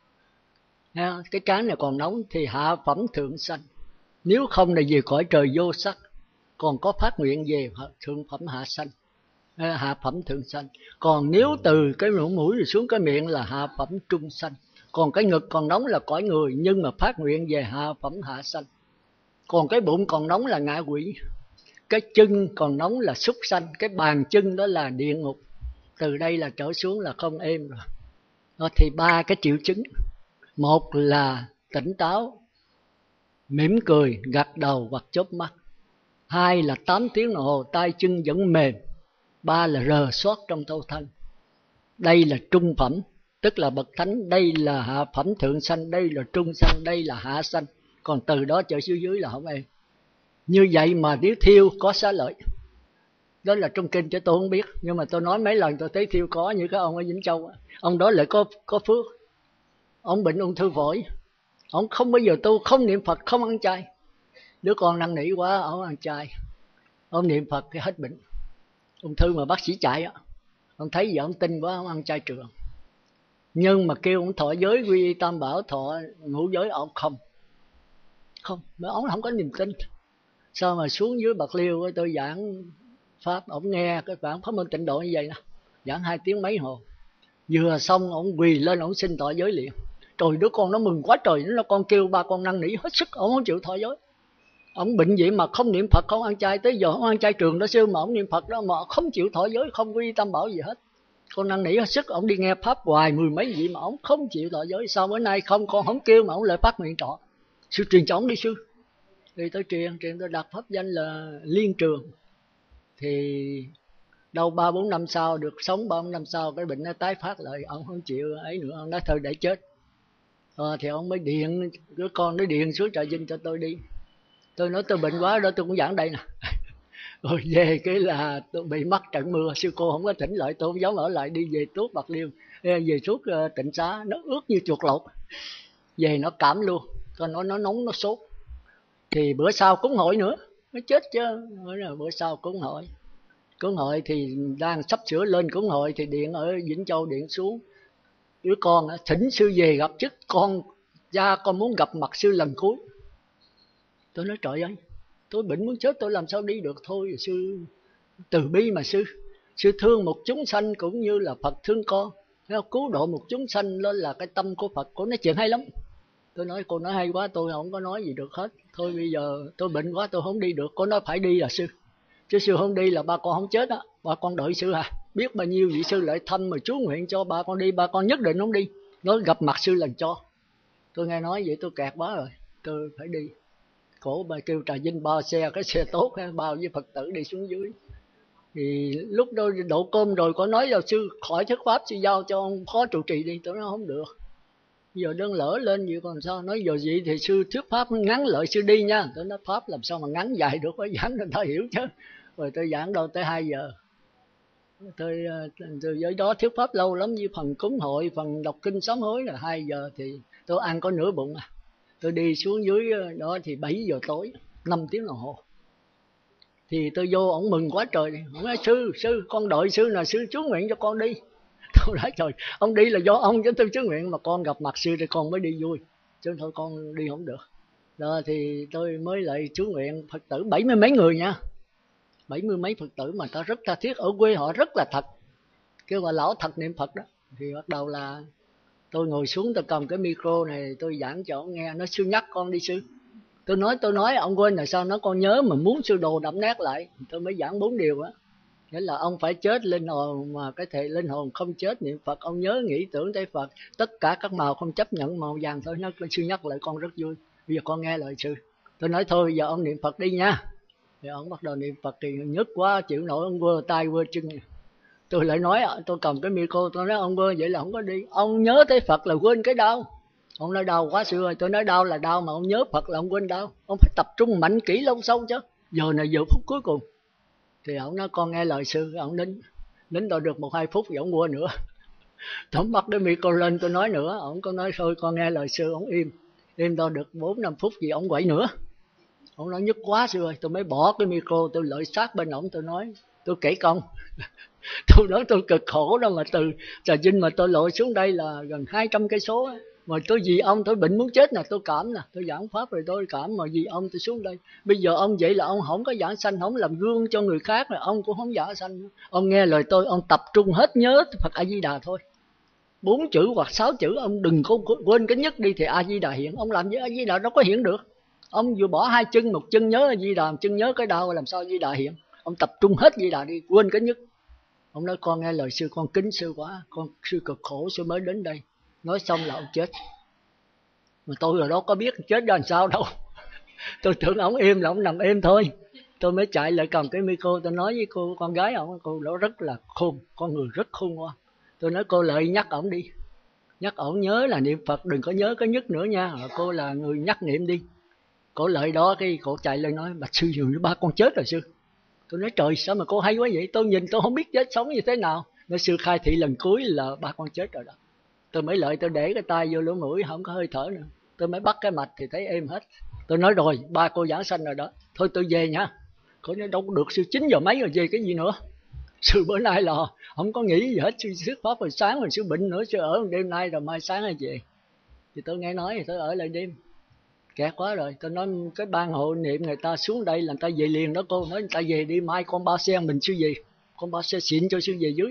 Cái trán này còn nóng thì hạ phẩm thượng sanh. Nếu không là về cõi trời vô sắc. Còn có phát nguyện về thượng phẩm hạ sanh, hạ phẩm thượng sanh. Còn nếu từ cái mũi xuống cái miệng là hạ phẩm trung sanh. Còn cái ngực còn nóng là cõi người, nhưng mà phát nguyện về hạ phẩm hạ sanh. Còn cái bụng còn nóng là ngạ quỷ. Cái chân còn nóng là súc sanh. Cái bàn chân đó là địa ngục. Từ đây là trở xuống là không êm rồi. Đó thì 3 cái triệu chứng. Một là tỉnh táo, mỉm cười, gật đầu hoặc chớp mắt. 2 là 8 tiếng đồng hồ tay chân vẫn mềm. 3 là rờ soát trong thâu thân. Đây là trung phẩm, tức là bậc thánh. Đây là hạ phẩm thượng sanh. Đây là trung sanh. Đây là hạ sanh. Còn từ đó trở xuống dưới là không êm. Như vậy mà nếu thiêu có xá lợi. Đó là trong kinh chứ tôi không biết. Nhưng mà tôi nói mấy lần tôi thấy thiêu có. Như cái ông ở Vĩnh Châu, ông đó lại có phước. Ông bệnh ung thư phổi. Ông không bao giờ tu, không niệm Phật, không ăn chay. Đứa con năn nỉ quá, ông ăn chay. Ông niệm Phật thì hết bệnh. Ung thư mà bác sĩ chạy á. Ông thấy gì ông tin quá, ông ăn chay trường. Nhưng mà kêu ông thọ giới quy y tam bảo, thọ ngũ giới, ông không. Mà ông không có niềm tin. Sao mà xuống dưới Bạc Liêu tôi giảng Pháp, ông nghe cái bản Pháp Môn Tịnh Độ như vậy nè. Giảng 2 tiếng mấy hồ. Vừa xong ông quỳ lên, ông xin thọ giới liền. Trời, đứa con nó mừng quá trời, nó con kêu ba con năn nỉ hết sức, ông không chịu thọ giới. Ông bệnh vậy mà không niệm Phật, không ăn chay, tới giờ ông ăn chay trường đó xưa mà ông niệm Phật đó mà không chịu thọ giới, không quy tam bảo gì hết. Con năn nỉ hết sức, ông đi nghe Pháp hoài 10 mấy vị mà ông không chịu thọ giới. Sao bữa nay không, con không kêu mà ông lại phát nguyện trọ. Sư truyền cho ông đi sư. Đi tới truyền tôi đặt pháp danh là Liên Trường. Thì đâu 3-4 năm sau, được sống 3-4 năm sau cái bệnh nó tái phát lại, ông không chịu ấy nữa, ông nói thôi để chết. Thì ông mới điện, đứa con nó điện xuống Trà Vinh cho tôi đi. Tôi nói tôi bệnh quá đó, tôi cũng giảng đây nè. Rồi về cái là tôi bị mắc trận mưa, sư cô không có thỉnh lại, tôi không dám ở lại, đi về tuốt Bạc Liêu, về tuốt Tịnh Xá, nó ướt như chuột lột. Về nó cảm luôn, coi nó nóng nó sốt. Thì bữa sau cúng hội nữa, nó chết chứ. Bữa sau cúng hội thì đang sắp sửa lên cúng hội thì điện ở Vĩnh Châu điện xuống. Đứa con thỉnh sư về gặp chức, con muốn gặp mặt sư lần cuối. Tôi nói trời ơi, Tôi bệnh muốn chết, tôi làm sao đi được. Thôi sư từ bi mà sư thương một chúng sanh cũng như là Phật thương con. Cứu độ một chúng sanh đó là cái tâm của Phật. Cô nói chuyện hay lắm. Tôi nói cô nói hay quá, tôi không có nói gì được hết. Thôi bây giờ tôi bệnh quá tôi không đi được. Cô nói phải đi là sư, chứ sư không đi là ba con không chết á. Ba con đợi sư à. Biết bao nhiêu vị sư lại thăm mà chú nguyện cho ba con đi, ba con nhất định không đi. Nói gặp mặt sư lần cho. Tôi nghe nói vậy tôi kẹt quá rồi, tôi phải đi. Cổ bà kêu Trà Vinh bao xe, cái xe tốt bao với Phật tử đi xuống dưới. Thì lúc đó đổ cơm rồi có nói là sư khỏi thuyết pháp, sư giao cho ông phó trụ trì đi. Tôi nói không được, giờ đơn lỡ lên vậy còn sao. Nói giờ gì thì sư thuyết pháp ngắn lợi sư đi nha. Tôi nói pháp làm sao mà ngắn dài được, phải giảng người ta hiểu chứ. Rồi tôi giảng đâu tới 2 giờ. Tôi với đó thuyết pháp lâu lắm, như phần cúng hội, phần đọc kinh sám hối là 2 giờ thì tôi ăn có nửa bụng à. Tôi đi xuống dưới đó thì 7 giờ tối, 5 tiếng đồng hồ. Thì tôi vô, ổng mừng quá trời. Ổng nói sư con đợi sư là sư chú nguyện cho con đi. Tôi nói trời, ông đi là do ông chứ tôi chú nguyện, mà con gặp mặt sư thì con mới đi vui, chứ thôi con đi không được. Đó thì tôi mới lại chú nguyện Phật tử 70 mấy người nha, 70 mấy Phật tử mà ta rất tha thiết, ở quê họ rất là thật, kêu gọi lão thật niệm Phật đó. Thì bắt đầu là tôi ngồi xuống, tôi cầm cái micro này tôi giảng cho ông nghe. Nó sư nhắc con đi sư. Tôi nói ông quên là sao. Nó con nhớ mà muốn sư đồ đậm nét lại. Tôi mới giảng 4 điều á. Nghĩa là ông phải chết linh hồn, mà cái thể linh hồn không chết niệm Phật. Ông nhớ nghĩ tưởng tới Phật, tất cả các màu không chấp nhận màu vàng thôi. Sư nhắc lại con rất vui. Bây giờ con nghe lời sư. Tôi nói thôi giờ ông niệm Phật đi nha. Thì ông bắt đầu niệm Phật thì nhức quá chịu nổi, ông quơ tay quơ chân. Tôi lại nói, tôi cầm cái micro tôi nói ông quơ vậy là không có đi. Ông nhớ tới Phật là quên cái đau. Ông nói đau quá sư ơi. Tôi nói đau là đau, mà ông nhớ Phật là ông quên đau. Ông phải tập trung mạnh kỹ lâu sâu chứ. Giờ này giờ phút cuối cùng. Thì ông nói con nghe lời sư. Ông nín tôi được 1-2 phút rồi ông quên nữa. Tôi bắt cái micro lên tôi nói nữa. Ông có nói thôi con nghe lời sư. Ông im tôi được 4-5 phút gì ông quậy nữa. Ông nói nhức quá sư ơi. Tôi mới bỏ cái micro, tôi lợi sát bên ổng. Tôi nói tôi kể công. Tôi nói tôi cực khổ đâu mà từ Trà Vinh mà tôi lội xuống đây là gần 200 cây số. Mà tôi vì ông tôi bệnh muốn chết nè, tôi cảm nè, tôi giảng pháp rồi tôi cảm, mà vì ông tôi xuống đây. Bây giờ ông vậy là ông không có giảng sanh, không làm gương cho người khác, rồi ông cũng không giảng sanh. Ông nghe lời tôi, ông tập trung hết nhớ Phật A Di Đà thôi. 4 chữ hoặc 6 chữ, ông đừng có quên cái nhất đi thì A Di Đà hiện. Ông làm với A Di Đà đâu có hiện được. Ông vừa bỏ 2 chân, một chân nhớ A Di Đà, một chân nhớ cái đau, làm sao A Di Đà hiện. Ông tập trung hết Di Đà đi, quên cái nhất. Ông nói con nghe lời sư, con kính sư quá, con sư cực khổ sư mới đến đây. Nói xong là ông chết. Mà tôi rồi đó có biết chết ra làm sao đâu. Tôi tưởng ông im là ông nằm im thôi. Tôi mới chạy lại cầm cái micro tôi nói với cô con gái ông, cô đó rất là khôn, con người rất khôn quá. Tôi nói cô Lợi nhắc ổng đi, nhắc ổng nhớ là niệm Phật, đừng có nhớ cái nhất nữa nha. Cô là người nhắc niệm đi. Cô Lợi đó cái cô chạy lên nói bạch sư dường như ba con chết rồi sư. Tôi nói trời sao mà cô hay quá vậy. Tôi nhìn tôi không biết chết sống như thế nào. Nói sư khai thị lần cuối là ba con chết rồi đó. Tôi mới Lợi tôi để cái tay vô lỗ mũi không có hơi thở nữa. Tôi mới bắt cái mạch thì thấy êm hết. Tôi nói rồi ba cô giảng sanh rồi đó, thôi tôi về nha. Cô nói đâu có được sư, 9 giờ mấy rồi về cái gì nữa. Sư bữa nay là không có nghĩ gì hết. Sư thuyết pháp rồi sáng rồi sư bệnh nữa. Sư ở đêm nay rồi mai sáng rồi về. Thì tôi nghe nói thì tôi ở lại đêm. Kẹt quá rồi. Tôi nói cái ban hộ niệm người ta xuống đây là người ta về liền đó cô. Nói người ta về đi, mai con ba xe mình sư về. Con ba xe xịn cho sư về dưới.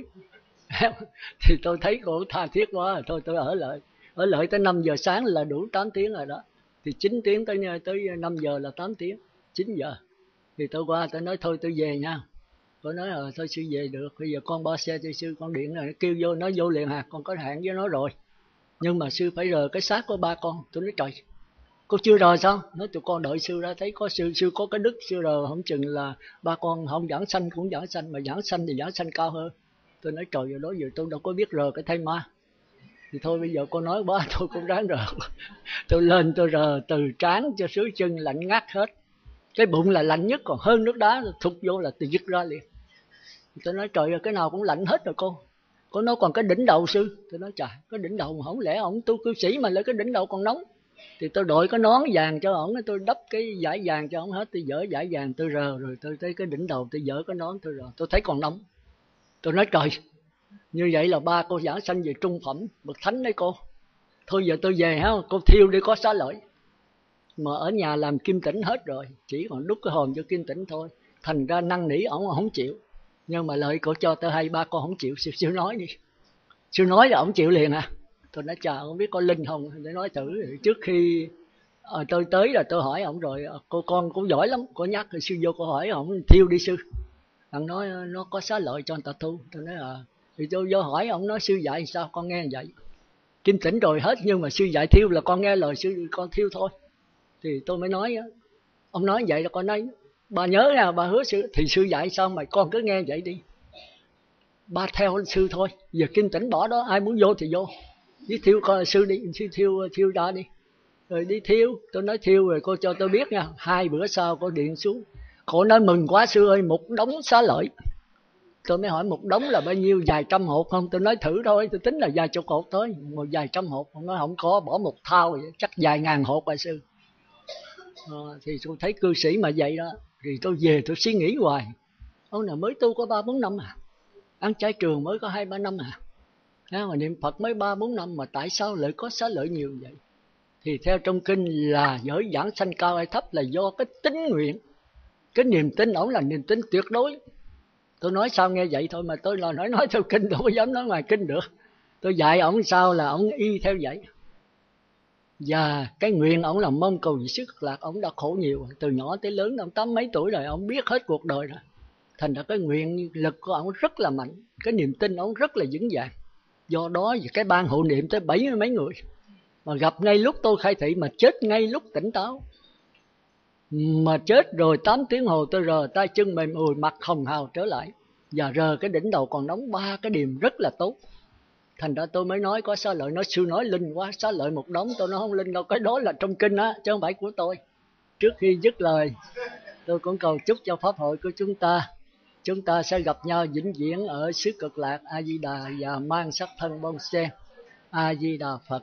Thì tôi thấy cô tha thiết quá. Thôi tôi ở lại. Ở lại tới 5 giờ sáng là đủ 8 tiếng rồi đó. Thì 9 tiếng tới 5 giờ là 8 tiếng. 9 giờ. Thì tôi qua tôi nói thôi tôi về nha. Tôi nói thôi sư về được. Bây giờ con ba xe cho sư, con điện này kêu vô, nó vô liền hạt. Con có hẹn với nó rồi. Nhưng mà sư phải rờ cái xác của ba con. Tôi nói trời, cô chưa rờ sao? Nói tụi con đợi sư ra thấy có sư có cái đức, sư rờ không chừng là ba con không giảng sanh cũng giảng sanh, mà giảng sanh thì giảng sanh cao hơn. Tôi nói trời ơi, đó giờ tôi đâu có biết rờ cái thây ma. Thì thôi bây giờ cô nói quá tôi cũng ráng rờ. Tôi lên tôi rờ từ trán cho dưới chân lạnh ngắt hết. Cái bụng là lạnh nhất, còn hơn nước đá, thụt vô là tôi dứt ra liền. Tôi nói trời ơi, cái nào cũng lạnh hết rồi cô. Cô nói còn cái đỉnh đầu sư. Tôi nói trời, cái đỉnh đầu không lẽ ổng tu cư sĩ mà lấy cái đỉnh đầu còn nóng. Thì tôi đội cái nón vàng cho ổng, tôi đắp cái dải vàng cho ổng hết. Tôi dỡ dải vàng tôi rờ, rồi tôi thấy cái đỉnh đầu tôi dỡ cái nón tôi rờ, tôi thấy còn nóng. Tôi nói trời, như vậy là ba cô giảng sanh về trung phẩm bậc thánh đấy cô. Thôi giờ tôi về ha, cô thiêu đi có xá lợi. mà ở nhà làm Kim Tĩnh hết rồi, chỉ còn đút cái hòm cho Kim Tĩnh thôi. Thành ra năn nỉ ổng không chịu. Nhưng mà lời cổ cho tôi hay, ba con không chịu, siêu nói đi. Siêu nói là ổng chịu liền à. Tôi nói chà, không biết có linh không, để nói thử. Trước khi tôi tới là tôi hỏi ổng rồi, cô con cũng giỏi lắm, cô nhắc rồi sư vô cô hỏi ổng thiêu đi sư. Ông nói nó có xá lợi cho người ta thu. Tôi nói thì tôi vô hỏi ổng nói sư dạy sao, con nghe vậy. Kim Tĩnh rồi hết, nhưng mà sư dạy thiêu là con nghe lời sư, con thiêu thôi. Thì tôi mới nói, ông nói vậy là con nói, bà nhớ nha, bà hứa sư, thì sư dạy sao mà con cứ nghe vậy đi. Ba theo sư thôi, giờ Kim Tĩnh bỏ đó, ai muốn vô thì vô. Đi thiêu coi sư đi, sư thiêu ra đi. Rồi đi thiêu, tôi nói thiêu rồi cô cho tôi biết nha. 2 bữa sau cô điện xuống. Cô nói mừng quá sư ơi, một đống xá lợi. Tôi mới hỏi một đống là bao nhiêu, vài trăm hộp không? Tôi nói thử thôi, tôi tính là vài chục hộp thôi, một vài trăm hộp. Ông nói không có, bỏ một thao vậy, chắc vài ngàn hộp rồi sư. Thì tôi thấy cư sĩ mà vậy đó. Thì tôi về tôi suy nghĩ hoài. Ông nào mới tu có 3-4 năm à? Ăn chay trường mới có 2-3 năm à? Mà niệm Phật mới 3-4 năm mà tại sao lại có xá lợi nhiều vậy? Thì theo trong kinh là giới giảng sanh cao hay thấp là do cái tín nguyện. Cái niềm tin ổng là niềm tin tuyệt đối. Tôi nói sao nghe vậy thôi, mà tôi là nói theo kinh, tôi không dám nói ngoài kinh được. Tôi dạy ổng sao là ổng y theo vậy. Và cái nguyện ổng là mong cầu gì sức lạc. Ổng đã khổ nhiều, từ nhỏ tới lớn, ông 80 mấy tuổi rồi, ổng biết hết cuộc đời rồi. Thành ra cái nguyện lực của ổng rất là mạnh. Cái niềm tin ổng rất là vững vàng. Do đó cái ban hộ niệm tới 70 mấy người. Mà gặp ngay lúc tôi khai thị mà chết ngay lúc tỉnh táo. Mà chết rồi 8 tiếng hồ tôi rờ tay chân mềm ùi, mặt hồng hào trở lại. Và rờ cái đỉnh đầu còn nóng, 3 cái điểm rất là tốt. Thành ra tôi mới nói có xá lợi. Nói sư nói linh quá, xá lợi một đống. Tôi nói không linh đâu, cái đó là trong kinh á, chứ không phải của tôi. Trước khi dứt lời, tôi cũng cầu chúc cho pháp hội của chúng ta sẽ gặp nhau vĩnh viễn ở xứ Cực Lạc A Di Đà và mang sắc thân bông sen. A Di Đà Phật.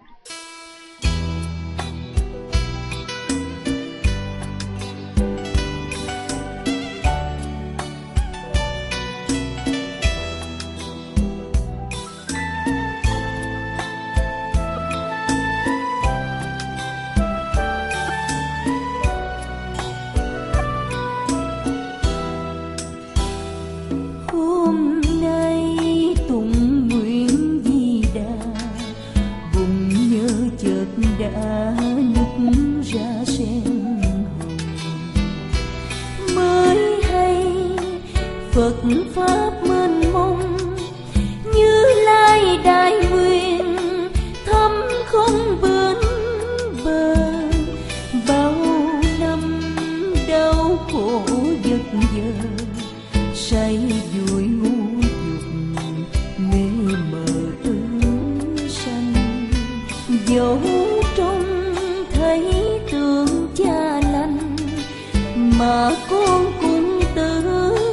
Phật pháp mênh mông Như Lai đại nguyện thâm không bến bờ. Bao năm đau khổ vật vờ, say vui ngu dục mê mờ ứng sanh. Dẫu trong thấy tượng cha lành mà con cũng tự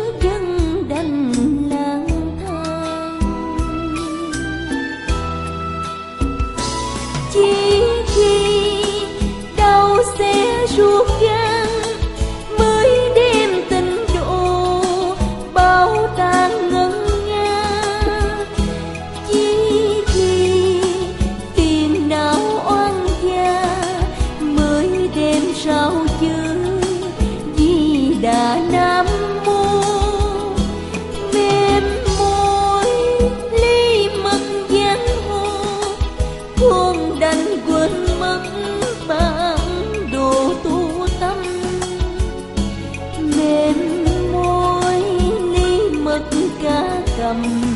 ruột gan mới đem tình độ bao tàn ngân nga. Chỉ vì tiền nào oan gia mới đem sao chơi Di Đà Nam Mô. Mềm môi ly mật giang hồ không đành quên mất bản đồ tu tâm. Mềm môi ly mật cá cầm